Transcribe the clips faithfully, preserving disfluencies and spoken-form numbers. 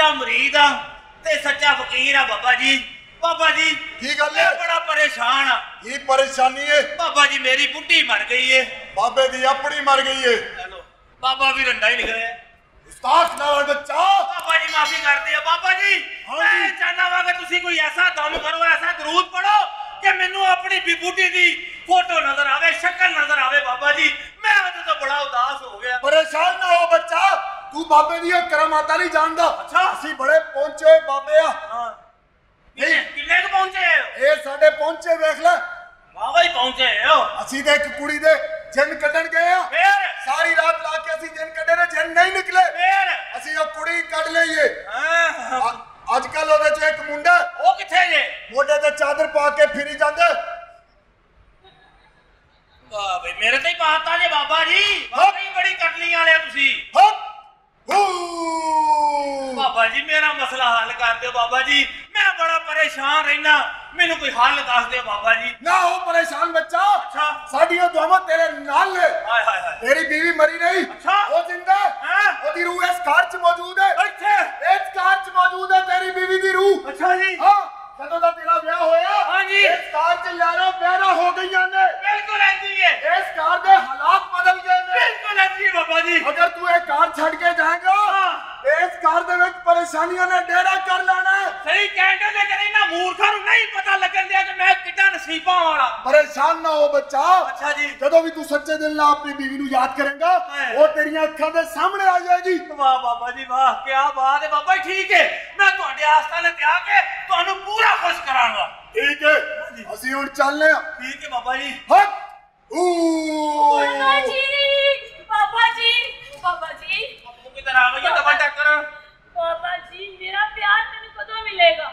सच्चा मुरीद हाँ ते सच्चा फकीर हाँ बाबा जी। बाबा जी की गल है? बड़ा परेशान हाँ। की परेशानी है? बाबा जी मेरी बुढ़ी मर गई है। बाबे दी अपनी मर गई है। हेलो बाबा भी रंडा ही निकले। उस्ताद ना बच्चा। बाबा जी माफी कर दिया बाबा जी। मैं चाहना वा कि तुसी कोई ऐसा दम करो, ऐसा दरूद पढ़ो कि मैनू अपनी बुढ़ी दी फोटो नजर आवे, शक्ल नजर आवे। बाबा जी मैं आज तो बड़ा उदास हो गया। परेशान ना हो बच्चा, तू बाबे दी करामाता नहीं जानदा। अच्छा असी बड़े पहुंचे हुए बाबे आ। हां किने किने को पहुंचे हो? ए साडे पहुंचे देख ले। बाबा ही पहुंचे हो। असी ते एक कुड़ी दे जिन कड्डण गए आ। फिर सारी रात ला के असी जिन कड्डे ने, जिन नहीं निकले। फिर असी ओ कुड़ी कड लईए। हां अजकल ओदे च एक मुंडा ओ किथे जे मोढे ते चादर पा के फिरी जांदे। वाह भाई मेरे ते ही पाता जे बाबा जी। वाकई बड़ी कटली वाले तुसी। हट बाबा जी मेरा मसला हल कर दो बाबा जी, मैं बड़ा परेशान रहना, मैनू कोई हल दस दो बाबा जी। ना हो परेशान बच्चा। अच्छा साडियां दुआवां तेरे नाल ने। हाय हाय हाय तेरी बीवी मरी नहीं। अच्छा वो जिंदा है। हां ओदी रूह इस घर च मौजूद है। अच्छा इस घर च मौजूद है तेरी बीवी दी रूह। अच्छा जी। हां ਜਦੋਂ ਦਾ ਤੇਰਾ ਵਿਆਹ ਹੋਇਆ हाँ जी ਇਸ ਘਰ ਚ ਯਾਰਾਂ ਪਿਆਰਾਂ ਹੋ ਗਈਆਂ ਨੇ। बिल्कुल ऐसी है। ਇਸ ਘਰ ਦੇ ਹਾਲਾਤ ਬਦਲ ਗਏ ਨੇ। बिल्कुल ऐसी है बाबा जी। अगर तू ਇਹ ਘਰ ਛੱਡ ਕੇ ਜਾਏਗਾ ਇਸ ਘਰ ਦੇ ਵਿੱਚ ਪਰੇਸ਼ਾਨੀਆਂ ਨੇ ਡੇਰਾ ਕਰ ਲੈਣਾ। सही कहते लेकिन इन्हां मूर्खां नूं नहीं पता लगन दिया कि मैं कितना नसीबां वाला। परेशान ना हो बच्चा। अच्छा जी ਜਦੋਂ ਵੀ ਤੂੰ ਸੱਚੇ ਦਿਲ ਨਾਲ ਆਪਣੀ बीवी ਨੂੰ ਯਾਦ ਕਰੇਗਾ ਉਹ ਤੇਰੀਆਂ ਅੱਖਾਂ ਦੇ ਸਾਹਮਣੇ ਆ ਜਾਏਗੀ। वाह बाबा जी वाह क्या बात है बाबा जी। ठीक है मैं तुहाडे आस्थाने ते आके तुहानू पूरा खुश करांगा। ठीक है ਅਸੀਂ ਹੁਣ ਚੱਲਨੇ ਆ। ठीक है बाबा जी। हट ऊ बाबा जी बाबा जी बाबा जी तू किधर आ गई डबल टक्कर? बाबा जी मेरा प्यार मैंने कदों मिलेगा?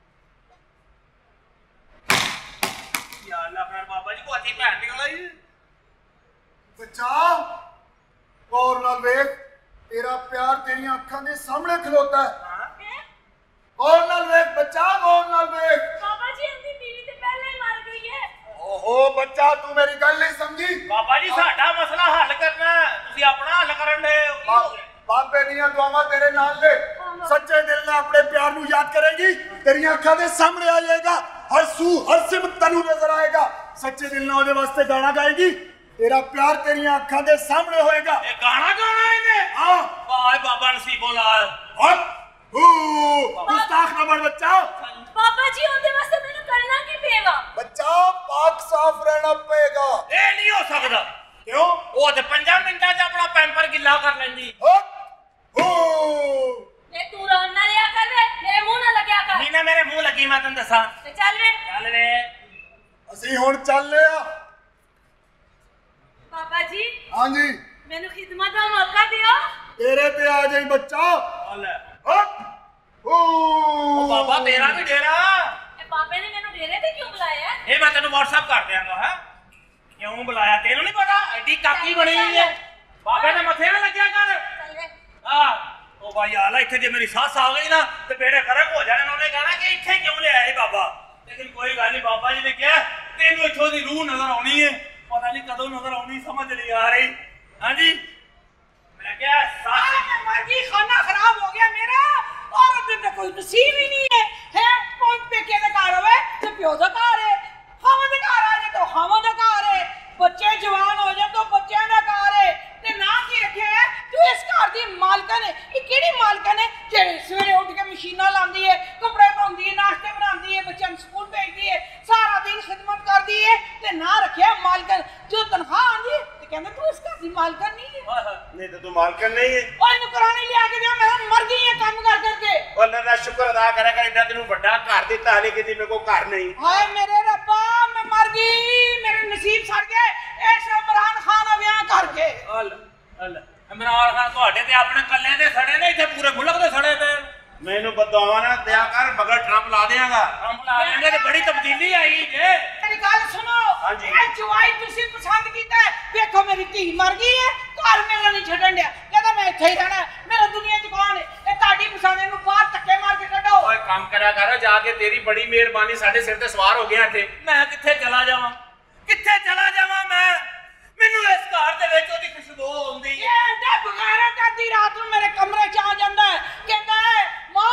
या अल्लाह खैर बाबा जी को अच्छी भैन निकल आई। बच्चा गौर नाल वेख तेरा प्यार तेरियां अखां दे सामने खलोता है। गौर नाल वेख बच्चा गौर नाल वेख। बाबा जी उनकी बीवी तो पहले ही मर गई है। ओहो बच्चा तू मेरी गल नहीं समझी। बाबा जी साडा मसला हल करना तुसी अपना हल करन दे। बाबे दियां दुआवां तेरे नाल ने। सच्चे दिल नाल अपने प्यार नू याद करेगी तेरियां अखां दे सामने आ जाएगा। हर सू हर सिमत तैनू नजर आएगा। सच्चे दिल नाल ओदे वास्ते गाना गाएगी तेरा प्यार तेरियां अखां दे सामने होएगा। ए गाना गाना है ने। हां वाह बाबा नसीबों लाल। हट हू गुस्ताख ना बन बच्चा। बाबा जी उनके वास्ते मैंने करना की पेगा? बच्चा पाक साफ रहना पड़ेगा। ए नहीं हो सकदा। क्यों? वो ते पंजा मिनटां च अपना पैंपर गिला कर लेंदी। हट हू ए तू रोन ना लिया कर वे, मेरे मुंह ना लगया कर। मीना मेरे मुंह लगी मैं तन्नू दसा। ते चल वे चल वे ਅਸੀਂ ਹੁਣ ਚੱਲਨੇ ਆ। बाबा जी हाँ जी मैंने खिदमत का मौका दियो। तेरे पे आ जाई बच्चा। ले हट हू ओ बाबा तेरा भी डेरा। ए बाबे ने मैंने डेरे ते क्यों बुलाया है? ए मैं तेनू व्हाट्सएप कर देंगा। है क्यों बुलाया तेनू नहीं पता? एडी काकी बनी हुई है बाबे ने मथे ना लगया कर। चल वे हां ओ भाई आला इथे जे मेरी सास आ गई ना ते बेड़े करक हो जाने। उन्होंने कहना कि इथे क्यों ले आए बाबा। लेकिन कोई गल नहीं बाबा जी ने कहा तेनू इथों दी रूह नजर आनी है। पता नहीं कदों नजर आनी समझ नहीं आ रही। हां जी मैं क्या सास मर्जी खाना खराब हो गया मेरा। औरत दे ते कोई नसीब ही नहीं है। है कोई पेके दे घर होवे ते प्यो दा घर है। खावा दे घर आ जाए तो खावा दा घर है। बच्चे जवान हो जाए तो बच्चों दा घर है। ते ना की रखे है तू इस घर दी मालकन है। ये केड़ी मालकन है जेड़ी सवेरे उठ के मशीनां लांदी है, कपड़े धोंदी है, नाश्ते बनांदी है, बच्चों नूं स्कूल भेजदी है, सारा दिन खिदमत करदी है ते ना रखे मालकन। जो तनख्वाह आंदी है ते कहंदे तू इस घर दी मालकन नहीं है। नहीं तो तू मालकन नहीं है। ओए नुकरानी लिया के दियो मैं मर गई है काम कर करके। और अल्लाह दा शुक्र अदा करे कर इतना तेनू बड़ा घर दिता है लेकिन मेरे को घर नहीं। हाय मेरे रब्बा मैं मर गई मेरे नसीब सड़ गए इस इमरान खान दा ब्याह करके। अल अल इमरान खान ਤੁਹਾਡੇ ਤੇ ਆਪਣੇ ਕੱਲੇ ਦੇ ਸੜੇ ਨੇ ਇੱਥੇ ਪੂਰੇ ਮੁਲਕ ਦੇ ਸੜੇ ਪਏ। मैनू बदुआवां ना दिया कर बगल ट्रंप ला देंगा। हम ला देंगे ते बड़ी तब्दीली आई जे। मेरी गल सुनो हाँ जी। ए जवाई तुसी पसंद कीता है। देखो मेरी धी मर गई है घर मेरा नहीं छड्डन दिया कहदा मैं इत्थे ही रहना मेरा दुनिया च कौन है। ए ताडी पसंद इनू बाहर धक्के मार के कढो। ओए काम करा कर जाके तेरी बड़ी मेहरबानी साडे सिर ते सवार हो गया थे। मैं किथे चला जावां किथे चला जावां मैं ਮੈਨੂੰ ਇਸ ਘਰ ਦੇ ਵਿੱਚ ਉਹਦੀ ਖੁਸ਼ਬੂ ਆਉਂਦੀ ਹੈ। ਇਹ ਏਡਾ ਬਗਾਰਾ ਕਰਦੀ ਰਾਤ ਨੂੰ ਮੇਰੇ ਕਮਰੇ ਚ ਆ ਜਾਂਦਾ ਹੈ ਕਹਿੰਦਾ ਹੈ ਮਾਂ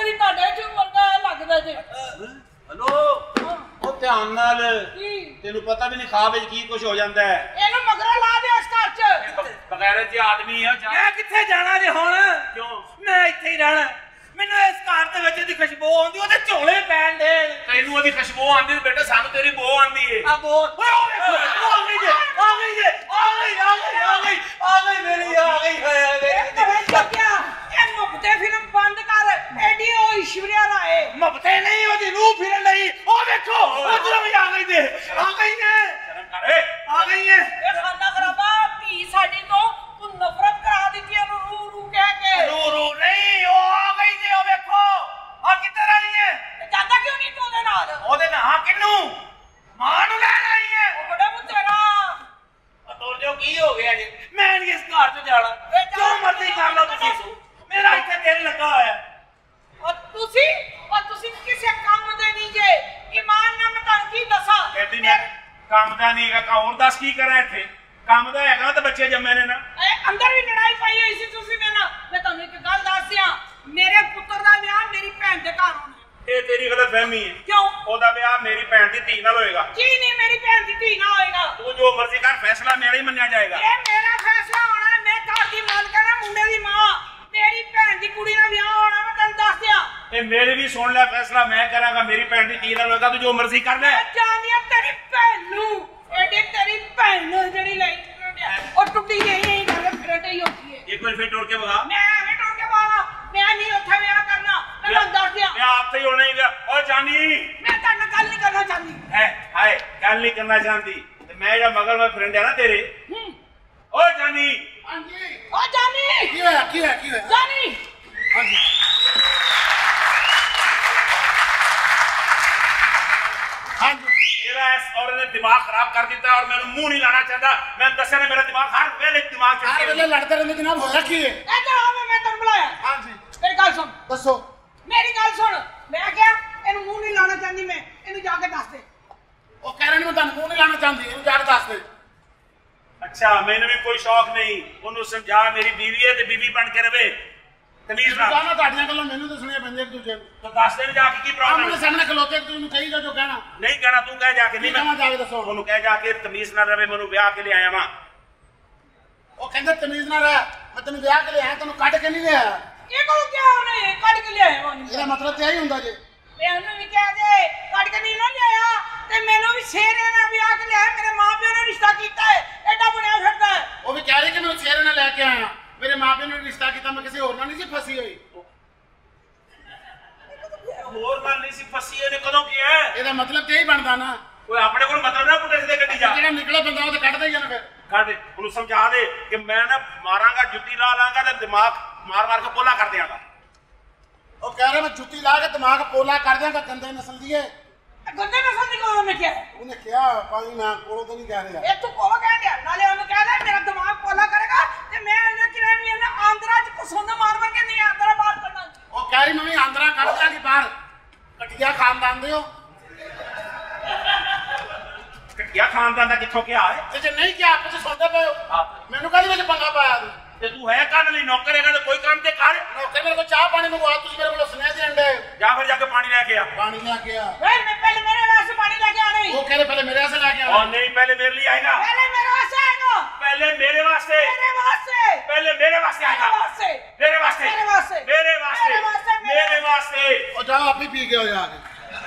ਦੀ ਤੁਹਾਡੇ ਚ ਵਰਗਾ ਲੱਗਦਾ ਜੇ ਹਲੋ ਉਹ ਧਿਆਨ ਨਾਲ ਕੀ ਤੈਨੂੰ ਪਤਾ ਵੀ ਨਹੀਂ ਖਾਬ ਵਿੱਚ ਕੀ ਕੁਝ ਹੋ ਜਾਂਦਾ ਹੈ ਇਹਨੂੰ ਮਗਰੋਂ ਲਾ ਦੇ ਇਸ ਘਰ ਚ ਬਗੈਰ ਜੇ ਆਦਮੀ ਆ ਮੈਂ ਕਿੱਥੇ ਜਾਣਾ ਜੇ ਹੁਣ ਕਿਉਂ ਮੈਂ ਇੱਥੇ ਹੀ ਰਹਿਣਾ ਮੈਨੂੰ ਇਸ ਘਰ ਦੇ ਵਿੱਚ ਦੀ ਖੁਸ਼ਬੂ ਆਉਂਦੀ ਉਹਦੇ ਝੋਲੇ ਪੈਣ ਦੇ ਤੈਨੂੰ ਉਹਦੀ ਖੁਸ਼ਬੂ ਆਉਂਦੀ ਬੇਟਾ ਸਾਨੂੰ ਤੇਰੀ ਬੋ ਆਉਂਦੀ ਏ ਆ ਬੋ ਓਏ ਉਹ ਵੇਖੋ ਆ ਗਈ ਜੇ ਆ ਗਈ ਜੇ ਆ ਗਈ ਆ ਗਈ ਆ ਗਈ ਆ ਗਈ ਮੇਰੀ ਆ ਗਈ ਹੈ ਇਹ ਤਾਂ ਵੇਖ ਕਿਆ ਇਹ ਮੁੱਬਤੇ ਫਿਲਮ ਬੰਦ ਕਰ ਐਡੀ ਉਹ ਇਸ਼ਵਰਿਆ ਰਾਏ ਮੁੱਬਤੇ ਨਹੀਂ ਉਹਦੀ ਰੂਹ ਫਿਰਨ ਲਈ ਉਹ ਵੇਖੋ ਉਧਰੋਂ ਵੀ ਆ ਗਈ ਜੇ ਆ ਗਈ ਨੇ ਸ਼ਰਮ ਕਰ ਏ ਆ ਗਈ ਏ ਇਹ ਖਾਨਾ ਖਰਾਬਾ ਧੀ ਸਾਡੀ ਤੋਂ ਤੂੰ ਨਫ਼ਰਤ ਕਰਾ ਦਿੱਤੀ ਇਹਨੂੰ ਰੂ ਰੂ ਕਹਿ ਕੇ ਰੂ ਰੂ ਨਹੀਂ ਉਹ ਆ ਗਈ ਜੇ ਉਹ ਵੇਖੋ ਆ ਕਿੱਧਰ ਆਈ ਏ ਤੇ ਜਾਂਦਾ ਕਿਉਂ ਨਹੀਂ ਤੂੰ ਉਹਦੇ ਨਾਲ ਉਹਦੇ ਨਾਲ ਕਿੰਨੂੰ ਮਾਂ ਨੂੰ ਲੈਣ ਆਈ ਏ ਉਹ ਬੜਾ ਮੁੱਤੇਰਾ ਤੋਰ ਜੋ ਕੀ ਹੋ ਗਿਆ ਜੀ ਮੈਂ ਨਹੀਂ ਇਸ ਘਰ ਤੋਂ ਜਾਣਾ ਜੋ ਮਰਜ਼ੀ ਕਰ ਲਓ ਤੁਸੀਂ ਮੇਰਾ ਇੱਥੇ ਦਿਲ ਲੱਗਾ ਹੋਇਆ ਔਰ ਤੁਸੀਂ ਔਰ ਤੁਸੀਂ ਕਿਸੇ ਕੰਮ ਦੇ ਨਹੀਂ ਜੇ ਇਮਾਨ ਨਾਲ ਮੈਂ ਤੁਹਾਨੂੰ ਕੀ ਦੱਸਾਂ ਕਹਿੰਦੀ ਮੈਂ ਕੰਮ ਦਾ ਨਹੀਂ ਹੈਗਾ ਹੋਰ ਦੱਸ ਕੀ ਕਰਾਂ ਇੱਥੇ ਕੰਮ ਦਾ ਹੈਗਾ ਤਾਂ ਬੱਚੇ ਜੰਮੇ ਨੇ ਨਾ ਇਹ ਅੰਦਰ ਵੀ ਲੜਾਈ ਪਾਈ ਹੋਈ ਸੀ ਤੁਸੀਂ ਮੇਰੇ ਨਾਲ ਮੈਂ ਤੁਹਾਨੂੰ ਇੱਕ ਗੱਲ ਦੱਸ ਦਿਆਂ ਮੇਰੇ ਪੁੱਤਰ ਦਾ ਵਿਆਹ ਮੇਰੀ ਭੈਣ ਦੇ ਘਰ ਹੋਣਾ ਇਹ ਤੇਰੀ ਗਲਤਫਹਿਮੀ ਹੈ ਕਿਉਂ ਉਹਦਾ ਵਿਆਹ ਮੇਰੀ ਭੈਣ ਦੀ ਧੀ ਨਾਲ ਹੋਏਗਾ ਕੀ ਨਹੀਂ ਮੇਰੀ ਭੈਣ ਦੀ ਧੀ ਨਾ ਹੋਏਗਾ ਤੂੰ ਜੋ ਮਰਜ਼ੀ ਕਰ ਫੈਸਲਾ ਮੇਰਾ ਹੀ ਮੰਨਿਆ ਜਾਏਗਾ ਇਹ ਮੇਰਾ ਫੈਸਲਾ ਹੋਣਾ ਮੈਂ ਘਰ ਦੀ ਮਾਲਕ ਹਾਂ ਮੁੰਡੇ ਦੀ ਮਾਂ ਮੇਰੀ ਭੈਣ ਦੀ ਕੁੜੀ ਨਾਲ ਵਿਆਹ ਹੋਣਾ ਮੈਂ ਤੈਨੂੰ ਦੱਸ ਦਿਆਂ ਤੇ ਮੇਰੇ ਵੀ ਸੁਣ ਲੈ ਫੈਸਲਾ ਮੈਂ ਕਰਾਂਗਾ ਮੇਰੀ ਭੈਣ ਦੀ ਧੀ ਨਾਲ ਹੋਏਗਾ ਤੂੰ ਜੋ ਮਰਜ਼ੀ ਕਰ ਲੈ ਜਾਨੀਆ ਤੇਰੀ ਭੈਣ ਨੂੰ ਐਡੀ ਤੇਰੀ ਭੈਣ ਨੂੰ ਜਿਹੜੀ ਲਈ ਉਹ ਟੁੱਟੀ ਗਈ ਨਹੀਂ ਕਰ ਫਿਰਟੇ ਹੀ ਹੁੰਦੀ ਹੈ ਇੱਕ ਵਾਰ ਫੇਰ ਟੋੜ ਕੇ ਵਗਾ ਮੈਂ ਐਵੇਂ ਟੁੱਟ ਕੇ ਬਾਵਾ ਮੈਂ ਨਹੀਂ ਉੱਥੇ ਵਿਆਹ ਕਰਨਾ ਮੈਂ ਤੁਹਾਨੂੰ ਦੱਸ ਦਿਆਂ ਮੈਂ ਆਪੇ ਹੀ ਹੋਣਾ ਹੀ ਗਿਆ ਓ ਜਾਨੀ ਮੈਂ ਤੁਹਾਡੇ ਨਾਲ ਗੱਲ ਨਹੀਂ ਕਰਨਾ ਚਾਹੁੰਦੀ ਹੈ ਹਾਏ ਗੱਲ ਨਹੀਂ ਕਰਨਾ ਚਾਹੁੰਦੀ ਤੇ ਮੈਂ ਜਿਹੜਾ ਮਗਰ ਮੈਂ ਫਰੈਂਡ ਆ ਨਾ ਤੇਰੇ ਹੂੰ ਓ ਜਾਨੀ ਹਾਂਜੀ ਓ ਜਾਨੀ ਕੀ ਹੋਇਆ ਕੀ ਹੋਇਆ ਕੀ ਹੋਇਆ ਜਾਨੀ ਹਾਂਜੀ ਹਾਂਜੀ मेरा इस औरत ने दिमाग खराब कर दिया और मैं मुंह नहीं लाना चाहता मैं दस ने मेरा दिमाग हर वेले दिमाग ਹਰ ਵੇਲੇ ਲੜਦੇ ਰਹਿੰਦੇ ਜਨਾਬ ਹੋਇਆ ਕੀ ਹੈ ਇੱਧਰ ਆ ਮੈਂ ਤੈਨੂੰ ਬੁਲਾਇਆ ਹਾਂਜੀ ਮੇਰੀ ਗੱਲ ਸੁਣ ਦੱਸੋ ਮੇਰੀ ਗੱਲ ਸੁਣ ਮੈਂ ਕਿਹਾ ਇਹਨੂੰ ਮੂੰਹ ਨਹੀਂ ਲਾਣਾ ਚਾਹੁੰਦੀ ਮੈਂ ਇਹਨੂੰ ਜਾ ਕੇ ਦੱਸ ਦੇ ਉਹ ਕਹਿ ਰਹੇ ਨੇ ਮੈਂ ਤੁਹਾਨੂੰ ਮੂੰਹ ਨਹੀਂ ਲਾਣਾ ਚਾਹੁੰਦੀ ਇਹਨੂੰ ਜਾ ਕੇ ਦੱਸ ਦੇ अच्छा मैंने भी कोई शौक नहीं उन्होंने समझा मेरी बीवी है तो बीवी बन के रहे तमीज ना ਜਾਨਾ ਤੁਹਾਡੀਆਂ ਗੱਲਾਂ ਮੈਨੂੰ ਦੱਸਣੀਆਂ ਪੈਂਦੀਆਂ ਇੱਕ ਦੂਜੇ ਨੂੰ तो दस दिन जाके की प्रॉब्लम ਆਪਣੇ ਸਾਹਮਣੇ ਖਲੋਤੇ ਇੱਕ ਦੂਜੇ ਨੂੰ ਕਹੀ ਜਾ ਜੋ ਕਹਿਣਾ नहीं कहना तू कह जाके ਕੀ नहीं ਕਹਿਣਾ मैं ਜਾ ਕੇ ਦੱਸੋ उन्होंने कह जाके तमीज ना रहे मैंने ब्याह के लिए आया वहां ਉਹ ਕਹਿੰਦੇ ਤਮੀਜ਼ ਨਾਲ ਰਹਿ ਮੈਂ ਤੈਨੂੰ ਵਿਆਹ ਕੇ ਲਿਆਇਆ ਤੈਨੂੰ ਕੱਢ ਕੇ ਨਹੀਂ ਲਿਆਇਆ ਇਹ ਕੋਲ ਕਿਆ ਉਹਨੇ ਕੱਢ ਕੇ ਲਿਆਇਆ ਉਹਨੇ ਇਹਦਾ ਮਤਲਬ ਤੇ ਇਹੀ ਹੁੰਦਾ ਜੇ ਮੈਂ ਉਹਨੂੰ ਵੀ ਕਹਿ ਦੇ ਕੱਢ ਕੇ ਨਹੀਂ ਨਾ ਲਿਆਇਆ ਤੇ ਮੈਨੂੰ ਵੀ ਸ਼ੇਰੇ ਨਾਲ ਵਿਆਹ ਕੇ ਲਿਆਇਆ ਮੇਰੇ ਮਾਂ ਪਿਓ ਨੇ ਰਿਸ਼ਤਾ ਕੀਤਾ ਹੈ ਐਡਾ ਬਣਿਆ ਫਿਰਦਾ ਹੈ ਉਹ ਵੀ ਕਹਿ ਰਹੀ ਕਿ ਮੈਂ ਸ਼ੇਰ ਨਾਲ ਲੈ ਕੇ ਆਇਆ ਮੇਰੇ ਮਾਪਿਆਂ ਨੇ ਰਿਸ਼ਤਾ ਕੀਤਾ ਮੈਂ ਕਿਸੇ ਹੋਰ ਨਾਲ ਨਹੀਂ ਸੀ ਫਸੀ ਹੋਈ ਹੋਰ ਨਾਲ नहीं सी फसी ने कदों किया है ਇਹਦਾ ਮਤਲਬ ਤੇ ਇਹੀ ਬਣਦਾ ਨਾ कोई अपने को मतलब ना पुटे से गड्डी जा ਜਿਹੜਾ ਨਿਕਲੇ ਬੰਦਾ ਉਹ ਤੇ ਕੱਢਦਾ ਹੀ ਆ ਨਾ ਫਿਰ कर दे उन्हें समझा दे कि मैं ना मारांगा जुत्ती ला लांगा ते दिमाग मार मार के पोला कर देंगा ਉਹ ਕਹਿ ਰਿਹਾ ਮੈਂ ਜੁੱਤੀ ਲਾ ਕੇ ਦਿਮਾਗ ਪੋਲਾ ਕਰ ਦਿਆਂਗਾ ਗੰਦੇ ਨਸਲ ਦੀ ਏ ਗੰਦੇ ਨਸਲ ਦੀ ਕੋਲ ਉਹਨੇ ਕਿਹਾ ਉਹਨੇ ਕਿਹਾ ਭਾਈ ਮੈਂ ਕੋਲੋਂ ਤਾਂ ਨਹੀਂ ਕਹਿ ਰਿਹਾ ਇਹ ਤੂੰ ਕੋਲ ਕਹਿ ਦਿਆ ਨਾਲੇ ਉਹਨੂੰ ਕਹਿ ਦੇ ਮੇਰਾ ਦਿਮਾਗ ਪੋਲਾ ਕਰੇਗਾ ਤੇ ਮੈਂ ਇਹਨੇ ਕਿਹਾ ਵੀ ਇਹਨੇ ਆਂਦਰਾ ਚ ਕੁਸੁੰਦ ਮਾਰ ਮਾਰ ਕੇ ਨਹੀਂ ਆਂਦਰਾ ਬਾਹਰ ਕੱਢਣਾ ਉਹ ਕਹਿ ਰਹੀ ਮੰਮੀ ਆਂਦਰਾ ਕੱਢ ਦਿਆਂਗੀ ਬਾਹਰ ਘਟੀਆ ਖਾਨਦਾਨ ਦੇ ਹੋ क्या खानदान का किथों क्या है ਤੇ ਜੇ ਨਹੀਂ ਕਿਹਾ ਆਪੇ ਸੌਂਦੇ ਪਏ ਹੋ ਮੈਨੂੰ ਕਾਹਦੇ ਵਿੱਚ ਪੰਗਾ ਪਾਇਆ ਤੂੰ ते तू है कान नहीं नौकर है तो कोई काम ते कर ਨੌਕਰ ਮੇਰੇ ਕੋਲ ਚਾਹ ਪਾਣੀ ਮੰਗਵਾ ਤੁਸੀਂ ਮੇਰੇ ਕੋਲ ਸੁਨੇਹ ਦੇਣ ਦੇ जा फिर जाके पानी लेके आ ਪਾਣੀ ਲੈ ਕੇ ਆ ਵੇ ਮੈਂ ਪਹਿਲੇ ਮੇਰੇ ਵਾਸਤੇ ਪਾਣੀ ਲੈ ਕੇ ਆਣੀ ਉਹ ਕਹਿ ਰਹੇ ਪਹਿਲੇ ਮੇਰੇ ਵਾਸਤੇ ਲੈ ਕੇ और ਆ नहीं पहले मेरे लिए आएगा ਪਹਿਲੇ ਮੇਰੇ ਵਾਸਤੇ ਆਏਗਾ पहले मेरे वास्ते ਮੇਰੇ वास्ते पहले मेरे वास्ते ਮੇਰੇ आएगा ਵਾਸਤੇ मेरे वास्ते मेरे वास्ते मेरे वास्ते मेरे वास्ते मेरे वास्ते ਉਹ ਜਾਓ ਆਪ ਹੀ ਪੀ ਕੇ ਹੋ ਜਾ ਕੇ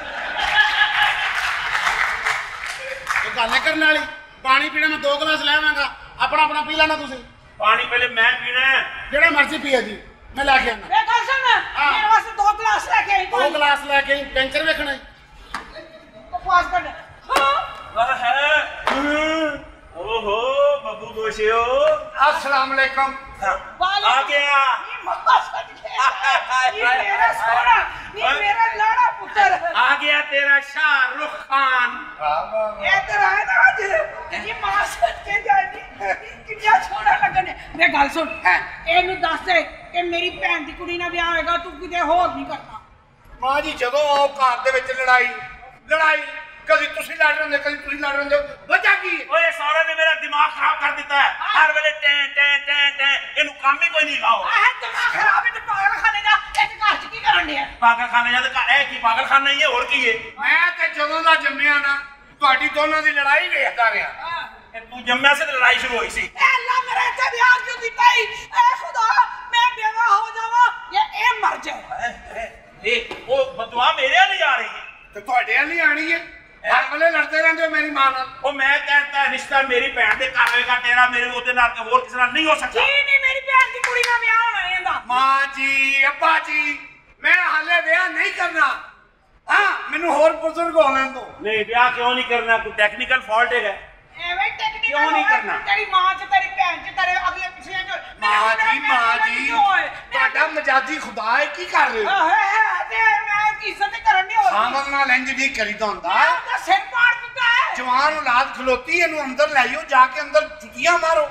ਇਹ ਗੱਲ ਹੈ ਕਰਨ ਵਾਲੀ ਪਾਣੀ ਪੀਣਾ ਮੈਂ ਦੋ ਗਲਾਸ ਲੈਵਾਂਗਾ ਆਪਣਾ ਆਪਣਾ ਪੀ ਲੈਣਾ ਤੁਸੀਂ पानी पहले मैं पीना है ਜਿਹੜਾ ਮਰਜ਼ੀ ਪੀਏ ਜੀ ਮੈਂ ਲੈ ਕੇ ਆਣਾ ਵੇ ਗੱਲ ਸੁਣ ਮੇਰੇ ਵਾਸਤੇ ਦੋ ਗਲਾਸ ਲੈ ਕੇ ਆਈ ਦੋ ਗਲਾਸ ਲੈ ਕੇ ਪੈਂਚਰ ਵੇਖਣਾ ਬਕਵਾਸ ਕਰ ਹਾਂ है ओहो बब्बू गोशियो अस्सलाम वालेकुम आ गया ਇਹ ਮੱਤਾ ਛੱਡ ਕੇ ਇਹ ਮੇਰਾ ਸੋਹਣਾ ਇਹ ਮੇਰਾ ਲਾੜਾ ਪੁੱਤਰ आ गया तेरा शाहरुख खान ਇੱਧਰ ਆਇਆ ਨਾ ਅੱਜ ਇਹ ਮਾਂ ਸੱਚ ਕੇ ਜਾਣੀ ਕਿੰਨਾ ਸੋਹਣਾ ਲੱਗਣ ਵੇ ਗੱਲ ਸੁਣ ਇਹਨੂੰ ਦੱਸ ਦੇ ਕਿ ਮੇਰੀ ਭੈਣ ਦੀ ਕੁੜੀ ਨਾਲ ਵਿਆਹ ਹੋਏਗਾ ਤੂੰ ਕਿਤੇ ਹੋਰ ਨਹੀਂ ਕਰਨਾ ਮਾਂ ਜੀ ਜਦੋਂ ਉਹ ਘਰ ਦੇ ਵਿੱਚ ਲੜਾਈ ਲੜਾਈ ਕਦੀ ਤੁਸੀਂ ਲੜ ਰਹੇ ਹੁੰਦੇ ਕਦੀ ਤੁਸੀਂ ਲੜ ਰਹੇ ਹੁੰਦੇ ਵਜ੍ਹਾ ਕੀ ਹੈ ओए सारा ने मेरा दिमाग खराब कर देता है हर वेले टे टे टे टे इनु काम ही कोई नहीं लाओ ਆਹ ਦਿਮਾਗ ਖਰਾਬ ਹੈ ਤੇ ਪਾਗਲ ਖਾਨੇ ਦਾ ਇਹ ਘਰ ਚ ਕੀ ਕਰਨ ਡਿਆ ਪਾਗਲਖਾਨੇ ਜਾਂ ਘਰ ਹੈ ਕੀ ਪਾਗਲਖਾਨਾ ਹੀ ਹੈ ਹੋਰ ਕੀ ਹੈ ਮੈਂ ਤੇ ਜਦੋਂ ਦਾ ਜੰਮਿਆ ਨਾ ਤੁਹਾਡੀ ਦੋਨਾਂ ਦੀ ਲੜਾਈ ਵੇਖਦਾ ਰਿਹਾ ਇਹ ਤੂੰ ਜੰਮਿਆ ਸੀ ਤੇ ਲੜਾਈ ਸ਼ੁਰੂ ਹੋਈ ਸੀ ਐ ਅੱਲਾ ਮੇਰੇ ਤੇ ਵਿਆਹ ਕਿਉਂ ਦਿੱਤਾ ਈ ਐ ਖੁਦਾ ਮੈਂ ਬੇਵਾ ਹੋ ਜਾਵਾਂ ਜਾਂ ਇਹ ਮਰ ਜਾਏ ਇਹ ਉਹ ਬਦਵਾ ਮੇਰੇ ਵਾਲੀ ਆ ਰਹੀ ਹੈ ਤੇ ਤੁਹਾਡੇ ਵਾਲੀ ਆਣੀ ਹੈ ਹਰ ਵੇਲੇ ਲੜਦੇ ਰਹਿੰਦੇ ਹੋ ਮੇਰੀ ਮਾਂ ਨਾਲ ਉਹ ਮੈਂ ਕਹਿੰਦਾ ਰਿਸ਼ਤਾ ਮੇਰੀ ਭੈਣ ਦੇ ਘਰ ਹੋਏਗਾ ਤੇਰਾ ਮੇਰੇ ਉਹਦੇ ਨਾਲ ਤੇ ਹੋਰ ਕਿਸੇ ਨਾਲ ਨਹੀਂ ਹੋ ਸਕਦਾ ਕੀ ਨਹੀਂ ਮੇਰੀ ਭੈਣ ਦੀ ਕੁੜੀ ਨਾਲ ਵਿਆਹ ਹੋਣਾ ਇਹਦਾ ਮਾਂ ਜੀ ਅੱਬਾ ਜੀ ਮੈਂ ਹਾਲੇ ਵਿਆਹ ਨਹੀਂ ਕਰਨਾ ਹਾਂ ਮੈਨੂੰ ਹੋਰ ਬਜ਼ੁਰਗ ਹੋ ਲੈਣ ਦੋ ਨਹੀਂ ਵਿਆਹ ਕਿਉਂ ਨਹੀਂ ਕਰਨਾ ਕੋਈ ਟੈਕਨੀਕਲ ਫਾਲਟ ਹੈਗਾ ਐਵੇਂ ਟੈਕਨੀਕਲ ਕਿਉਂ ਨਹੀਂ ਕਰਨਾ? ਤੇਰੀ ਮਾਂ ਚ ਤੇਰੀ ਭੈਣ ਚ ਤੇਰੇ ਅਗਲੇ ਪਿਛਲੇ ਚ ਮਾਂ ਜੀ ਮਾਂ ਜੀ ਤੁਹਾਡਾ ਮਜਾਜੀ ਖੁਦਾ ਹੈ ਕੀ ਕਰ ਰਹੇ ਹੋ ਹੈ ਹੈ ਤੇ ਮੈਂ ਇੱਜ਼ਤ ਕਰਨ ਨਹੀਂ ਹੋ ਰਹੀ ਸਾਮਲ ਨਾਲ ਇੰਜ ਨਹੀਂ ਕਰੀਦਾ ਹੁੰਦਾ ਮੈਂ ਉਹਦਾ ਸਿਰ ਪਾੜ ਦਿੱਤਾ ਹੈ ਜਵਾਨ ਔਲਾਦ ਖਲੋਤੀ ਇਹਨੂੰ ਅੰਦਰ ਲਾਈਓ ਜਾ ਕੇ ਅੰਦਰ ਜੁੱਤੀਆਂ ਮਾਰੋ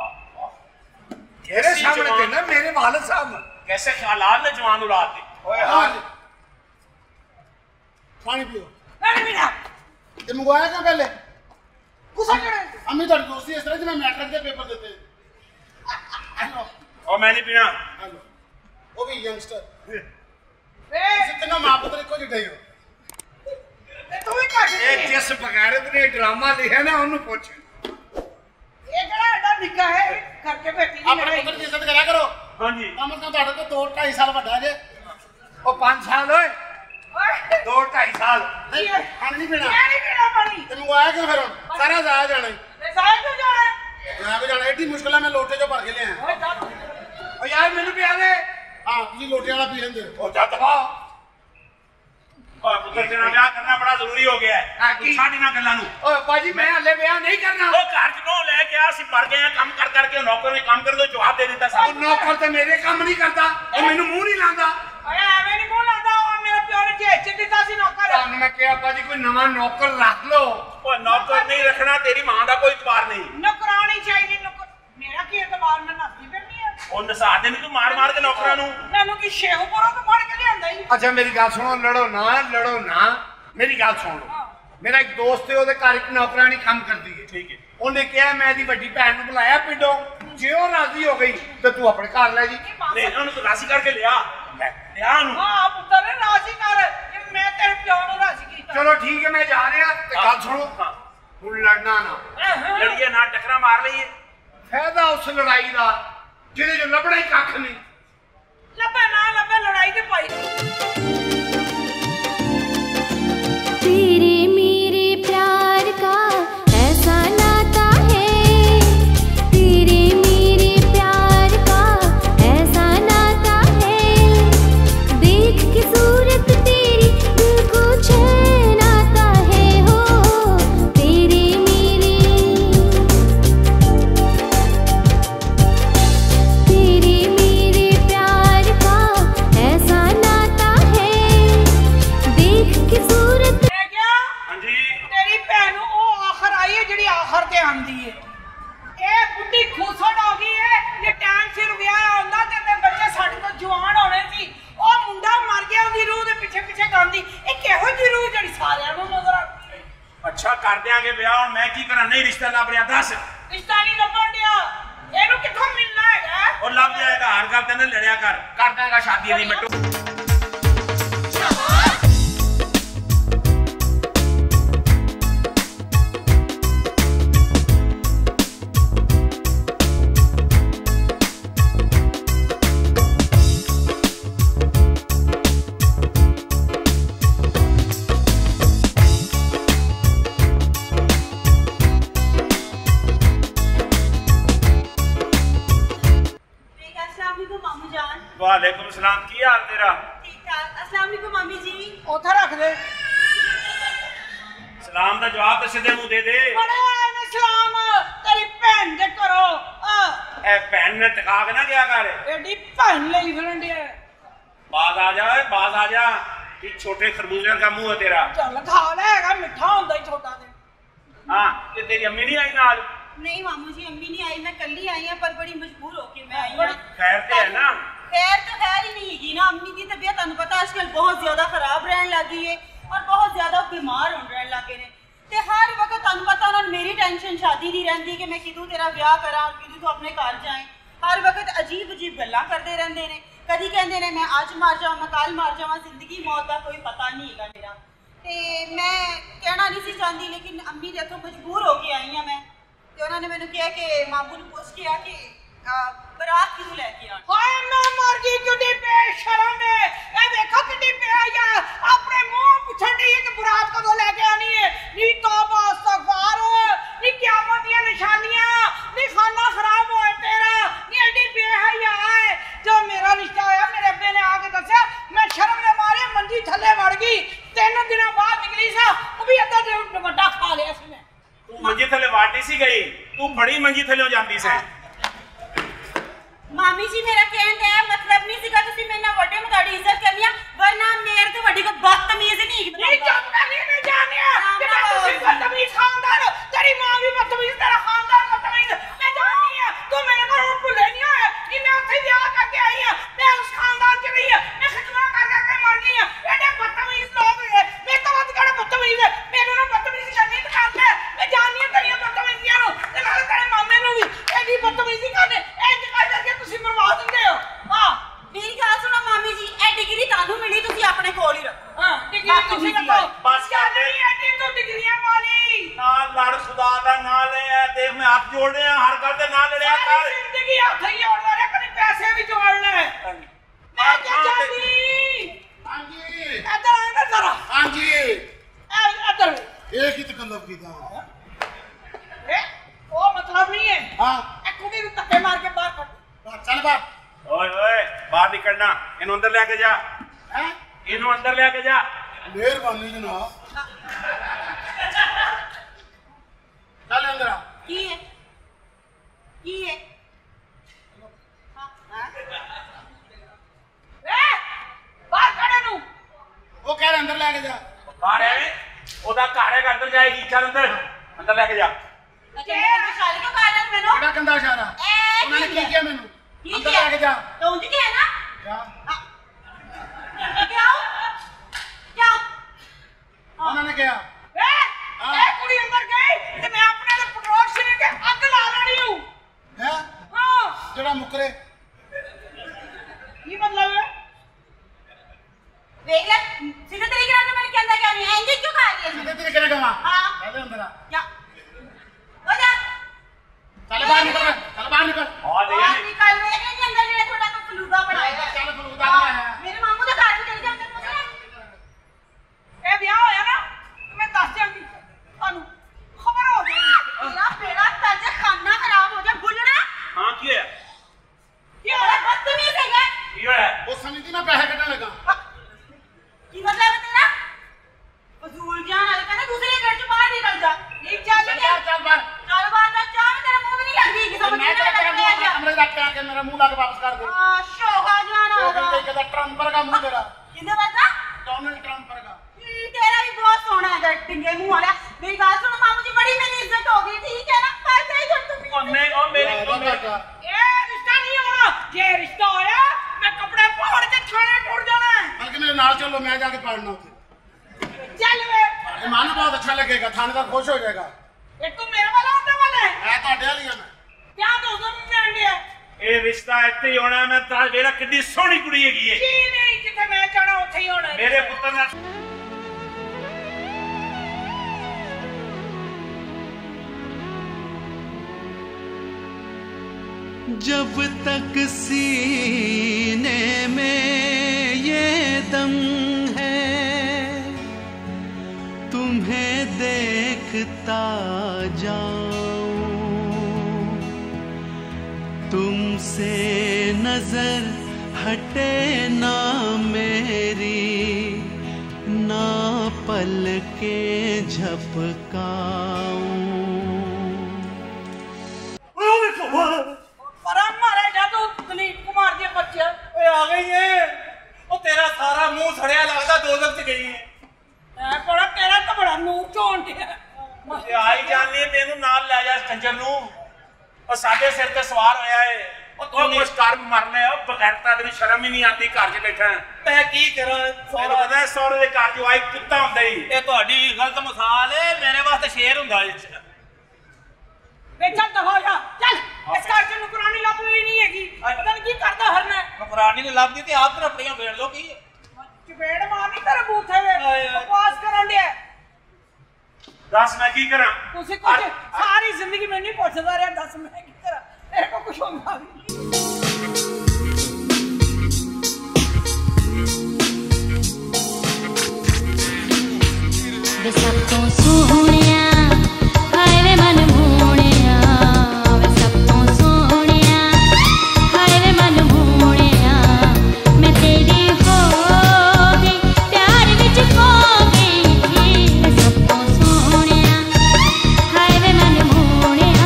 ਤੇਰੇ ਸਾਹਮਣੇ ਤੇ ਨਾ ਮੇਰੇ ਵਾਲਦ ਸਾਹਿਬ कैसे ख्यालात ने जवान औलाद दे ਓਏ ਹਾਂ ਪਾਣੀ ਪੀਓ ਨਹੀਂ ਬਿਨਾ ਤੇ ਮੰਗਵਾਇਆ ਕਾ ਪਹਿਲੇ ਗੁੱਸਾ ਕਰੇ ਅੰਮੀ ਤੁਹਾਡੀ ਦੋਸਤੀ ਇਸ ਤਰ੍ਹਾਂ ਜਿਵੇਂ ਮੈਟ੍ਰਿਕ ਦੇ ਪੇਪਰ ਦਿੱਤੇ ਹੈਲੋ और मैं नहीं पीना ਹੈਲੋ ਉਹ ਵੀ ਯੰਗਸਟਰ ਵੇ ਤੁਸੀਂ ਤਿੰਨੋਂ ਮਾਂ ਪੁੱਤਰ ਇੱਕੋ ਜਿਹੇ ਹੋ ਤੂੰ ਵੀ ਕੱਟ ਇਹ ਜਿਸ ਬਗੈਰਤ ਨੇ ਡਰਾਮਾ ਲਿਖਿਆ ਨਾ ਉਹਨੂੰ ਪੁੱਛ ਇਹ ਕਿਹੜਾ ਐਡਾ ਨਿੱਕਾ ਹੈ ਇਹ ਕਰਕੇ ਬੈਠੀ ਨਹੀਂ ਆਪਣੇ ਪੁੱਤਰ ਦੀ ਇੱਜ਼ਤ ਕਰਿਆ ਕਰੋ हाँ जी ਕਮ ਸੇ ਕਮ ਤੁਹਾਡੇ ਤੋਂ ਦੋ ਢਾਈ ਸਾਲ ਵੱਡਾ ਜੇ ਉਹ ਪੰਜ ਸਾਲ ਓਏ ਓਏ ਦੋ ਢਾਈ ਸਾਲ ਨਹੀਂ ਖਾਣ ਨਹੀਂ ਪੀਣਾ ਨਹੀਂ ਪੀਣਾ ਪਾਣੀ ਤੇ ਮੰਗਵਾਇਆ ਕਿਉਂ ਫਿਰ ਹੁਣ ਸਾਰਾ ਜਾਇਆ ਜਾਣਾ ਹੀ ਤੇ ਸਾਹ ਕਿਉਂ ਜਾਣਾ ਮੈਂ ਵੀ ਜਾਣਾ ਏਡੀ ਮੁਸ਼ਕਲ ਹੈ ਮੈਂ ਲੋਟੇ ਚੋਂ ਭਰ ਕੇ ਲਿਆ ਓਏ ਜਾ ਓ ਯਾਰ ਮੈਨੂੰ ਪਿਆ ਦੇ ਹਾਂ ਤੁਸੀਂ ਲੋਟੇ ਵਾਲਾ ਪੀ ਲੈਂਦੇ ਹੋ ਜਾ ਦਫਾ और पुत्र तेरा ब्याह करना बड़ा जरूरी हो गया है हाँ, की? साड़ी ना गल्लां नु ਓਏ ਬਾਜੀ ਮੈਂ ਹਲੇ ਵਿਆਹ ਨਹੀਂ ਕਰਨਾ वो घर च नो ले के आ सी मर गए हैं काम कर करके नौकर ने काम कर दो जवाब दे देता ਉਹ साहब ਨੌਕਰ ਤੇ ਮੇਰੇ ਕੰਮ ਨਹੀਂ ਕਰਦਾ ਉਹ ਮੈਨੂੰ ਮੂੰਹ ਨਹੀਂ ਲਾਉਂਦਾ ਓਏ ਐਵੇਂ ਨਹੀਂ ਕੋਲ ਆਂਦਾ ਉਹ ਮੇਰਾ ਪਿਓ ਨੇ ਝੇਚ ਦਿੱਤਾ ਸੀ ਨੌਕਰ ਤੁਹਾਨੂੰ ਮੈਂ ਕਿਹਾ ਬਾਜੀ ਕੋਈ ਨਵਾਂ ਨੌਕਰ ਰੱਖ ਲਓ ओ नौकर नहीं रखना तेरी मां दा कोई इतबार नहीं ਨੌਕਰਾਣੀ ਚਾਹੀਦੀ ਨੌਕਰ ਮੇਰਾ ਕੀ ਇਤਬਾਰ ਮੈਂ ਨੱਸਦੀ ਫਿਰਨੀ ਆ ओ नसा दे तू मार मार के नौकरां नु ਮੈਨੂੰ ਕੀ ਸ਼ੇਖਪੁਰਾ ਤੋਂ ਫੜ ਕੇ ਲਿਆਂਦਾ ਹੀ ਅੱਛਾ ਮੇਰੀ ਗੱਲ ਸੁਣੋ ਲੜੋ ਨਾ ਲੜੋ ਨਾ ਮੇਰੀ ਗੱਲ ਸੁਣ ਲਓ ਮੇਰਾ ਇੱਕ ਦੋਸਤ ਹੈ ਉਹਦੇ ਘਰ ਇੱਕ ਨੌਕਰਾਨੀ ਕੰਮ ਕਰਦੀ ਹੈ ठीक है ਉਹਨੇ ਕਿਹਾ ਮੈਂ ਇਹਦੀ ਵੱਡੀ ਭੈਣ ਨੂੰ ਬੁਲਾਇਆ ਪਿੰਡੋਂ ਜੇ ਉਹ ਰਾਜ਼ੀ ਹੋ ਗਈ ਤੇ ਤੂੰ ਆਪਣੇ ਘਰ ਲੈ ਜੀ नहीं उन्होंने तो राशि करके लिया लिया नु ਹਾਂ ਪੁੱਤਰ ਰਾਜ਼ੀ ਕਰ ਕਿ ਮੈਂ ਤੇਰੇ ਪਿਓ ਨੂੰ ਰਾਜ਼ੀ ਕੀਤਾ ਚਲੋ ਠੀਕ ਹੈ ਮੈਂ ਜਾ ਰਿਹਾ ਤੇ ਗੱਲ ਸੁਣੋ हाँ ਹੁਣ ਲੜਨਾ ਨਾ लड़िए ना टकरा मार लइए ਫਾਇਦਾ ਉਸ ਲੜਾਈ ਦਾ ਜਿਹਦੇ ਚ ਲੱਭਣਾ ਹੀ ਕੱਖ ਨਹੀਂ ਲੱਭੇ ਨਾ ਲੱਭੇ ਲੜਾਈ ਤੇ ਪਾਈ तेरे मेरे प्यार का ऐसा नाता है तेरे मेरे प्यार का ऐसा नाता है देख के सूरत तेरी दिल को चैन आता है हो तेरे मेरे तेरे मेरे प्यार का ऐसा नाता है देख के सूरत ਮੈਂ ਕਿਹਾ हाँ जी ਤੇਰੀ ਭੈਣ ਨੂੰ ਉਹ ਆਖਰ ਆਈ ਹੈ ਜਿਹੜੀ ਆਖਰ ਤੇ ਆਂਦੀ ਹੈ ਇਹ ਬੁੱਢੀ ਖੂਸੜ ਹੋ ਗਈ ਹੈ ਜੇ ਟਾਈਮ ਸਿਰ ਵਿਆਹ ਆਉਂਦਾ ਤੇ ਤੇ ਬੱਚੇ ਸਾਡੇ ਤੋਂ ਜਵਾਨ ਹੋਣੇ ਸੀ ਉਹ ਮੁੰਡਾ ਮਰ ਗਿਆ ਉਹਦੀ ਰੂਹ ਦੇ ਪਿੱਛੇ ਪਿੱਛੇ ਗਾਂਦੀ ਇਹ ਕਿਹੋ ਜਿਹੀ ਰੂਹ ਜਿਹੜੀ ਸਾਰਿਆਂ ਨੂੰ ਨਜ਼ਰ ਆਉਂਦੀ ਹੈ अच्छा कर देंगे ब्याह और मैं की करा नहीं रिश्ता लभ रहा दस ਰਿਸ਼ਤਾ ਨਹੀਂ ਲੱਭਣ ਡਿਆ ਇਹਨੂੰ ਕਿੱਥੋਂ ਮਿਲਣਾ ਹੈਗਾ और लभ जाएगा हर गल तेने लड़िया कर कर देगा शादी नहीं मिट्टू अस्सलाम वालेकुम मामू जान वालेकुम सलाम की हाल तेरा ठीक ठाक अस्सलाम वालेकुम मामी जी ਉੱਥੇ ਰੱਖ ਦੇ सलाम दा जवाब तो सीधे मुंह दे दे ਬੜੇ ਆਏ ਨੇ ਸਲਾਮ ਤੇਰੀ ਭੈਣ ਦੇ ਕਰੋ ਆ ए भैन ने टका के ना क्या कर ਐਡੀ ਭੈਣ ਲਈ ਫਿਰਨ ਡਿਆ बाज आ जा ओए, बाज आ जा कि छोटे खरबूजे का मुंह है तेरा ਚੱਲ ਖਾ ਲੈ ਹੈਗਾ ਮਿੱਠਾ ਹੁੰਦਾ ਹੀ ਛੋਟਾ ਤੇ हाँ ते तेरी अम्मी नहीं आई नाल नहीं मामू जी अम्मी नहीं आई मैं कल ही आई हूं पर बड़ी मजबूर होके मैं आई हूं खैर ते है ना खैर तो खैर ही नहीं है ना अम्मी की तबीयत ਤੁਹਾਨੂੰ ਪਤਾ आजकल बहुत ज्यादा खराब रहन लगी है और बहुत ज्यादा बीमार होने रहन लगे ने ते हर वक्त ਤੁਹਾਨੂੰ ਪਤਾ ਉਹਨਾਂ मेरी टेंशन शादी ਦੀ ਰਹਿੰਦੀ ਕਿ मैं किदू तेरा ਵਿਆਹ ਕਰਾਂ और किदू तू अपने घर जाए हर वक्त अजीब अजीब गल्लां करते रहंदे ने कभी कहते ने मैं अज मर जावां मैं कल मर जावां जिंदगी मौत का कोई पता नहीं है मेरा ते मैं कहना नहीं सी चाहती लेकिन अम्मी दे हथों मजबूर हो के आई हाँ मैं ते उन्होंने मैंने कहा कि मामू नूं पुछ के आ कि बरात किनू लेके आण हाय मैं मर गई किड्डी बेशरम है ए देखो किड्डी पिया अपने मुंह पुछण दी कि बरात कदों लेके आनी है नी तौबा इस्तगफार नी क़यामत दी निशानियां नी खाना खराब होए तेरा नी एडी बेहया है जो मेरा रिश्ता होया मेरे अब्बे ने आके दस्या मैं शर्म दे मारे मंजी थल्ले वड़ गई तीन दिनों बाद निकली सा वो भी अद्धा दुपट्टा खा लिया सी मैं तू मंजी थल्ले वाटी सी गई तू बड़ी मंजी थल्ले जांदी सी मामी जी मेरा कहने का मतलब नहीं सीगा तुसी मेरे नाल वड्डे मुताड़ी इज्जत करनी वरना मेरे तो वड्डी को बदतमीज नहीं नहीं चुप करनी नहीं जानिया कि मैं तुसी बदतमीज खानदान तेरी मां भी बदतमीज तेरा खानदान बदतमीज मैं जाननी है तू मेरे को भूले नहीं है कि मैं उथे ब्याह करके आई हूं मैं उस खानदान च रही हूं मैं खिदमत कर करके मर गई हूं एडे बदतमीज लोग है मैं तो वध कड़ा बदतमीज है मेरे नाल बदतमीजी करनी तो कर ले मैं जाननी है तेरी बदतमीजियां नु ते नाल तेरे मामे नु भी एडी बदतमीजी करने ए जगह करके तुसी मरवा दिंदे हो हां मेरी गल सुनो मामी जी ए डिग्री तानू मिली तुसी अपने कोल ही रखो हां डिग्री तुसी रखो बस क्या नहीं है कि तू डिग्रियां वाली ना लड़ खुदा दा ना ले देख मैं हाथ जोड़ रहे हैं हर गल ते ना लड़या कर जिंदगी हाथ ही जोड़दा रे कभी पैसे भी जोड़ना है मैं क्या चाहती हां जी इधर आना जरा हां जी इधर एक ही तकल्लुफ कीता ए वो मतलब नहीं है हां ए कुड़ी नु धक्के मार के बाहर कर चल बात ओए ओए बाहर निकलना इन्हों अंदर लेके जा हैं इन्हों अंदर लेके जा मेहरबानी जनाब चल अंदर आ की है की है हां हां ए बाहर खड़े नु वो कह रहा अंदर लेके जा बाहर है ओदा घर है अंदर जाएगी चल अंदर अंदर लेके जा अच्छा मैं शादी को कारण मैंने बड़ा गंदा इशारा ए उन्होंने की किया मैनू अंदर लेके जा तो उनकी क्या है ना क्या क्या क्या उन्होंने क्या ए ए कुड़ी अंदर गई ते मैं अपने ले पेट्रोल छीन के आग ला लेनी हूं है हां जड़ा मुकरे ये मतलब है देख ले सीधे तरीके से मैंने क्या अंदर क्या नहीं एंगे क्यों खा रही है सीधे तेरे कहने का हां चल अंदर आ क्या हो जा चल बाहर निकल चल बाहर निकल और ले बाहर निकल वे के अंदर जेड़ा थोड़ा तो फलूदा बनाएगा चल फलूदा बनाया है मेरे मामू के घर में चल जा ए ब्याह होया ना मैं दस जाऊंगी तानू खबर हो गई तेरा बेड़ा तज खाना खराब हो जा भुलना हां की है ये बड़ा बदतमीज है ये है वो समझी ना पैसे कटने लगा की मतलब है तेरा फजूल जान वाले का ना दूसरे घर से बाहर निकल जा नहीं चल चल के बाहर चल बाहर चल बाहर जा चाह तेरा मुंह भी नहीं लगदी कि समझ मैं नहीं तेरा लगता मुंह कमरे रख के आके मेरा मुंह ला के वापस कर दे आ शोभा जान तो होगा कहते कहता ट्रम्प का मुंह तेरा किंदे बता डोनाल्ड ट्रम्प का तेरा भी बहुत सोना है डिंगे मुंह वाला मेरी बात सुनो मामू जी बड़ी मेरी इज्जत हो गई ठीक है ना पैसे ही छोड़ तुम और मैं और मेरी और मेरी ए रिश्ता नहीं होना ये रिश्ता होया मैं कपड़े फाड़ के थाने टूट जाना है बल्कि मेरे नाल चलो मैं जाके पढ़ना उसे चल वे ये मानो बहुत अच्छा लगेगा थाने का खुश हो जाएगा ये तू मेरे वाला होने वाला है मैं तो अड्डे लिया मैं क्या तो उधर में अंडे ਇਹ ਰਿਸ਼ਤਾ ਇੱਥੇ ਹੀ ਹੋਣਾ ਮੈਂ ਤਾਂ ਵੇਲਾ ਕਿੱਡੀ ਸੋਹਣੀ ਕੁੜੀ ਹੈਗੀ ਏ ਕੀ ਨਹੀਂ ਜਿੱਥੇ ਮੈਂ ਜਾਣਾ ਉੱਥੇ ਹੀ ਹੋਣਾ ਮੇਰੇ ਪੁੱਤਰ ਨਾਲ जब तक सीने में ये दम है तुम्हें देखता जाऊं तुमसे नजर हटे ना मेरी ना पल के झपकाऊं ਪਰਾਂ ਮਾਰੇ ਜਾਦੂ ਦਲੀਪ ਕੁਮਾਰ ਦੀ ਬੱਚਾ ਓਏ ਆ ਗਈ ਏ ਉਹ ਤੇਰਾ ਸਾਰਾ ਮੂੰਹ ਸੜਿਆ ਲੱਗਦਾ ਦੋ ਦਿਨ ਚ ਗਈ ਏ ਐ ਕੋੜਾ ਤੇਰਾ ਤਾਂ ਬੜਾ ਮੂੰਹ ਝੋਣ ਡਿਆ ਤੇ ਆਈ ਜਾਣੀ ਤੈਨੂੰ ਨਾਲ ਲੈ ਜਾ ਕੰਜਰ ਨੂੰ ਉਹ ਸਾਡੇ ਸਿਰ ਤੇ ਸਵਾਰ ਹੋਇਆ ਏ ਉਹ ਤੂੰ ਕੁਛ ਕਰ ਮਰਨੇ ਆ ਬਗੈਰਤਾ ਤੈਨੂੰ ਸ਼ਰਮ ਹੀ ਨਹੀਂ ਆਉਂਦੀ ਘਰ 'ਚ ਬੈਠਾ ਮੈਂ ਕੀ ਕਰਾਂ ਮੈਨੂੰ ਪਤਾ ਸੌਰੇ ਦੇ ਘਰ 'ਚ ਆਈ ਕੁੱਤਾ ਹੁੰਦਾ ਹੀ ਇਹ ਤੁਹਾਡੀ ਗਲਤ ਮਿਸਾਲ ਏ ਮੇਰੇ ਵਾਸਤੇ ਸ਼ੇਰ ਹੁੰਦਾ ਇਹ ਵੇ ਚੱਲ ਦਫਾ ਹੋ ਜਾ ਚੱਲ ਇਸ ਘਰ 'ਚ ਨੁਕਰਾਨੀ ਲੱਭ ਵੀ ਨਹੀਂ ਹੈਗੀ ਪਤਾ ਨਹੀਂ ਕੀ ਕਰਦਾ ਹਰਨਾ नौकरानी ने लाभ दी थी आप तो अपनियां भेड़ लो की चपेड़ मारनी तेरे बूथे में बकवास करन दे दस मैं की करा तुसी कुछ सारी जिंदगी में नहीं पूछदा रहा दस मैं की करा तेरे को कुछ होगा वे सब तो सोहणिया हाय वे मन मोहणिया वे सब तो सोहणिया हाय वे मन मोहणिया मैं तेरी हो गई प्यार विच खो गई वे सब तो सोहणिया हाय वे मन मोहणिया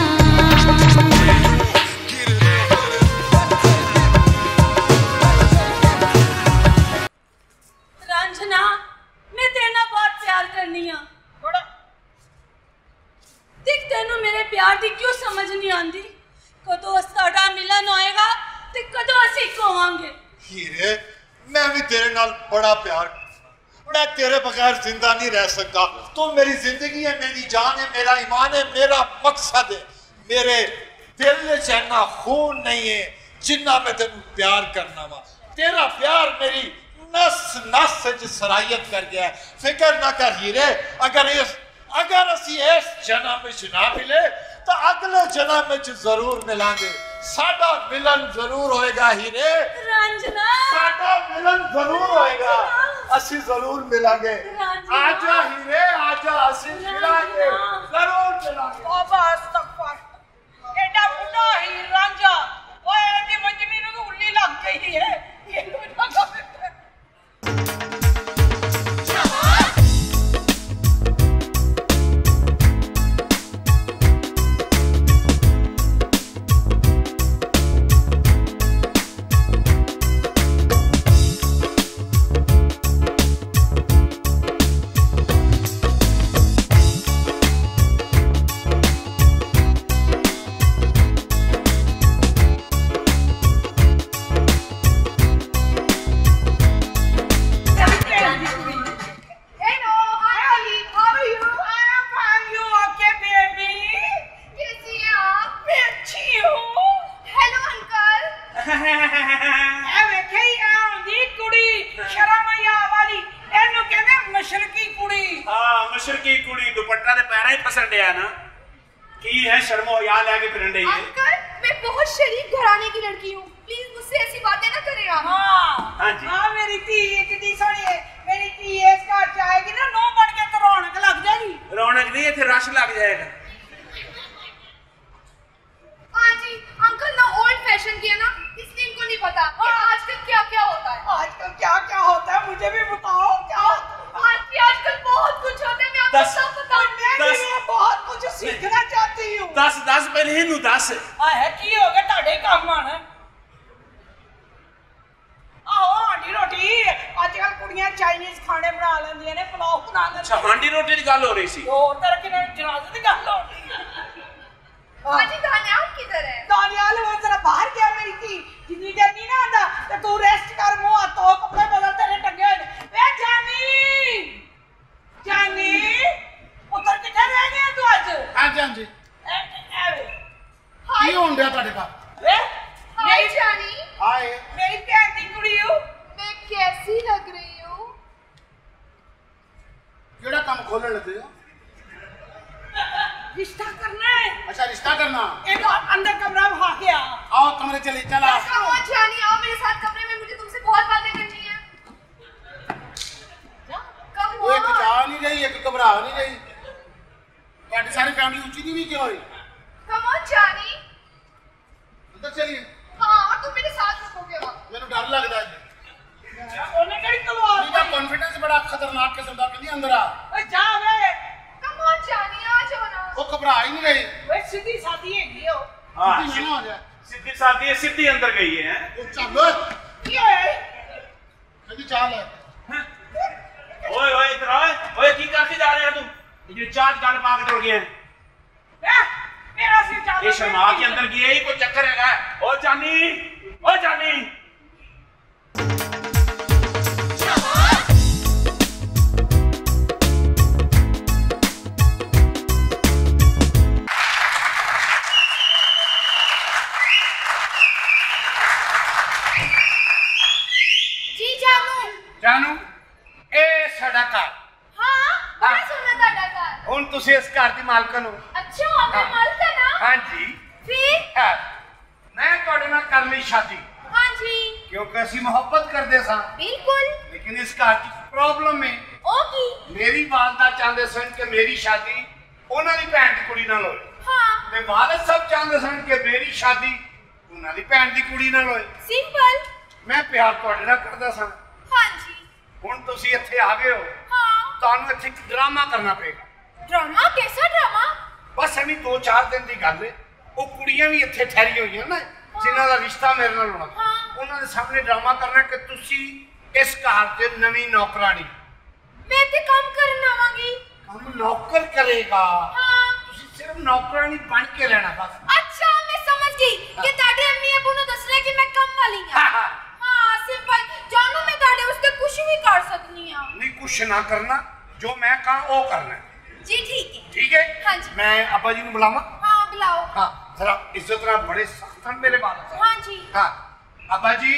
रंजना मैं तेरे नाल बहुत प्यार करनी आ थोड़ा देख तेनू मेरे प्यार दी क्यों समझ नहीं आंदी कदों साडा मिलन होएगा ते कदों असीं होवांगे हीरे मैं भी तेरे नाल बड़ा प्यार मैं तेरे बगैर जिंदा नहीं रह सकता तू मेरी जिंदगी है मेरी जान है मेरा ईमान है मेरा मकसद है मेरे दिल विच इन्ना खून नहीं है जिन्ना मैं तेनू प्यार करना वा तेरा प्यार मेरी नस नस च सरायत कर गया फिक्र ना कर हीरे अगर इस अगर असी इस जन्म में ना मिले तो अगले जन्म में जरूर मिलांगे साडा मिलन जरूर होएगा हीरे रंजना साडा मिलन जरूर होएगा असी जरूर मिलांगे आजा हीरे आजा असी मिलांगे जरूर मिलांगे बाबा अस्तगफर एडा बुढ़ा ही रांझा ओए एदी मंजनी नु तो उल्ली लग गई है ये ना कर अंकल मैं बहुत शरीफ घराने की लड़की हूँ प्लीज मुझसे ऐसी बातें ना करें आप हाँ हाँ जी हाँ मेरी धी कितनी सोहनी है मेरी धी इस घर जाएगी ना नौ बन के तो रौनक लग जाएगी रौनक नहीं इतने रश लग जाएगा हाँ जी अंकल ना ओल्ड फैशन की है ना इसलिए इनको नहीं पता कि आजकल क्या क्या होता है आजकल क्या क्या होता है मुझे भी बताओ क्या आंटी आजकल बहुत कुछ होता है मैं आपको दस- सब बताऊं मैं दस- भी बहुत कुछ सीखना चाहती हूँ दस दस पहले ही दस आ है की हो गया ਤੁਹਾਡੇ ਕੰਮ ਆਣਾ ਆਹੋ ਆਂਟੀ ਰੋਟੀ ਅੱਜ ਕੱਲ ਕੁੜੀਆਂ ਚਾਈਨੀਜ਼ ਖਾਣੇ ਬਣਾ ਲੈਂਦੀਆਂ ਨੇ ਪਲਾਓ ਬਣਾ ਲੈਂਦੀਆਂ अच्छा हांडी रोटी की गल हो रही सी ਹੋਰ ਤਰ੍ਹਾਂ ਕਿ ਜਨਾਜ਼ੇ ਦੀ ਗੱਲ ਹੋ ਰਹੀ ਹੈ हाँ जी दानियाल किधर है दानियाल वो जरा बाहर गया मेरी थी जितनी देर नहीं ना आंदा ते तू रेस्ट कर मुंह हाथ धो कपड़े बदल तेरे टंगे हुए ने वे जानी जानी उधर किधर रह गया तू आज हाँ जी हाँ जी ए ए वे की होन दिया ਤੁਹਾਡੇ ਘਰ वे हाय जानी हाय मेरी भैन दी कुड़ी हूं मैं कैसी लग रही हूँ ਕਿਹੜਾ ਕੰਮ ਖੋਲਣ ਲੱਗੇ ਹੋ रिश्ता करना है अच्छा रिश्ता करना एक अंदर कमरा भाग गया आओ कमरे चले चला कम ऑन जानी आओ मेरे साथ कमरे में मुझे तुमसे बहुत बातें करनी है कम वो एक ऑन जा नहीं रही एक घबरा नहीं रही ਤੁਹਾਡੀ ਸਾਰੀ ਫੈਮਿਲੀ ਉੱਚੀ ਦੀ ਵੀ ਕਿਉਂ ਹੋਈ कम ऑन जानी अंदर चलिए हाँ तुम मेरे साथ रुकोगे वहाँ ਮੈਨੂੰ ਡਰ ਲੱਗਦਾ ਹੈ ਉਹਨੇ ਕਿਹੜੀ ਤਲਵਾਰ ਇਹਦਾ ਕੌਨਫੀਡੈਂਸ ਬੜਾ ਖਤਰਨਾਕ ਕਿਸਮ ਦਾ ਕਹਿੰਦੀ ਅੰਦਰ ਆ ਓਏ ਜਾ ਵੇ कम ऑन जानी आ जाओ ना ਉਹ ਘਬਰਾ ਹੀ ਨਹੀਂ ਰਹੀ ਓਏ ਸਿੱਧੀ ਸਾਦੀ ਹੈਗੀ ਓ हाँ सीधी ना हो जाए सीधी सादी सीधी अंदर गई है ਉਹ ਚੱਲ ਕੀ ਹੋਇਆ ਕਹਿੰਦੀ ਚਾਹ ਲੈ ओए ओए इधर आओ ओए की करके जा रहे हो तुम ये चार गल पा के टुर गए ए मेरा सिर चादर ये शर्मा के अंदर गए ही कोई चक्कर है ओ जानी ओ जानी ਮਾਲਕਨ ਹੋ। अच्छा मैं मालकन हां। हाँ जी। फिर है मैं ਤੁਹਾਡੇ ਨਾਲ ਕਰ ਲਈ ਸ਼ਾਦੀ हां जी ਕਿਉਂਕਿ ਅਸੀਂ ਮੁਹੱਬਤ ਕਰਦੇ ਸਾਂ। बिल्कुल। ਲੇਕਿਨ ਇਸ ਘਰ 'ਚ ਪ੍ਰੋਬਲਮ ਹੈ। ओ की ਮੇਰੀ ਵਾਲਦਾ ਚਾਹੁੰਦੇ ਸਨ ਕਿ ਮੇਰੀ ਸ਼ਾਦੀ ਉਹਨਾਂ ਦੀ ਭੈਣ ਦੀ ਕੁੜੀ ਨਾਲ ਹੋਏ। हां ਤੇ ਵਾਲਦ ਸਭ ਚਾਹੁੰਦੇ ਸਨ ਕਿ ਮੇਰੀ ਸ਼ਾਦੀ ਉਹਨਾਂ ਦੀ ਭੈਣ ਦੀ ਕੁੜੀ ਨਾਲ ਹੋਏ। सिंपल। ਮੈਂ ਪਿਆਰ ਤੁਹਾਡੇ ਨਾਲ ਕਰਦਾ ਸਾਂ। हां जी। ਹੁਣ ਤੁਸੀਂ ਇੱਥੇ ਆ ਗਏ ਹੋ हां ਤੁਹਾਨੂੰ ਇੱਥੇ ਇੱਕ ਡਰਾਮਾ ਕਰਨਾ ਪਏਗਾ। ड्रामा कैसा ड्रामा? ਬਸ ਐਵੇਂ ਦੋ ਚਾਰ ਦਿਨ ਦੀ ਗੱਲ ਹੈ। ਉਹ ਕੁੜੀਆਂ ਵੀ ਇੱਥੇ ਠਹਿਰੀ ਹੋਈਆਂ ਨਾ ਜਿਨ੍ਹਾਂ ਦਾ ਰਿਸ਼ਤਾ ਮੇਰੇ ਨਾਲ ਹੋਣਾ ਹਾਂ। ਉਹਨਾਂ ਦੇ ਸਾਹਮਣੇ ਡਰਾਮਾ ਕਰਨਾ ਕਿ ਤੁਸੀਂ ਇਸ ਘਰ ਦੇ ਨਵੀਂ ਨੌਕਰਾਨੀ। मैं ते काम करन आवांगी। ਕੰਮ ਨੌਕਰ ਕਰੇਗਾ। हां ਤੁਸੀਂ ਸਿਰਫ ਨੌਕਰਾਨੀ ਬਣ ਕੇ ਰਹਿਣਾ ਬਸ। अच्छा मैं समझ गई कि ताड़े अम्मी अबू ने दसना कि मैं काम वाली हां। हाँ, हाँ। हां सिंपल जानू मैं ताड़े उसते कुछ भी कर सकनी हां। नहीं कुछ ना करना जो मैं कहा वो करना है। जी ठीक है। ठीक है हाँ जी। मैं अब्बा जी को बुलावा। हां बुलाओ। हाँ जरा इज्जत ना बड़े सख्त हैं मेरे बाल। हां जी। हाँ अब्बा जी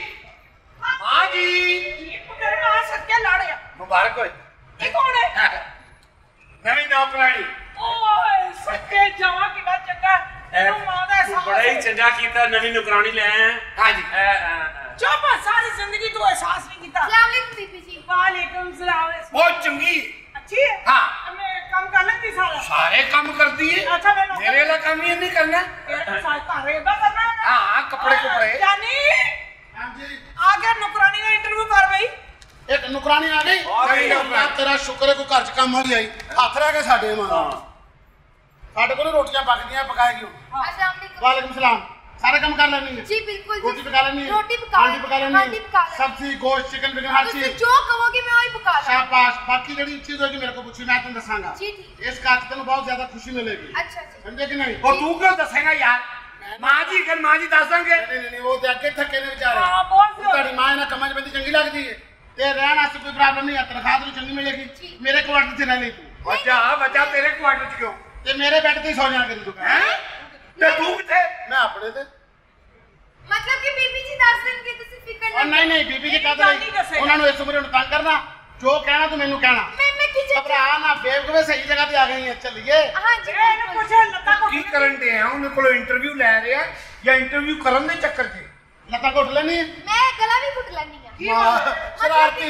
माँ जी तेरे ਨਾਲ ਸੱਚੇ ਲੜਿਆ मुबारक हो। ਇਹ ਕੌਣ ਹੈ? नवी नौकरानी। ਓਏ ਸੱਚੇ ਜਾਵਾ ਕਿੰਨਾ ਚੰਗਾ ਤੂੰ ਮਾਂ ਦਾ ਤੂੰ ਬੜਾ ਹੀ ਚੰਗਾ ਕੀਤਾ ਨਵੀਂ ਨੌਕਰਾਨੀ ਲੈ ਆਇਆ। हाँ जी। ਚੁੱਪ ਸਾਰੀ ਜ਼ਿੰਦਗੀ ਤੂੰ ਅਹਿਸਾਸ ਨਹੀਂ ਕੀਤਾ। अस्सलाम वालेकुम बीबी जी। वालेकुम सलाम। बहुत चंगी अच्छी है। हाँ। मैं काम कर लेती सारा। सारे काम करती है। अच्छा मैं नौकर- मेरे लिए काम ये नहीं करना। सारे इधर करना है ना? हाँ कपड़े कपड़े। जानी हाँ जी। आगे नौकरानी का इंटरव्यू कर भाई। ਇੱਕ ਨੁਕਰਾਨੀ ਆ ਗਈ ਨਹੀਂ, ਅੱਲਾ ਤੇਰਾ ਸ਼ੁਕਰ ਹੈ ਕੋਈ ਘਰ ਚ ਕੰਮ ਵਾਲੀ ਆਈ ਹੱਥ ਰਹਿ ਗਏ ਸਾਡੇ ਮਾਂ ਸਾਡੇ ਕੋਲ ਰੋਟੀਆਂ ਪੱਕਦੀਆਂ ਪਕਾਏਗੀ ਉਹ। अस्सलाम वालेकुम। ਵਾਲੇਕੁਮ ਸਲਾਮ ਸਾਰੇ ਕੰਮ ਕਰ ਲੈਣੀ ਹੈ जी बिल्कुल जी। रोटी पका लेनी है रोटी पका हांडी पका लेनी हांडी पका है लेनी। सब्जी गोश्त चिकन विकन हर ਤੁਸੀਂ चीज ਜੋ ਕਹੋਗੇ ਮੈਂ ਉਹੀ ਪਕਾ ਲਾਂ। शाबाश बाकी ਜਿਹੜੀ ਚੀਜ਼ ਹੋਏਗੀ ਮੇਰੇ को पूछी मैं तुम दसांगा जी ठीक। इस घਰ ਚ ਤੈਨੂੰ बहुत ज्यादा खुशी मिलेगी अच्छा जी। समझे कि नहीं और तू क्यों दसेगा यार? माँ जी कर माँ जी दस देंगे। नहीं नहीं नहीं वो ਤੇ ਅੱਗੇ ਥੱਕੇ ਨੇ ਵਿਚਾਰੇ हाँ बोल दो। ਤੁਹਾਡੀ ਮਾਂ ਇਹਨਾਂ ਕੰਮਾਂ 'ਚ ਬੰਦੀ ਚੰਗੀ ਲੱਗਦੀ ਹੈ ਤੇ ਰਹਿਣ ਵਾਸਤੇ ਕੋਈ ਪ੍ਰੋਬਲਮ ਨਹੀਂ ਹੈ ਤਨਖਾਹ ਤੈਨੂੰ ਚੰਗੀ ਮਿਲੇਗੀ ਮੇਰੇ ਕੁਆਟਰ 'ਚ ਰਹਿ ਲਈ ਤੂੰ बचा बचा तेरे क्वार्टर च क्यों? ਤੇ ਮੇਰੇ ਬੈੱਡ ਤੇ ਹੀ ਸੌ ਜਾਣਾ ਕਰੀ ਤੂੰ हैं? ते तू किथे? ਮੈਂ ਆਪਣੇ ਤੇ मतलब कि बीबी जी दस दिन की ਤੁਸੀਂ ਫਿਕਰ और नहीं नहीं बीबी जी कद नहीं ਉਹਨਾਂ ਨੂੰ ਇਸ ਉਮਰੇ ਨੂੰ ਤੰਗ ਕਰਨਾ ਜੋ ਕਹਿਣਾ ਤੂੰ ਮੈਨੂੰ ਕਹਿਣਾ मैं मैं किचन ਘਬਰਾ ਨਾ ਬੇਵਕੂਫੇ ਸਹੀ ਜਗ੍ਹਾ ਤੇ ਆ ਗਈ ਹੈ ਚੱਲੀਏ हां जी ए ने बिल्कुल। पूछे लता को की करन दे हैं उन्हें कोलो इंटरव्यू ले रहे हैं या इंटरव्यू करन दे चक्कर च? ਲੱਤਾਂ ਘੁੱਟ ਲੈਣੀ ਹੈ मैं गला भी घुट लेनी है। ਮਾਂ, ਸ਼ਰਾਰਤੀ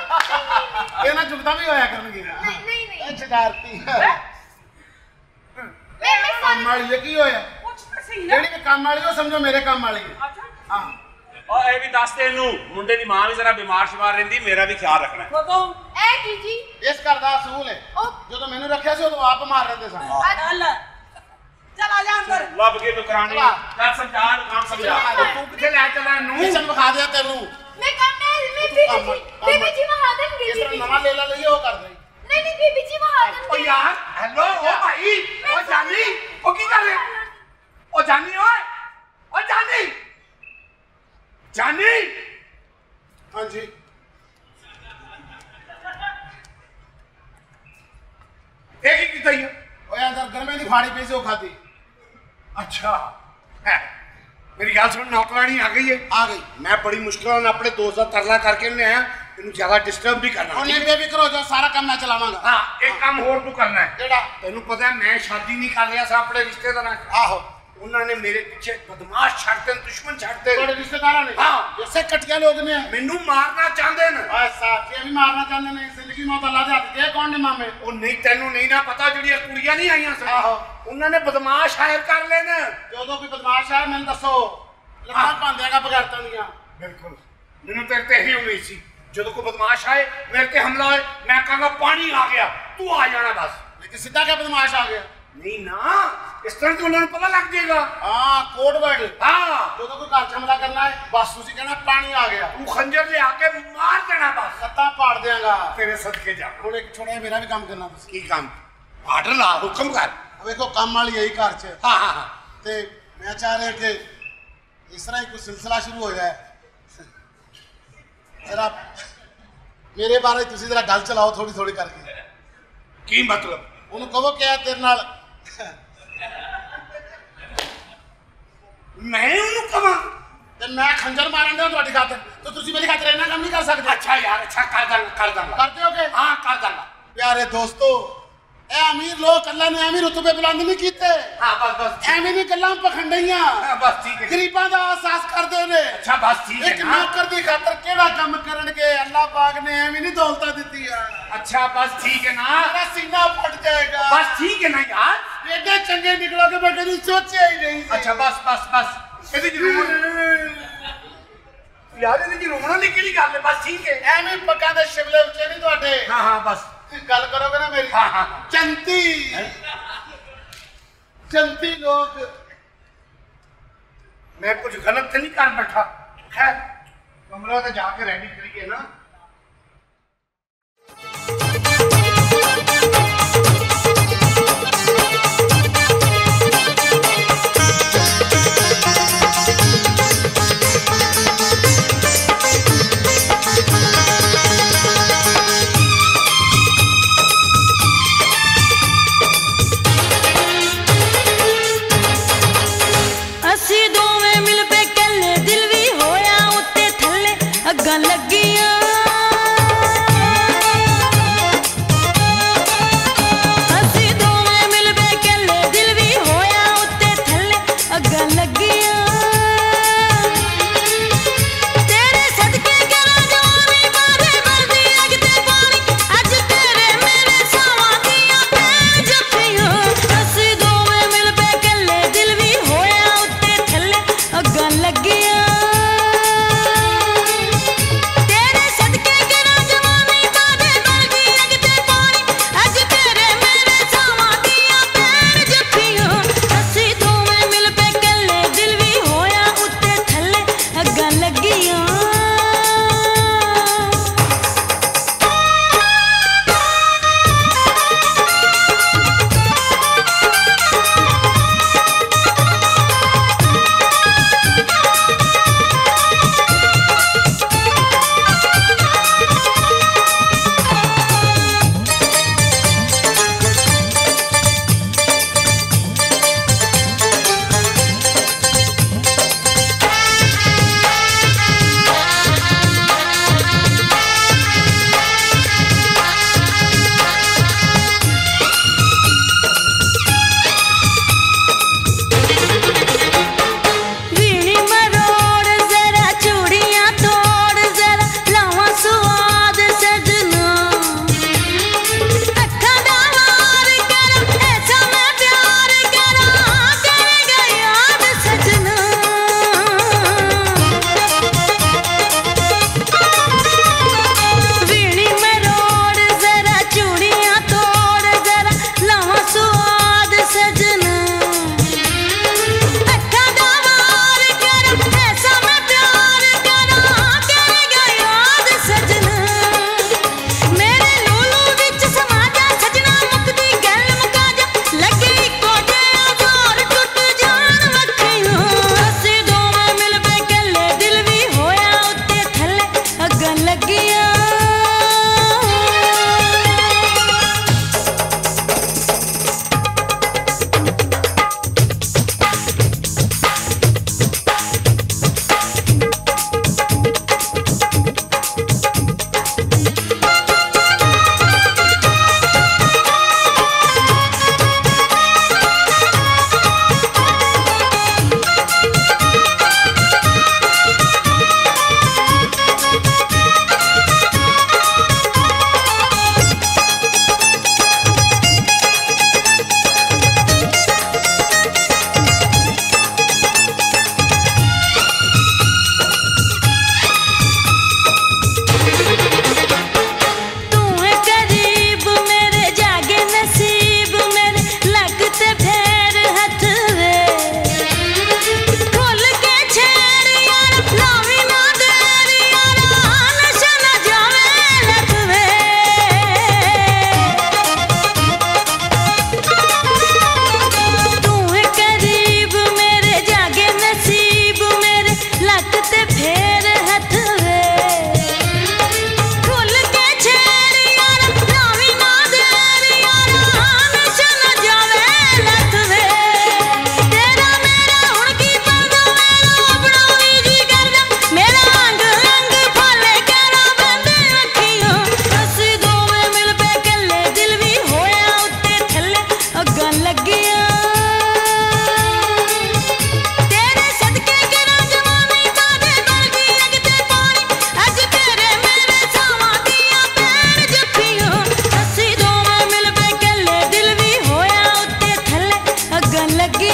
ਇਹ ਨਾ ਜੁਗਦਾ ਵੀ ਹੋਇਆ ਕਰਨਗੇ नहीं नहीं नहीं ਇਹ ਸ਼ਰਾਰਤੀ मैं मैं ਕੰਮ सारी ਵਾਲੀ ਇਹ ਕੀ ਹੋਇਆ कुछ तो सही ना। ਜਿਹੜੀ ਵੀ ਕੰਮ ਵਾਲੀ ਉਹ ਸਮਝੋ ਮੇਰੇ ਕੰਮ ਵਾਲੀ ਹੈ अच्छा ਹਾਂ ਉਹ ਇਹ ਵੀ ਦੱਸ ਦੇ ਇਹਨੂੰ ਮੁੰਡੇ ਦੀ ਮਾਂ ਵੀ ਜ਼ਰਾ ਬਿਮਾਰ ਸ਼ਿਮਾਰ ਰਹਿੰਦੀ ਮੇਰਾ ਵੀ ਖਿਆਲ ਰੱਖਣਾ। तो ए की जी ਇਸ ਘਰ ਦਾ ਅਸੂਲ ਹੈ ओ ਜਦੋਂ ਮੈਨੂੰ ਰੱਖਿਆ ਸੀ ਉਦੋਂ ਆਪ ਮਾਰ ਰਹਿੰਦੇ ਸਨ चल चल आ जा अंदर। ਲੱਭ ਕੇ ਨੌਕਰਾਨੀ ਚੱਲ ਸਮਝਾ ਨੂੰ ਕੰਮ ਸਮਝਾ। तू किथे ले चला नू? ਕਿਚਨ ਵਿਖਾ ਦਿਆ ਤੈਨੂੰ मैं काम मैं मैं बीबी जी बीबी जी वहां दे ਇਸ बीबी ਤਰ੍ਹਾਂ जी ਨਵਾਂ ਲੇਲਾ ਲਈਏ ਉਹ ਕਰ ਦੇ नहीं नहीं बीबी जी वहां ओ दे यार हेलो ओ भाई ओ जानी ओ की कर रहे? ओ जानी ओए ओ जानी जानी ਹਾਂਜੀ ਇਹ ਕੀ ਕੀਤਾ ਹੀ? ਓਏ ਅੰਦਰ ਗਰਮੇ ਦੀ ਫਾੜੀ ਪਈ ਸੀ ਉਹ ਖਾਦੀ अच्छा है मेरी गल सुन नौकरानी आ गई है। ਆ ਗਈ मैं बड़ी मुश्किल ਨਾਲ ਆਪਣੇ ਦੋਸਤ ਦਾ ਤਰਲਾ ਕਰਕੇ ਲੈ ਆਇਆ ਇਹਨੂੰ ਜ਼ਿਆਦਾ ਡਿਸਟਰਬ ਨਹੀਂ ਕਰਨਾ। ਉਹਨੇ ਬੇਫਿਕਰ ਹੋ ਜਾ ਸਾਰਾ ਕੰਮ ਮੈਂ ਚਲਾਵਾਂਗਾ ਹਾਂ ਇੱਕ ਕੰਮ ਹੋਰ ਤੂੰ ਕਰਨਾ ਹੈ। ਕਿਹੜਾ ਤੈਨੂੰ ਪਤਾ ਹੈ ਮੈਂ ਸ਼ਾਦੀ ਨਹੀਂ ਕਰ ਰਿਹਾ ਸਾਂ ਆਪਣੇ ਰਿਸ਼ਤੇਦਾਰਾਂ ਨਾਲ। ਆਹੋ ਉਹਨਾਂ ਨੇ ਮੇਰੇ ਪਿੱਛੇ ਬਦਮਾਸ਼ ਛੱਡਦੇ ਨੇ ਦੁਸ਼ਮਣ ਛੱਡਦੇ ਤੁਹਾਡੇ ਨੇ ਰਿਸ਼ਤੇਦਾਰਾਂ ਨੇ ਹਾਂ। ਇਸੇ ਕਟਿਆ ਲੋਕ ਨੇ ਮੈਨੂੰ ਮਾਰਨਾ ਚਾਹੁੰਦੇ ਨੇ। ਓਏ ਸਾਥੀਆਂ ਵੀ ਮਾਰਨਾ ਚਾਹੁੰਦੇ ਨੇ ਜ਼ਿੰਦਗੀ ਮੌਤ ਅੱਲਾ ਦੇ ਹੱਥ ਦੇ ਕੌਣ ਨੇ ਮਾਮੇ ਉਹ ਨਹੀਂ ਤੈਨੂੰ ਨਹੀਂ ਨਾ ਪਤਾ ਜਿਹੜੀਆਂ ਕੁੜੀਆਂ ਨਹੀਂ ਆਈਆਂ ਸਨ ਆਹੋ। ਉਹਨਾਂ ਨੇ ਬਦਮਾਸ਼ ਹਾਇਰ ਕਰ ਲਏ ਨੇ। ਜਦੋਂ ਕੋਈ ਬਦਮਾਸ਼ ਆ ਮੈਨੂੰ ਦੱਸੋ ਲੱਤਾਂ ਭਾਂਦਿਆਂਗਾ ਬਗੈਰਤਾਂ ਦੀਆਂ ਬਿਲਕੁਲ ਮੈਨੂੰ ਤੇਰੇ ਤੇ ਹੀ ਉਮੀਦ ਸੀ ਜਦੋਂ ਕੋਈ ਬਦਮਾਸ਼ ਆਏ ਮੇਰੇ ਤੇ ਹਮਲਾ ਹੋਏ ਮੈਂ ਕਹਾਂਗਾ ਪਾਣੀ ਆ ਗਿਆ ਤੂੰ ਆ ਜਾਣਾ ਬਸ। ਲੇਕਿਨ ਸਿੱਧਾ ਕਿਆ ਬਦਮਾਸ਼ ਆ ਗਿਆ ਨਹੀਂ ਨਾ ਇਸ ਤਰ੍ਹਾਂ ਤੋਂ ਉਹਨਾਂ ਨੂੰ ਪਤਾ ਲੱਗ ਜਾਏਗਾ। ਹਾਂ ਕੋਡ ਵਰਡ ਹਾਂ ਜਦੋਂ ਕੋਈ ਘਰ ਚ ਹਮਲਾ ਕਰਨਾ ਹੈ ਬਸ ਤੁਸੀਂ ਕਹਿਣਾ ਪਾਣੀ ਆ ਗਿਆ ਤੂੰ ਖੰਜਰ ਲਿਆ ਕੇ ਮਾਰ ਦੇਣਾ ਬਸ। ਲੱਤਾਂ ਪਾੜ ਦਿਆਂਗਾ ਤੇਰੇ ਸਦਕੇ ਜਾ। ਹੁਣ ਇੱਕ ਛੋੜਿਆ ਮੇਰਾ ਵੀ ਕੰਮ ਕਰਨਾ ਤੁਸੀਂ ਕੀ ਕੰਮ? ਆਰਡਰ ਲਾ ਹੁਕਮ ਕਰ। ਵੇਖੋ ਕੰਮ ਵਾਲੀ ਆਈ ਘਰ ਚ ਹਾਂ ਹਾਂ ਹਾਂ ਤੇ ਮੈਂ ਚਾਹ ਰਿਹਾ ਕਿ ਇਸ ਤਰ੍ਹਾਂ ਹੀ ਕੋਈ ਸਿਲਸਿਲਾ ਸ਼ੁਰੂ ਹੋ ਜਾਏ ਜਰਾ ਮੇਰੇ ਬਾਰੇ ਤੁਸੀਂ ਜਰਾ ਗੱਲ ਚਲਾਓ ਥੋੜੀ ਥੋੜੀ ਕਰਕੇ ਕੀ ਮਤਲਬ? ਉਹਨੂੰ ਕਹੋ ਕਿ ਆ ਤੇਰੇ ਨਾਲ ਮੈਂ ਉਹਨੂੰ ਕਵਾਂ? ਤੇ ਮੈਂ ਖੰਜਰ ਮਾਰਨ ਦਾ ਤੁਹਾਡੀ ਖਾਤਰ ਤੇ ਤੁਸੀਂ ਮੇਰੀ ਖਾਤਰ ਇੰਨਾ ਕੰਮ ਨਹੀਂ ਕਰ ਸਕਦੇ ਅੱਛਾ ਯਾਰ ਅੱਛਾ ਕਰ ਦਾਂਗਾ ਕਰ ਦਾਂਗਾ। ਕਰਦੇ ਹੋਗੇ ਹਾਂ ਕਰ ਦਾਂਗਾ। ਪਿਆਰੇ ਦੋਸਤੋ ਇਹ ਅਮੀਰ ਲੋਕ ਅੱਲਾ ਨੇ ਐਵੇਂ ਰੁਤਬੇ ਬੁਲੰਦ ਨਹੀਂ ਕੀਤੇ ਹਾਂ ਬਸ ਬਸ ਐਵੇਂ ਨਹੀਂ ਗੱਲਾਂ ਪਖੰਡਈਆਂ ਹਾਂ ਬਸ ਠੀਕ ਹੈ ਗਰੀਬਾਂ ਦਾ ਅਹਿਸਾਸ ਕਰਦੇ ਨੇ ਅੱਛਾ ਬਸ ਠੀਕ ਹੈ ਇੱਕ ਨਾ ਨੌਕਰ ਦੀ ਖਾਤਰ ਕਿਹੜਾ ਕੰਮ ਕਰਨਗੇ ਅੱਲਾ ਪਾਕ ਨੇ ਐਵੇਂ ਨਹੀਂ ਦੌਲਤਾਂ ਦਿੱਤੀਆਂ अच्छा बस ठीक है ना मेरा सीना फट जाएगा बस ठीक है ना यार एडे चंगे निकलोगे मैं कभी सोचा ही नहीं अच्छा बस बस बस ਇਹਦੀ ਜੀ ਰੋਣ ਯਾਰ ਇਹਦੀ ਜੀ ਰੋਣਾ ਦੀ ਕਿਹੜੀ ਗੱਲ ਹੈ ਬਸ ਠੀਕ ਹੈ ਐਵੇਂ ਪੱਕਾਂ ਦੇ ਸ਼ਿਵਲੇ ਉੱਚੇ ਨਹੀਂ ਤੁਹਾਡੇ ਹਾਂ ਹਾਂ ਬਸ ਗੱਲ ਕਰੋਗੇ ਨਾ ਮੇਰੀ ਹਾਂ ਹਾਂ ਚੰਤੀ ਚੰਤੀ ਲੋਕ ਮੈਂ ਕੁਝ ਗਲਤ ਤੇ ਨਹੀਂ ਕਰ ਬੈਠਾ ਖੈਰ ਕਮਰਾ ਤੇ ਜਾ ਕੇ ਰੈਡੀ ਕਰੀਏ ਨਾ ਅਸੀਂ ਦੋਵੇਂ ਮਿਲ ਪੇ ਕੱਲੇ ਦਿਲ ਵੀ ਹੋਇਆ ਉੱਤੇ ਥੱਲੇ ਅੱਗਾਂ ਲੱਗੀਆਂ ਅਸੀਂ ਦੋਵੇਂ ਮਿਲ ਪੇ ਕੱਲੇ ਦਿਲ ਵੀ ਹੋਇਆ ਉੱਤੇ ਥੱਲੇ ਅੱਗਾਂ ਲੱਗੀਆਂ ਤੇਰੇ ਸਦਕੇ ਕਰਾਂ ਜਵਾਨੀ ਬਾਰੇ ਵਰਦੀ ਅੱਗ ਤੇ ਪਾਣੀ ਅੱਜ ਤੇਰੇ ਮੇਰੇ ਸਾਵਾਂ ਦੀਆਂ ਪੈਰ ਜੱਫੀਆਂ ਅਸੀਂ ਦੋਵੇਂ ਮਿਲ ਪੇ ਕੱਲੇ ਦਿਲ ਵੀ ਹੋਇਆ ਉੱਤੇ ਥੱਲੇ ਅੱਗਾਂ ਲੱਗੀਆਂ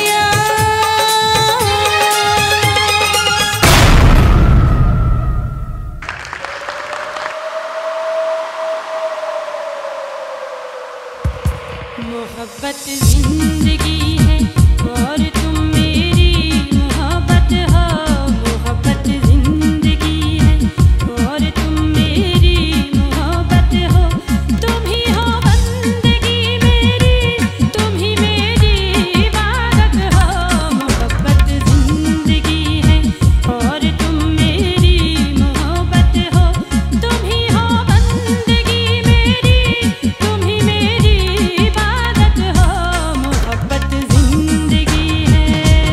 मोहब्बत जिंदगी है और तुम मेरी मोहब्बत हो। मोहब्बत जिंदगी है और तुम मेरी मोहब्बत हो। तुम ही हो बंदगी मेरी, तुम ही मेरी इबादत हो। मोहब्बत जिंदगी है और तुम मेरी मोहब्बत हो। तुम ही हो बंदगी मेरी, तुम ही मेरी इबादत हो। मोहब्बत जिंदगी है।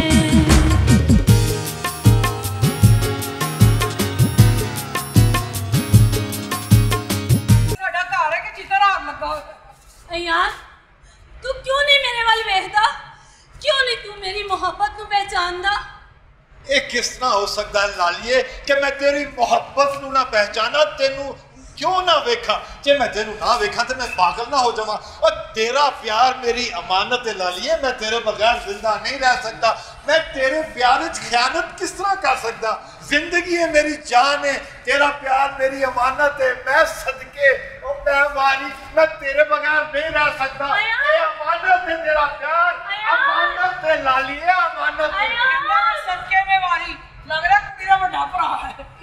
ਸਾਡਾ ਘਰ ਹੈ ਕਿ ਜਿੱਧਰ ਹਾਰ ਲੱਗਾ ਹੋਇਆ यार तू क्यों नहीं मेरे वाल वेखदा? क्यों नहीं तू मेरी मोहब्बत नू पहचानदा? ਇਹ ਕਿਸ ਤਰ੍ਹਾਂ ਹੋ ਸਕਦਾ ਹੈ ਲਾਲੀਏ ਕਿ ਮੈਂ ਤੇਰੀ ਮੁਹੱਬਤ ਨੂੰ ਨਾ ਪਹਿਚਾਨਾ, ਤੈਨੂੰ ਕਿਉਂ ਨਾ ਵੇਖਾਂ? ਜੇ ਮੈਂ ਤੈਨੂੰ ਨਾ ਵੇਖਾਂ ਤੇ ਮੈਂ ਪਾਗਲ ਨਾ ਹੋ ਜਾਵਾਂ। ਔਰ ਤੇਰਾ ਪਿਆਰ ਮੇਰੀ ਅਮਾਨਤ ਹੈ ਲਾਲੀਏ, ਮੈਂ ਤੇਰੇ ਬਗੈਰ ਜ਼ਿੰਦਾ ਨਹੀਂ ਰਹਿ ਸਕਦਾ। ਮੈਂ ਤੇਰੇ ਪਿਆਰ ਵਿੱਚ ਖਿਆਨਤ ਕਿਸ ਤਰ੍ਹਾਂ ਕਰ ਸਕਦਾ? ਜ਼ਿੰਦਗੀ ਹੈ, ਮੇਰੀ ਜਾਨ ਹੈ, ਤੇਰਾ ਪਿਆਰ ਮੇਰੀ ਅਮਾਨਤ ਹੈ। ਮੈਂ ਸਦਕੇ ਉਹ ਮੈਂ ਵਾਰੀ ਮੈਂ ਤੇਰੇ ਬਗੈਰ ਨਹੀਂ ਰਹਿ ਸਕਦਾ। ਇਹ ਅਮਾਨਤ ਹੈ, ਤੇਰਾ ਪਿਆਰ ਅਮਾਨਤ ਹੈ ਲਾਲੀਏ, ਅਮਾਨਤ ਹੈ। ਕਿੰਨਾ ਸਦਕੇ ਮੇ ਵਾਰੀ ਲੱਗ ਰਿਹਾ ਕਿ ਮੇਰਾ ਵੱਡਾ ਭਰਾ ਹੈ।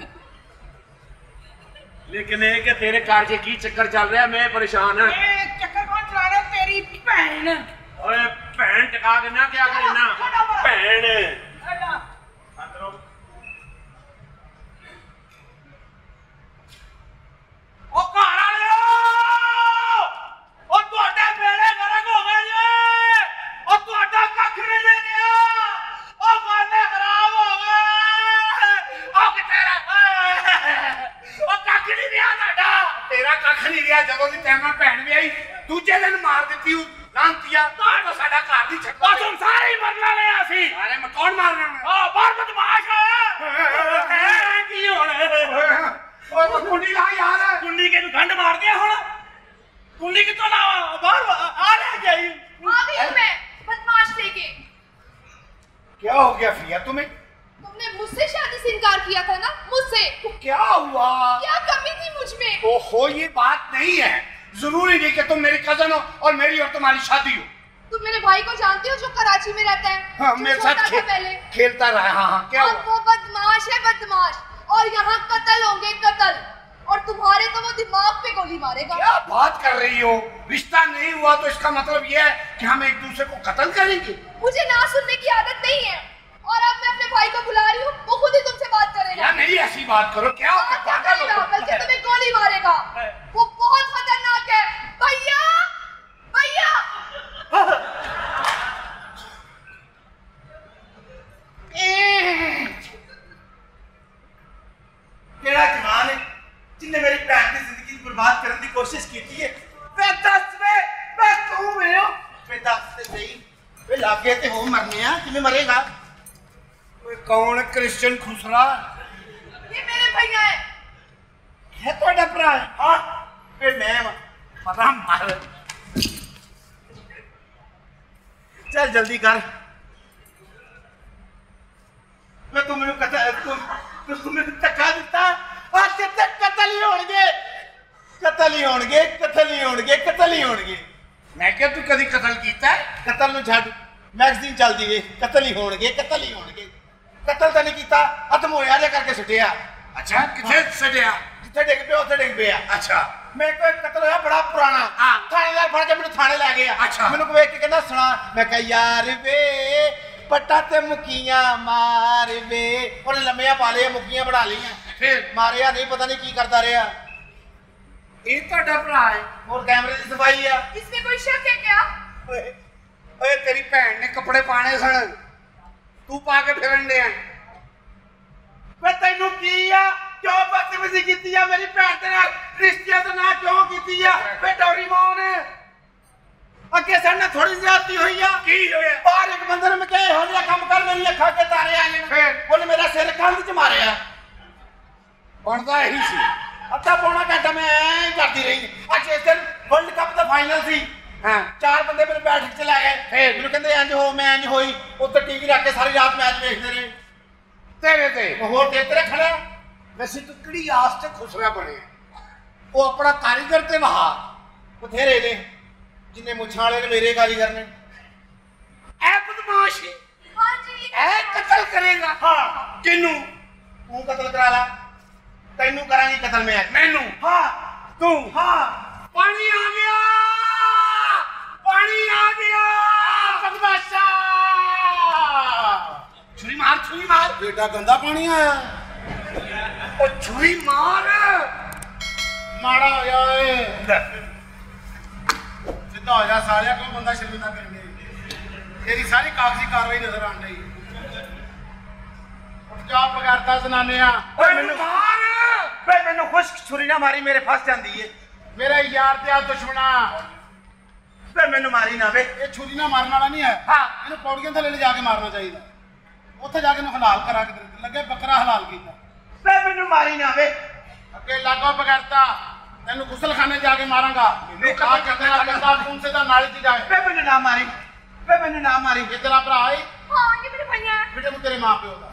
लेकिन ये कि तेरे घर च की चक्कर चल रहा है, मैं परेशान हां। ਇਹ ਚੱਕਰ ਕੌਣ ਚਲਾ ਰਿਹਾ? ਤੇਰੀ ਭੈਣ। ओए भैन टका के ना क्या करे ना भैन ਐਡਾ अंदरों ओ घर वाले ओ ਤੁਹਾਡੇ ਬੇੜੇ ਗਰਕ ਹੋ ਗਏ ਜੀ। ओ ਤੁਹਾਡਾ ਕੱਖ ਨਹੀਂ ਦੇ ਗਿਆ। ओ ਗਾਨੇ ਖਰਾਬ ਹੋ ਗਏ। ओ ਕਿਤੇ ਰਹਿ ओ ਕੱਖ ਨਹੀਂ ਰਿਹਾ ਤੁਹਾਡਾ। ਤੇਰਾ ਕੱਖ ਨਹੀਂ ਰਿਹਾ। ਜਦੋਂ ਦੀ ਤੈਨੂੰ ਭੈਣ ਵੀ ਆਈ ਦੂਜੇ ਦਿਨ ਮਾਰ ਦਿੱਤੀ ਉਹ ਲਾਂਤੀਆ। ਤਾਂ ਸਾਡਾ ਘਰ ਦੀ ਛੱਡ। ਉਹ ਤੁਮ ਸਾਰੇ ਹੀ ਮਰਨਾ ਲਿਆ ਸੀ। ਅਰੇ ਮੈਂ ਕੌਣ ਮਾਰਨਾ ਮੈਂ? ਆ ਬਾਹਰ ਬਦਮਾਸ਼ ਹੈ ਕੀ ਹੋਣਾ? ਓਏ ਮੈਂ ਕੁੰਡੀ ਲਾ ਯਾਰ। ਕੁੰਡੀ ਕੇ ਨੂੰ ਗੰਢ ਮਾਰ ਦਿਆ ਹੁਣ। ਕੁੰਡੀ ਕਿੱਥੋਂ ਲਾਵਾਂ? ਬਾਹਰ ਆ ਲੈ ਗਈ। आ गई हूं मैं बदमाश लेके। क्या हो गया फिया तुम्हें? तुमने मुझसे शादी से इनकार किया था ना, मुझसे। तो क्या हुआ? क्या कमी थी मुझ में? ओहो ये बात नहीं है। जरूरी नहीं कि तुम मेरी कजन हो और मेरी और तुम्हारी शादी हो। तुम मेरे भाई को जानते हो जो कराची में रहता है? हाँ जो मेरे छोटा साथ था खे, पहले। खेलता रहा। हाँ हाँ क्या अब हुआ? वो बदमाश है, बदमाश। और यहाँ कत्ल होंगे, कत्ल। और तुम्हारे तो वो दिमाग पे गोली मारेगा। क्या बात कर रही हो? रिश्ता नहीं हुआ तो इसका मतलब यह है कि हम एक दूसरे को कत्ल करेंगे? मुझे ना सुनने की आदत नहीं है। और अब मैं अपने भाई को बुला रही हूँ, वो खुद ही तुमसे बात करेगा। या नहीं ऐसी बात करो। क्या हो बात पागल करेगा, हो? बल्कि तुम्हें गोली मारेगा। वो बहुत खतरनाक है। भैया, भैया। केड़ा जवान है जिन्हें मेरी भैन की जिंदगी बर्बाद करने की कोशिश की है? वे दस वे वे तू में हो वे दस से सही वे लागे ते हो मरने आ कि मरेगा? ओए कौन क्रिश्चियन खुसरा? ये मेरे भैया है। है तोड़ा भरा है? हां वे मैं वा पता मार। चल जल्दी कर। मैं तुम मेरे कत्ल तुम तुम मेरे धक्का दिता। आज ते कत्ल ही होणगे, कत्ल ही होणगे, कत्ल ही होणगे, कत्ल ही होणगे। मैं क्या तू कभी कत्ल कीता है? कत्ल नु छੱਡ मैगजीन चलदी वे कत्ल ही होणगे, कत्ल ही होणगे। कत्ल ਤਾਂ ਨਹੀਂ ਕੀਤਾ, ਖਤਮ ਹੋਇਆ ਜੇ ਕਰਕੇ ਸੁੱਟਿਆ। अच्छा किथे सड़िया? ਜਿੱਥੇ ਡਿੱਗ ਪਿਆ ਉੱਥੇ ਡਿੱਗ ਪਿਆ। अच्छा ਮੈਂ ਕੋਈ ਕਤਲ ਹੋਇਆ ਬੜਾ ਪੁਰਾਣਾ। ਹਾਂ। ਥਾਣੇਦਾਰ ਫੜ ਕੇ ਮੈਨੂੰ ਥਾਣੇ ਲੈ ਗਿਆ। ਅੱਛਾ। ਮੈਨੂੰ ਵੇਖ ਕੇ ਕਹਿੰਦਾ ਸੁਣਾ। ਮੈਂ ਕਿਹਾ ਯਾਰ ਵੇ ਪੱਟਾ ਤੇ ਮੁਕੀਆਂ ਮਾਰ ਵੇ। ਉਹਨੇ ਲੰਮੀਆਂ ਪਾ ਲਈਆਂ, ਮੁਕੀਆਂ ਬਣਾ ਲਈਆਂ, फिर ਮਾਰਿਆ ਨਹੀਂ, ਪਤਾ ਨਹੀਂ ਕੀ ਕਰਦਾ ਰਿਹਾ। ये तोड़ा भरा है? ਹੋਰ ਕੈਮਰੇ ਦੀ ਸਫਾਈ ਆ। इसमें कोई शक है क्या? ओए ओए तेरी भैन ने कपड़े पाने सन, तू पा के फिरन दे। ਵੇ ਤੈਨੂੰ ਕੀ ਆ? ਕਿਉਂ ਬਦਤਮੀਜ਼ੀ ਕੀਤੀ ਆ ਮੇਰੀ ਭੈਣ ਦੇ ਨਾਲ? ਰਿਸ਼ਤਿਆਂ ਦਾ ਨਾ ਕਿਉਂ ਕੀਤੀ ਆ? ਵੇ ਡੌਰੀ ਮਾਂ ਨੇ ਅੱਗੇ ਸਾਡੇ ਨਾਲ ਥੋੜੀ ਜ਼ਿਆਦਤੀ ਹੋਈ ਆ। की होया? ਬਾਹਰ ਇੱਕ ਬੰਦੇ ਨੇ ਮੈਂ ਕਿਹਾ ਇਹੋ ਜਿਹਾ ਕੰਮ ਕਰ, ਮੇਰੀ ਅੱਖਾਂ ਕੇ ਤਾਰੇ ਆ ਜਾਣ। ਫਿਰ? ਉਹਨੇ ਮੇਰਾ ਸਿਰ ਕੰਧ 'ਚ ਮਾਰਿਆ। बनता यही सी। ਅੱਧਾ ਪੌਣਾ ਘੰਟਾ ਮੈਂ ਐਂ ਹੀ ਕਰਦੀ ਰਹੀ। ਅੱਜ ਇਸ ਦਿਨ ਵਰਲਡ ਕੱਪ ਦਾ ਫਾਈਨਲ ਸੀ। हाँ चार बंदे मेरे बैठक च लै गए फिर मैनू कहंदे इंज हो मैं इंज होई उत्ते टीवी रख के सारी रात मैच देखदे रहे तेरे ते होर ते तेरे खड़ा वैसे तू किहड़ी आस ते खुसरा बने वो अपना कारीगर ते वहा बथेरे ने जिन्ने मुछां वाले ने मेरे कारीगर ने ऐ बदमाश हाँ जी ऐ कत्ल करेगा हाँ किनू तू कत्ल करा ला तैनू करांगी कत्ल मैं मैनू हाँ तू हाँ पानी आ गया पानी आ गया बदमाशा छुरी मार छुरी मार बेटा गंदा पानी आया ओ छुरी मार माड़ा हो जा सीधा हो जा सारिया को बंदा शर्मिंदा करने तेरी सारी कागजी कार्रवाई नजर आन रही जा पकड़ता जनाने मैनू मार मैनू खुश छुरी ना मारी मेरे फस जाती है मेरा यार ते दुश्मना मैनू मारी ना वे ये छुरी ना मारने वाला नहीं है हाँ इन्हें पौड़ियां थले ले जाके मारना चाहिए उत्थे जाके हलाल करा के लगे बकरा हलाल किया मैनू मारी ना वे अगे लागो पकड़ता तेन गुसल खाने जाके मारांगा कौन से नाली च जाए मैनू ना मारी मैनू ना मारी ये तेरा भरा है हाँ ये मेरे भैया बेटे तू तेरे मां प्यो दा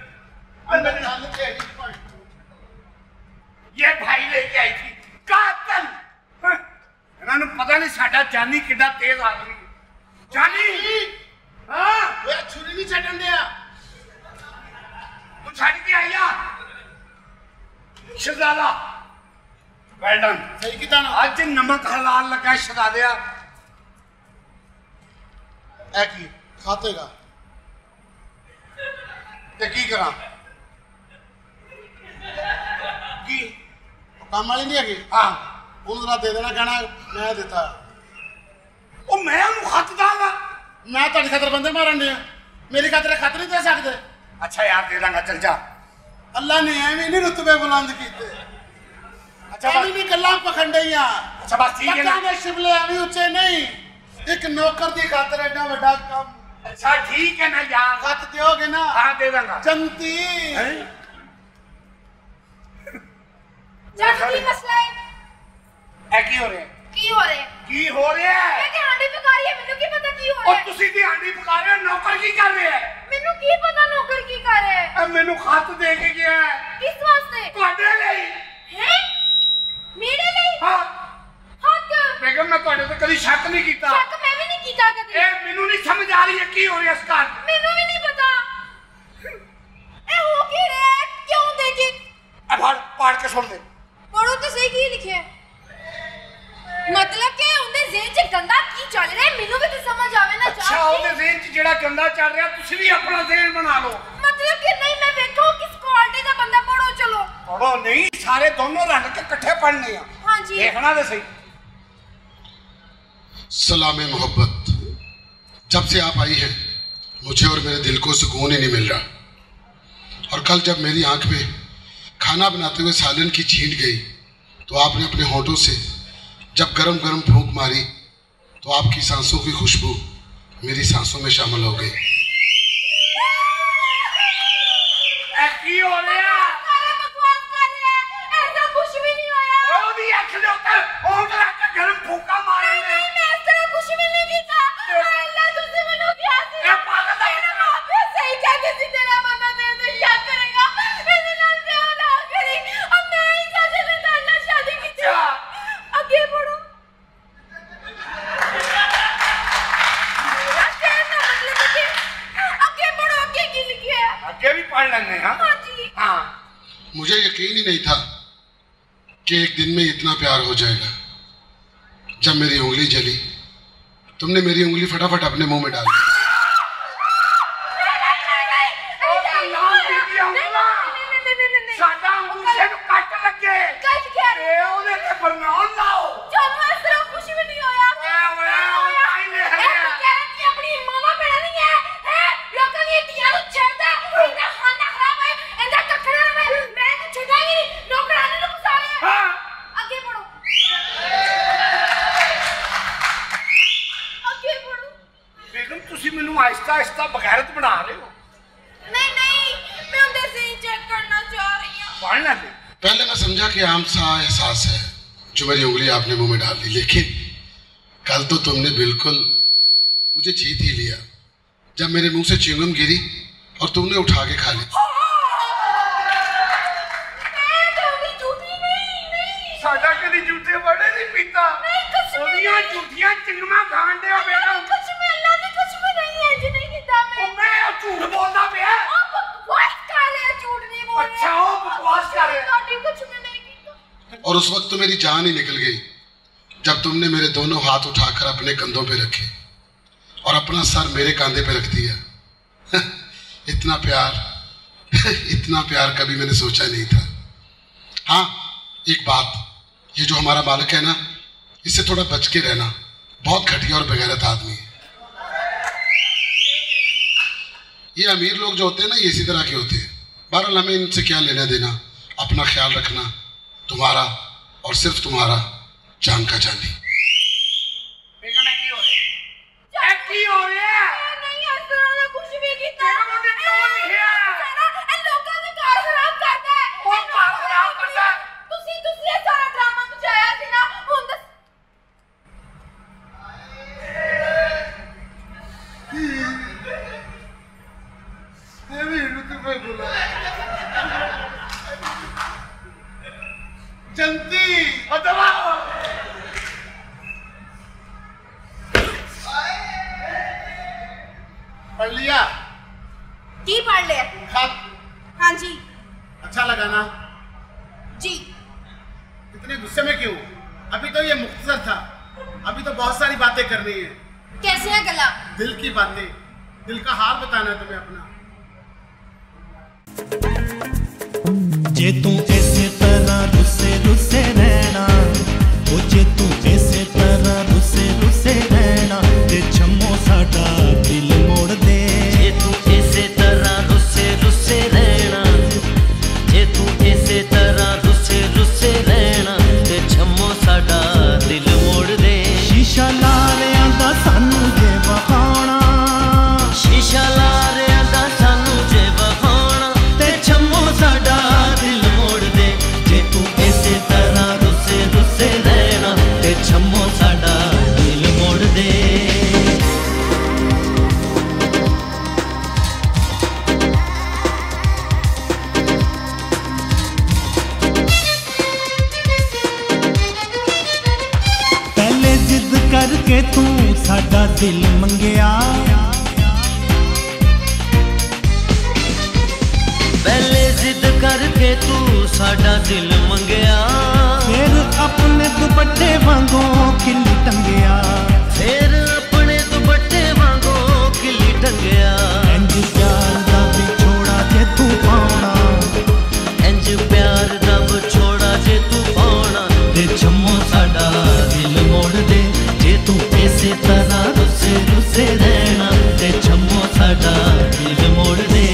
ये भाई लेके आई थी कातल इन्होंने पता नहीं साडा जानी किड्डा तेज आदमी जानी हाँ वो छुरी नहीं छड्डन दिया तू छड्ड के आया शहजादा वेल डन सही कीता ना आज नमक हलाल लगा शहजादिया ए की खातेगा ते की करा की काम वाली नहीं है हाँ उन्होंने दे देना कहना मैं दिता ओ मैं उन्हें खत दांगा मैं तेरी खातर बंदे मारन दिया मेरी खातर खत नहीं दे सकते अच्छा यार दे दांगा चल जा अल्लाह ने एवं नहीं रुतबे बुलंद कीते अच्छा बस नहीं गल्लां पखंडियां अच्छा बस ठीक है ना मैं शिमले एवं ऊंचे नहीं एक नौकर दी खातर एडा बड़ा काम अच्छा ठीक है ना यार खत दोगे ना हाँ दे दांगा जनती जान की मसला है ए की हो रहा है की हो रहा है की हो रहा है मैं ते हांडी पका रही है मेनू की पता की हो रहा है और तुसी दी हांडी पका रहे हो नौकर की कर रहे हैं मेनू की पता नौकर की कर रहा है अब मेनू खत दे के गया है किस वास्ते ਤੁਹਾਡੇ ਲਈ हैं मेरे लिए हां हक बेगम मैं ਤੁਹਾਡੇ ਤੇ ਕਦੀ ਸ਼ੱਕ ਨਹੀਂ ਕੀਤਾ शक मैं भी नहीं कीता कदे ਇਹ ਮੈਨੂੰ ਨਹੀਂ ਸਮਝ ਆ ਰਹੀ ਹੈ ਕੀ ਹੋ ਰਿਹਾ ਇਸ ਘਰ मेनू भी नहीं पता ए हो की रे क्यों देखे अब पढ़ पढ़ के सुन दे पढ़ो तो सही की लिखे है मतलब कि उनके ज़हन च गंदा की चल रहा है मेनू भी तो समझ आवे ना अच्छा ਉਹਦੇ ज़हन ਚ ਜਿਹੜਾ ਗੰਦਾ ਚੱਲ ਰਿਹਾ ਤੁਸੀਂ ਵੀ ਆਪਣਾ ज़हन ਬਣਾ ਲਓ मतलब कि नहीं मैं देखो किस क्वालिटी का बंदा पढ़ो चलो पढ़ो नहीं सारे दोनों रल के इकट्ठे पढ़ने हैं हाँ जी देखना तो सही सलाम मोहब्बत जब से आप आई हैं मुझे और मेरे दिल को सुकून ही नहीं मिल रहा और कल जब मेरी आंख में खाना बनाते हुए सालन की छींट गई तो आपने अपने होठों से जब गरम गरम फूंक मारी तो आपकी सांसों की खुशबू मेरी सांसों में शामिल हो गई की हो रहा सारा बकवास कर रहे हैं ऐसा कुछ भी नहीं होया ओ दी अख दे ऊपर होठ रख के गरम फूंका मारे नहीं नहीं मैं इस तरह कुछ भी नहीं कीता अल्लाह तुझसे मैंने क्या सी ए पागल दा मेरा मां पे सही कहते सी तेरा बंदा तेरे से याद करेगा मेरे नाल ब्याह ना करी अब मैं ही साथे में अल्लाह शादी की थी आगे बढ़ो मेरा कहना मतलब कि आगे बढ़ो आगे की लिखी है आगे भी पढ़ लेंगे हां हाँ जी हाँ मुझे यकीन ही नहीं था कि एक दिन में इतना प्यार हो जाएगा जब मेरी उंगली जली तुमने मेरी उंगली फटाफट अपने मुंह में डाल दी साडा अंगूठे नु कट लगे कट के ए ओदे ते बरनाल लाओ चलो इस तरह कुछ भी नहीं होया ओए ओए आई ले ए कह रही थी अपनी मामा बेड़ा नहीं है हैं लोगों ने दिया नु छेड़दा इनका खाना खराब है इनका कखड़ा है मैं तो छेड़ांगी नहीं नौकरानी नु सारे हां आगे बढ़ो आगे बढ़ो बेगम तुसी मेनू आहिस्ता आहिस्ता बगैरत बना रहे हो नहीं नहीं मैं उनसे से चेक करना चाह रही हूं पढ़ना दे पहले मैं समझा कि आम सा एहसास है जो मेरी उंगली आपने मुंह में डाल दी लेकिन कल तो तुमने बिल्कुल मुझे जीत ही लिया जब मेरे मुंह से च्युइंगम गिरी और तुमने उठा के खा ली। साडा कदी झूठे बड़े नहीं पीता ओदियां झूठियां चिंगमा खान दे बेटा कुछ में अल्लाह की कसम नहीं है जी नहीं कीता मैं ओ मैं झूठ बोलदा पिया ओ बकवास कर रहे हैं, झूठ नहीं बोल रहे। अच्छा ओ बकवास कर रहे हैं। साडी कुछ में नहीं कीता। और उस वक्त तो मेरी जान ही निकल गई जब तुमने मेरे दोनों हाथ उठाकर अपने कंधों पे रखे और अपना सर मेरे कांधे पे रख दिया। इतना प्यार इतना प्यार कभी मैंने सोचा नहीं था। हाँ एक बात, ये जो हमारा मालिक है ना, इससे थोड़ा बच के रहना, बहुत घटिया और बेगैरत आदमी है। ये अमीर लोग जो होते हैं ना, ये इसी तरह के होते हैं। बहरहाल हमें इनसे क्या लेना देना, अपना ख्याल रखना, तुम्हारा और सिर्फ तुम्हारा जान का जानी। बेगम है की हो रहा है की हो रहा है नहीं असरा ने कुछ भी कीता। बेगम ने क्यों नहीं है सारा ए लोकां दे घर खराब करदा है। वो घर खराब करदा है। तुसी तुसी ये सारा ड्रामा मचाया सी ना, हुन दस ये भी तुम्हें बोला जंती अदवा पढ़ लिया? की पढ़ लिया? खत। हाँ जी अच्छा लगा ना? जी। इतने गुस्से में क्यों? अभी तो ये मुख्तसर था, अभी तो बहुत सारी बातें करनी है। कैसे है गला? दिल की बातें, दिल का हाल बताना है तुम्हें अपना। जे तू इसे तरह रुसे रुसे रहना, ओ जे तू इसे तरह रुसे रुसे रहना, ते छम्मो साडा दिल मोड़ दे। जे तू इसे तरह रुसे रुसे रहना, जे तू इसे तरह रुसे रुसे रहना, ते छम्मो साडा दिल मोड़ दे। शीशा ला रिया दा सानू जे वखाना, शीशा ला रिया दा सानू जे वखाना, ते छम्मो साडा दिल मोड़ दे। जे तू इसे तरह रुसे रुसे रहना, ते छम्मो साडा दिल मोड़ दे। पहले जिद करके तू साडा दिल मंगया, पहले जिद करके तू साडा दिल मंगया, फिर अपने दुपट्टे वांगों किली टंगया, फिर अपने दुपट्टे वांगों किली टंगया। इंज प्यार दा विछोड़ा जे तू पाना, इंज प्यार दा विछोड़ा जे तू पाना, ते छम्मो साडा दिल मोड़ दे। जे तू इसे तरह रुसे रुसे रहना, ते छम्मो साडा दिल मोड़ दे।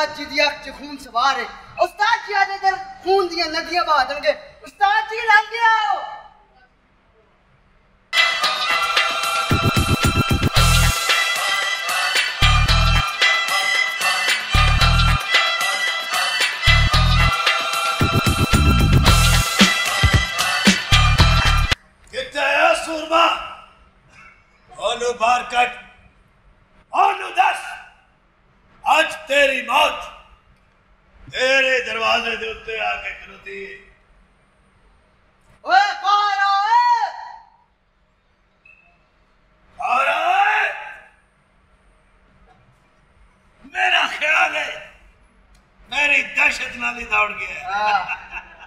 उस्ताद जी दी अख च खून सवार है। उस्ताद जी आज इधर खून दियां नदियां बहा देंगे। उस्ताद जी लग गया सूरमा ओनू बाहर कट ओनू दस आज तेरी मौत तेरे दरवाजे दे उत्ते आके खलोती है। ओए बाहर आ बाहर आ मेरा ख्याल है मेरी दहशत नाल ही दौड़ गया।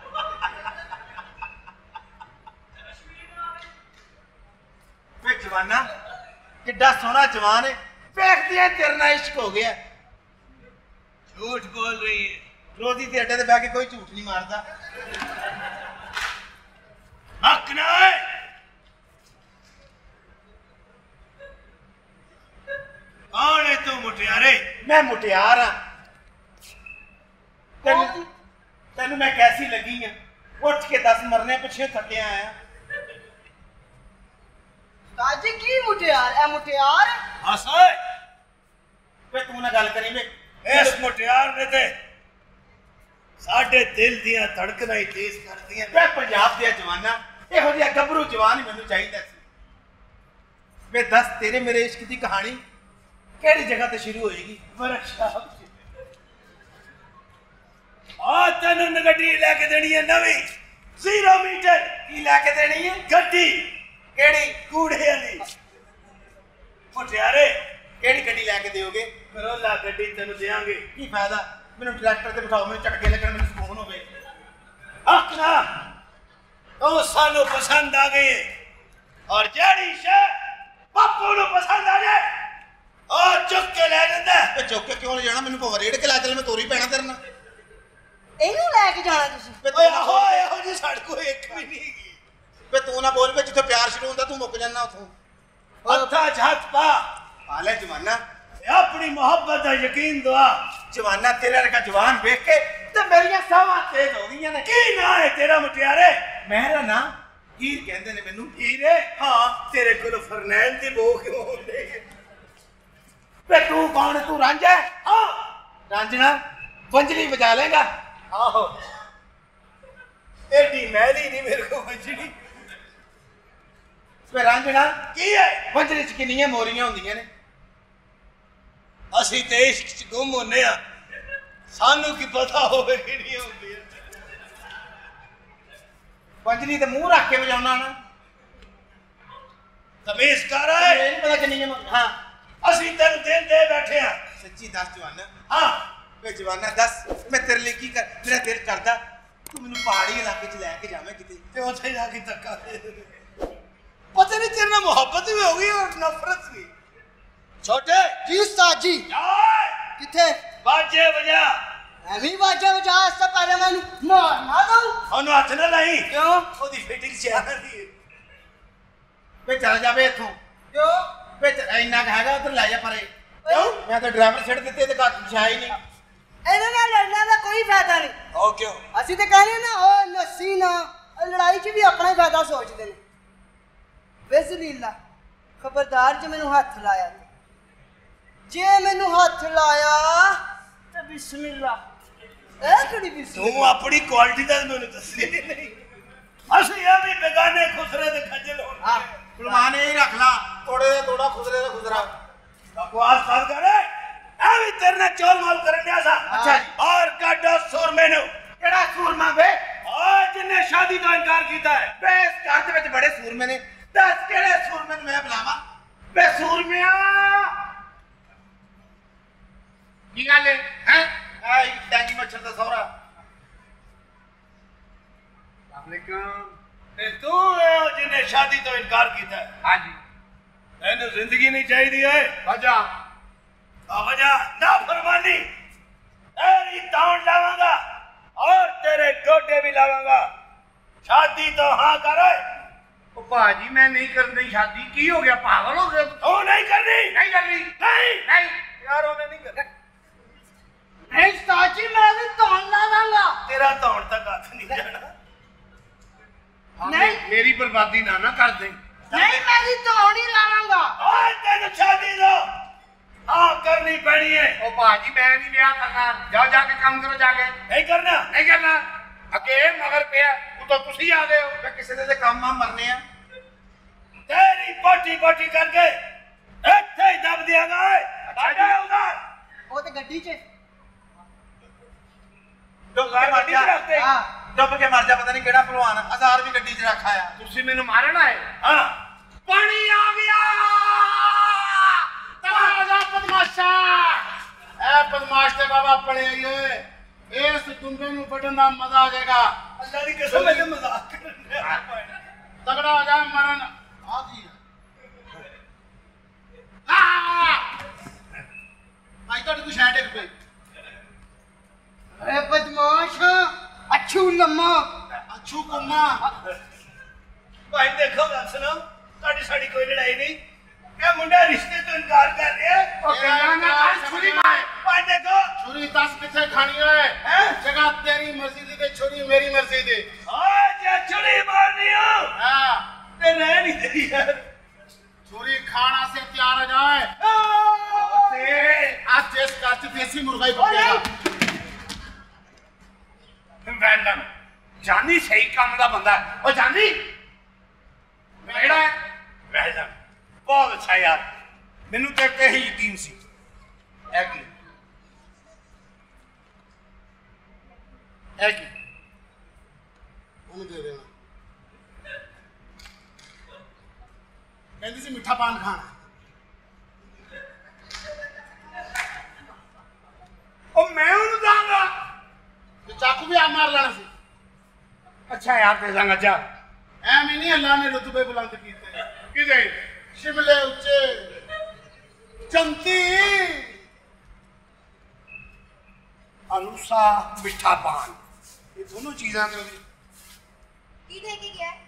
जवाना किड्डा सोहना जवान है देखती है तेरे नाल इश्क हो गया। झूठ बोल रही है रोजी ते अड्डे ते बैठ के कोई झूठ नहीं मारता। हक ना है कौन है तू मुटियारे? मैं मुटियार हाँ। तेन तेन मैं कैसी लगी है? उठ के दस मरने पिछे थके आया। जी की मुटियार ए मुटियार हसे वे तू ना गल करी वे इस मुटियार ने ते साडे दिल दियां धड़कनां ही तेज कर दियां। वे पंजाब दे जवाना इहो जिहा गभरू जवान ही मैनूं चाहीदा सी। वे दस तेरे मेरे इश्क दी कहानी केड़ी जगह ते शुरू होएगी? वर्कशॉप आ तैनूं गड्डी लैके देनी है नवीं जीरो मीटर की लैके देनी है गड्डी केड़ी कूड़े वाली। मुटियारे केड़ी गड्डी लैके दोगे? करोला गड्डी तेन देंगे की फायदा? मैनू ट्रैक्टर ते बिठाओ मैं झटके लगन मैं सुकून होवे। आखना तो सानू पसंद आ गई और जेड़ी शे बापू नू पसंद आ जाए ओ चुक के ले जांदा। ते चुक के क्यों ले जाना? मैनू भावें रेड़ के ला चल मैं तोरी पैना तेरे नाल। इनू लेके जाना तुसी? ओए आहो एहो जी साडे कोल एक भी नहीं हैगी। वे तू ना बोल वे जिथे प्यार शुरू होंदा तू मुक जाना उथों। हत्था च हत्थ पा हाले जवाना अपनी मोहब्बत का यकीन दुआ। जवाना तेरा रखा जवान देख के ते मेरियां सावां तेज हो गईयां ने। की ना है तेरा मुटियारे? मेरा ना हीर कहंदे ने मैनू। हीरे? हां तेरे कोल फरनैल दी बो क्यों होंदे? वे तू कौन है? तू रांझा है? हां रांझना बंजरी बजा लेगा। आहो एडी मैली नहीं मेरे को बंजरी। वे रांझना की है? बंजरी च किन्नियां मोरियां होंदियां ने। असी ते इश्क च गुम होने आ सानू की पता होवे किन्नियां होंदियां। बंजरी ते मुंह रख के बजाना ना तमीज कर है। नहीं पता किन्नियां। हां असी तेन दिल दे बैठे आ। सच्ची दस जवाना। हां वे जवाना दस मैं तेरे लिए की कर? मेरा दिल करदा तू मैनू पहाड़ी इलाके च लैके जावे किते ते उत्थे जाके धक्का दे। पता नहीं तेरे नाल मोहब्बत भी हो गई और नफरत भी। छोटे जी उस्ताद जी किथे बाजे बजा? एवी बाजे बजा इससे पहले मैनू मार ना दो। ओनू हथ ना लाई। क्यों? ओदी फिटिंग चाह दी वे चल जावे इथों। क्यों? वे इन्ना हैगा उधर ले जा परे। क्यों? मैं तो ड्राइवर छड़ दित्ते ते घर छाया ही नहीं। ਇਹਨਾਂ ਨਾਲ ਲੜਨਾ ਦਾ ਕੋਈ ਫਾਇਦਾ ਨਹੀਂ। ਉਹ ਕਿਉਂ? ਅਸੀਂ ਤੇ ਕਹਿੰਦੇ ਨਾ ਉਹ ਨਸੀ ਨਾ ਲੜਾਈ 'ਚ ਵੀ ਆਪਣਾ ਹੀ ਫਾਇਦਾ ਸੋਚਦੇ ਨੇ। ਬਿਸਮਿਲ੍ਲਾ ਖਬਰਦਾਰ ਜੇ ਮੈਨੂੰ ਹੱਥ ਲਾਇਆ ਜੇ ਮੈਨੂੰ ਹੱਥ ਲਾਇਆ ਤੇ ਬਿਸਮਿਲ੍ਲਾ। ਇਹ ਕਿਹੜੀ ਬਿਸਮਿਲ੍ਲਾ? ਤੂੰ ਆਪਣੀ ਕੁਆਲਿਟੀ ਦਾ ਮੈਨੂੰ ਦੱਸੀ ਨਹੀਂ। ਅਸੀਂ ਇਹ ਵੀ ਬੇਗਾਨੇ ਖੁਸਰੇ ਦੇ ਖੱਜਲ ਹੋਣ। ਹਾਂ ਫਰਮਾਨ ਇਹ ਰੱਖ ਲਾ ਤੋੜੇ ਦਾ ਤੋੜਾ ਖੁਸਰੇ ਦਾ ਖੁਸਰਾ। ਬਕਵਾਸ ਬੰਦ ਕਰ। ਐਵੇਂ ਤੇਰੇ ਨਾਲ ਚੋਲ ਮਾਲ ਕਰਨ ਦਿਆ ਸਾ। ਅੱਛਾ ਔਰ ਕਾਡਾ ਸੂਰਮੇ ਨੂੰ। ਕਿਹੜਾ ਸੂਰਮਾ ਵੇ? ਆ ਜਿੰਨੇ ਸ਼ਾਦੀ ਦਾ ਇਨਕਾਰ ਕੀਤਾ ਹੈ। ਬੇ ਇਸ ਘਰ ਦੇ ਵਿੱਚ ਬੜੇ ਸੂਰਮੇ ਨੇ। ਦੱਸ ਕਿਹੜੇ ਸੂਰਮੇ ਨੂੰ ਮੈਂ ਬੁਲਾਵਾਂ? ਬੇ ਸੂਰਮਿਆ ਕੀ ਗੱਲ ਹੈ? ਹੈ ਆਈ ਡਾਂਗੀ ਮੱਛਰ ਦਾ ਸਹੁਰਾ। ਵਾਲੇਕੁਮ। ਤੇ ਤੂੰ ਇਹ ਜਿੰਨੇ ਸ਼ਾਦੀ ਤੋਂ ਇਨਕਾਰ ਕੀਤਾ ਹੈ? ਹਾਂਜੀ। ਤੈਨੂੰ ਜ਼ਿੰਦਗੀ ਨਹੀਂ ਚਾਹੀਦੀ ਹੈ? ਵਜਾ वजह ना फरमानी तेरी ताउन लावांगा और तेरे डोडे भी लावांगा। शादी तो हाँ कर। ओ भाजी मैं नहीं करनी शादी। की हो गया? पागल हो गया? ओ नहीं करनी? नहीं करनी? नहीं नहीं यार उन्हें नहीं करनी। नहीं उस्ताद जी मैं भी तौल ला लांगा तेरा दौड़ तक हाथ नहीं जाना नहीं मेरी बर्बादी ना ना कर दे नहीं मैं भी तौल ही ला लांगा और तेन शादी लो हाँ करनी पैनी है ओ भाजी मैं नहीं ब्याह करना जाओ जाके काम करो जाके नहीं करना नहीं करना अके मगर पे तो तुसी आ गए हो मैं किसी ने काम में मरने हैं तेरी पोटी पोटी करके ਇੱਥੇ ਹੀ ਦਬ ਦਿਆਂਗਾ ਅੱਛਾ ਉਧਰ वो तो गड्डी च ਡੁੱਬ ਕੇ ਮਰ ਜਾ हां ਡੁੱਬ ਕੇ ਮਰ ਜਾ ਪਤਾ ਨਹੀਂ ਕਿਹੜਾ ਭਲਵਾਨ ਆਜ਼ਾਰ ਵੀ ਗੱਡੀ 'ਚ ਰੱਖਾ ਆ ਤੁਸੀਂ ਮੈਨੂੰ ਮਾਰਨਾ ਹੈ ਹਾਂ ਪਾਣੀ ਆ ਗਿਆ ਤਮਾਸ਼ਾ ਬਦਮਾਸ਼ਾ ਐ ਬਦਮਾਸ਼ ਤੇ ਬਾਬਾ ਪੜੇ ਆਈ ਓਏ ਇਸ ਤੁੰਬੇ ਨੂੰ ਵੱਢਣ ਦਾ ਮਜ਼ਾ ਆ ਜਾਏਗਾ ਅੱਲਾ ਦੀ ਕਸਮ ਮੈਂ ਮਜ਼ਾਕ ਕਰ ਰਿਹਾ ਤਗੜਾ ਹੋ ਜਾ ਮਰਨ ਆ ਗਈ ਆ ਭਾਈ ਤੁਹਾਡੇ ਕੋਈ ਸ਼ਾਇਦ ਇੱਕ ਪਈ अरे बदमाश अच्छू लम्मा ਅੱਛੂ ਕੁੰਮਾ ਭਾਈ ਦੇਖੋ ਗੱਲ ਸੁਣੋ ਤੁਹਾਡੀ ਸਾਡੀ ਕੋਈ ਲੜਾਈ ਨਹੀਂ ਇਹ ਮੁੰਡਾ ਰਿਸ਼ਤੇ ਤੋਂ ਇਨਕਾਰ ਕਰ ਰਿਹਾ ਉਹ ਕਹਿੰਦਾ ਨਾ ਕਰ ਛੁਰੀ ਮਾਰ ਭਾਈ ਦੇਖੋ ਛੁਰੀ ਦਸ ਕਿੱਥੇ ਖਾਣੀ ਓਏ ਹੈ ਜਗ੍ਹਾ ਤੇਰੀ ਮਰਜ਼ੀ ਦੀ ਤੇ ਛੁਰੀ ਮੇਰੀ ਮਰਜ਼ੀ ਦੀ ਓਏ ਜੇ ਛੁਰੀ ਮਾਰਨੀ ਹੋ ਹਾਂ ਤੇ ਰਹਿ ਨਹੀਂ ਤੇਰੀ ਯਾਰ ਛੁਰੀ ਖਾਣਾ ਸੇ ਤਿਆਰ ਹੋ ਜਾਏ ਤੇ ਅੱਜ ਜਿਸ ਘਰ ਚ ਦੇਸੀ ਮੁਰਗਾ ਹੀ ਪੱਕੇਗਾ ਵੈਂਡਨ ਜਾਨੀ ਸਹੀ ਕੰਮ ਦਾ ਬੰਦਾ ਉਹ ਜਾਨੀ ਕਿਹੜਾ ਹੈ ਵੈਲਡਨ ਬਹੁਤ ਅੱਛਾ ਯਾਰ ਮੈਨੂੰ ਤੇਰੇ ਤੇ ਹੀ ਯਕੀਨ ਸੀ ਹੈ ਕੀ ਹੈ ਕੀ ਉਹਨੂੰ ਦੇ ਦੇਣਾ ਕਹਿੰਦੀ ਸੀ ਮਿੱਠਾ ਪਾਨ ਖਾਣਾ ਉਹ ਮੈਂ ਉਹਨੂੰ ਦਾਂਗਾ ਤੇ ਚਾਕੂ ਵੀ ਆ ਮਾਰ ਲੈਣਾ ਸੀ ਅੱਛਾ ਯਾਰ ਦੇ ਦਾਂਗਾ ਜਾ ਐਵੇਂ ਨਹੀਂ ਅੱਲਾ ਨੇ ਰੁਤਬੇ ਬੁਲੰਦ ਕੀਤੇ ਕਿਦੇ ਸ਼ਿਮਲੇ ਉੱਚੇ ਚੰਤੀ ਅਨੁਸਾ ਮਿੱਠਾ ਪਾਨ ਇਹ ਦੋਨੋਂ ਚੀਜ਼ਾਂ ਤੇ ਉਹਦੀ ਕੀ ਦੇ ਕੇ ਗਿਆ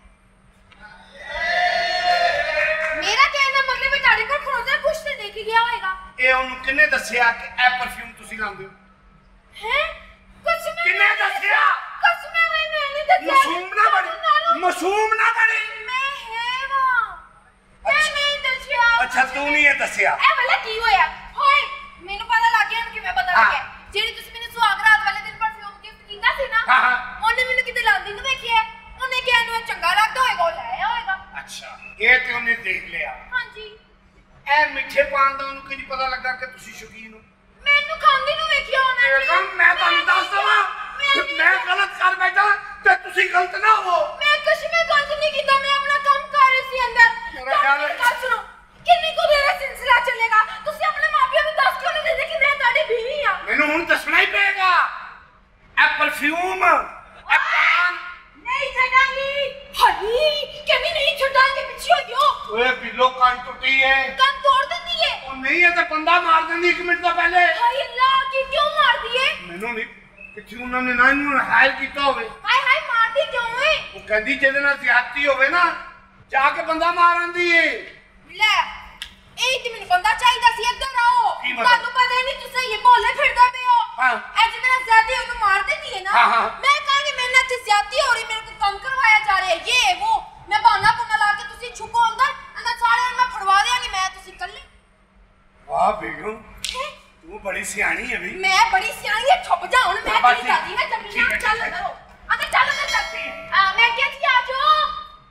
ਮੇਰਾ ਕਹਿਣ ਦਾ ਮਤਲਬ ਹੈ ਤੁਹਾਡੇ ਕੋਲ ਖੜੋਦਾ ਕੁਛ ਤੇ ਦੇ ਕੇ ਗਿਆ ਹੋਏਗਾ ਇਹ ਉਹਨੂੰ ਕਿੰਨੇ ਦੱਸਿਆ ਕਿ ਇਹ ਪਰਫਿਊਮ ਤੁਸੀਂ ਲਾਉਂਦੇ ਹੋ ਹੈ ਕੁਛ ਮੈਂ ਕਿੰਨੇ ਦੱਸਿਆ ਕੁਛ ਮੈਂ ਮੈਂ ਨਹੀਂ ਦੱਸਿਆ ਮਾਸੂਮ ਨਾ ਬਣੀ ਮਾਸੂਮ ਨਾ ਬਣੀ ਮੈਂ ਹੈ ਵਾ ਮੈਂ ਨਹੀਂ ਦੱਸਿਆ ਅੱਛਾ ਤੂੰ ਨਹੀਂ ਇਹ ਦੱਸਿਆ ਇਹ ਵਾਲਾ ਕੀ ਹੋਇਆ ਹੋਏ ਮੈਨੂੰ ਪਤਾ ਲੱਗ ਗਿਆ ਕਿ ਮੈਂ ਪਤਾ ਲੱਗ ਗਿਆ ਜਿਹੜੀ ਤੁਸੀਂ ਮੈਨੂੰ ਸੁਹਾਗ ਰਾਤ ਵਾਲੇ ਦਿਨ ਪਰਫਿਊਮ ਗਿਫਟ ਕੀਤਾ ਸੀ ਨਾ ਹਾਂ ਹਾਂ ਉਹਨੇ ਮੈਨੂੰ ਕਿਤੇ ਲਾਉਂਦੀ ਨੂੰ ਵੇਖਿਆ ਉਹਨੇ ਕਿਹਾ ਇਹਨੂੰ ਚੰਗਾ ਲੱਗਦਾ ਹੋਏਗਾ ਉਹ ਲਾਇਆ ਹੋਏਗਾ ਅੱਛਾ ਇਹ ਤੇ ਉਹਨੇ ਦੇਖ ਲਿਆ ਹਾਂਜੀ ਇਹ ਮਿੱਠੇ ਪਾਨ ਦਾ ਉਹਨੂੰ ਕਿਹਦੀ ਪਤਾ ਲੱਗਾ ਕਿ ਤੁਸੀਂ ਸ਼ੌਕੀਨ ਹੋ ਮੈਨੂੰ ਖਾਂਦੀ ਨੂੰ ਵੇਖਿਆ ਉਹਨਾਂ ਨੇ ਬੇਗਮ ਮੈਂ ਤੁਹਾਨੂੰ ਦੱਸ ਦਵਾਂ ਮੈਂ ਗਲਤ ਕਰ ਬੈਠਾ ਤੇ ਤੁਸੀਂ ਗਲਤ ਨਾ ਹੋ ਮੈਂ ਕੁਛ ਮੈਂ ਗਲਤ ਨਹੀਂ ਕੀਤਾ ਮੈਂ ਆਪਣਾ ਕੰਮ ਕਰ ਰਹੀ ਸੀ ਅੰਦਰ ਮੇਰਾ ਖਿਆਲ ਹੈ- ਗੱਲ ਸੁਣੋ ਕਿੰਨੀ ਕੁ ਦੇਰ ਇਹ ਸਿਲਸਿਲਾ ਚੱਲੇਗਾ ਤੁਸੀਂ ਆਪਣੇ ਮਾਪਿਆਂ ਨੂੰ ਦੱਸ ਕਿਉਂ ਨਹੀਂ ਦਿੰਦੇ ਕਿ ਮੈਂ ਤੁਹਾਡੀ ਬੀਵੀ ਆ ਮੈਨੂੰ ਹੁਣ ਦੱਸਣਾ ਹੀ ਪਏਗਾ ਇਹ ਪਰਫਿਊਮ ਇਹ ਪਾਨ ਨਹੀਂ ਛੱਡਾਂਗੀ ਹਰੀ ਕਹਿੰਦੀ ਨਹੀਂ ਛੱਡਾਂਗੇ ਪਿੱਛੇ ਹੋ ਜਾਓ ਓਏ ਬਿੱਲੋ ਕੰਨ ਟੁੱਟੀ ਏ ਕੰਨ ਤੋੜ ਦਿੰਦੀ ਏ ਉਹ ਨਹੀਂ ਇਹ ਤਾਂ ਬੰਦਾ ਮਾਰ ਦਿੰਦੀ ਇੱਕ ਮਿੰਟ ਤੋਂ ਪਹਿਲੇ ਹਾਏ ਅੱਲਾ ਕੀ ਕਿਉਂ ਮਾਰਦੀ ਏ ਮੈਨੂੰ ਨਹੀਂ ਕਿੱਥੇ ਉਹਨਾਂ ਨੇ ਨਾ ਇਹਨੂੰ ਹਾਇਰ ਕੀਤਾ ਹੋਵੇ ਹਾਏ ਹਾਏ ਮਾਰਦੀ ਕਿਉਂ ਏ ਉਹ ਕਹਿੰਦੀ ਜਿਹਦੇ ਨਾਲ ਜ਼ਿਆਦਤੀ ਹੋਵੇ ਨਾ ਜਾ ਕੇ ਬੰਦਾ ਮਾਰ ਆਂਦੀ ਏ ਲੈ ਇਹ ਤੇ ਮੈਨੂੰ ਬੰਦਾ ਚਾਹੀਦਾ ਸੀ ਇੱਧਰ ਆਓ ਕੀ ਮਤਲਬ? ਤੁਹਾਨੂੰ ਪਤਾ ਹੀ ਨਹੀਂ ਤੁਸੀਂ ਇਹ ਬੋਲੇ ਫਿਰਦੇ ਪਏ ਹੋ ਹਾਂ। ਇਹ ਜਿਹਦੇ ਨਾਲ ਜ਼ਿਆਦਤੀ ਉਹਨੂੰ ਮਾਰ ਦਿੰਦੀ ਹੈ ਨਾ ਹਾਂ, ਹਾਂ। ਮੈਂ ਕਹਾਂਗੀ ਮੇਰੇ ਨਾਲ ਇੱਥੇ ਜ਼ਿਆਦਤੀ ਹੋ ਰਹੀ ਮੇਰੇ ਕੋਲ ਕੰਮ ਕਰਵਾਇਆ ਜਾ ਰਿਹਾ ਹੈ ਇਹ ਉਹ ਮੈਂ ਬਹਾਨਾ ਬੁਨਾ ਲਾ ਕੇ ਤੁਸੀਂ ਛੁਪੋ ਅੰਦਰ ਅੰਦਰ ਸਾਰਿਆਂ ਨੂੰ ਮੈਂ ਫੜਵਾ ਦਿਆਂਗੀ ਮੈਂ ਤੁਸੀਂ ਇਕੱਲੇ ਵਾਹ ਬੇਗਮ ਹੈਂ? ਤੂੰ ਬੜੀ ਸਿਆਣੀ ਹੈ ਵੀ ਮੈਂ ਬੜੀ ਸਿਆਣੀ ਹੈ ਛੁਪ ਜਾ ਹੁਣ ਮੈਂ ਬਸ ਤੇਰੀ ਠੀਕ। ਦਾਦੀ ਨਾ ਠੀਕ ਜਮੀਨਾ ਹੈ, ਚੱਲ ਠੀਕ ਹੈ। ਅੰਦਰ ਹੋ ਅੰਦਰ ਚੱਲ ਅੰਦਰ ਚੱਲ ਆ मैं कहती आ जाओ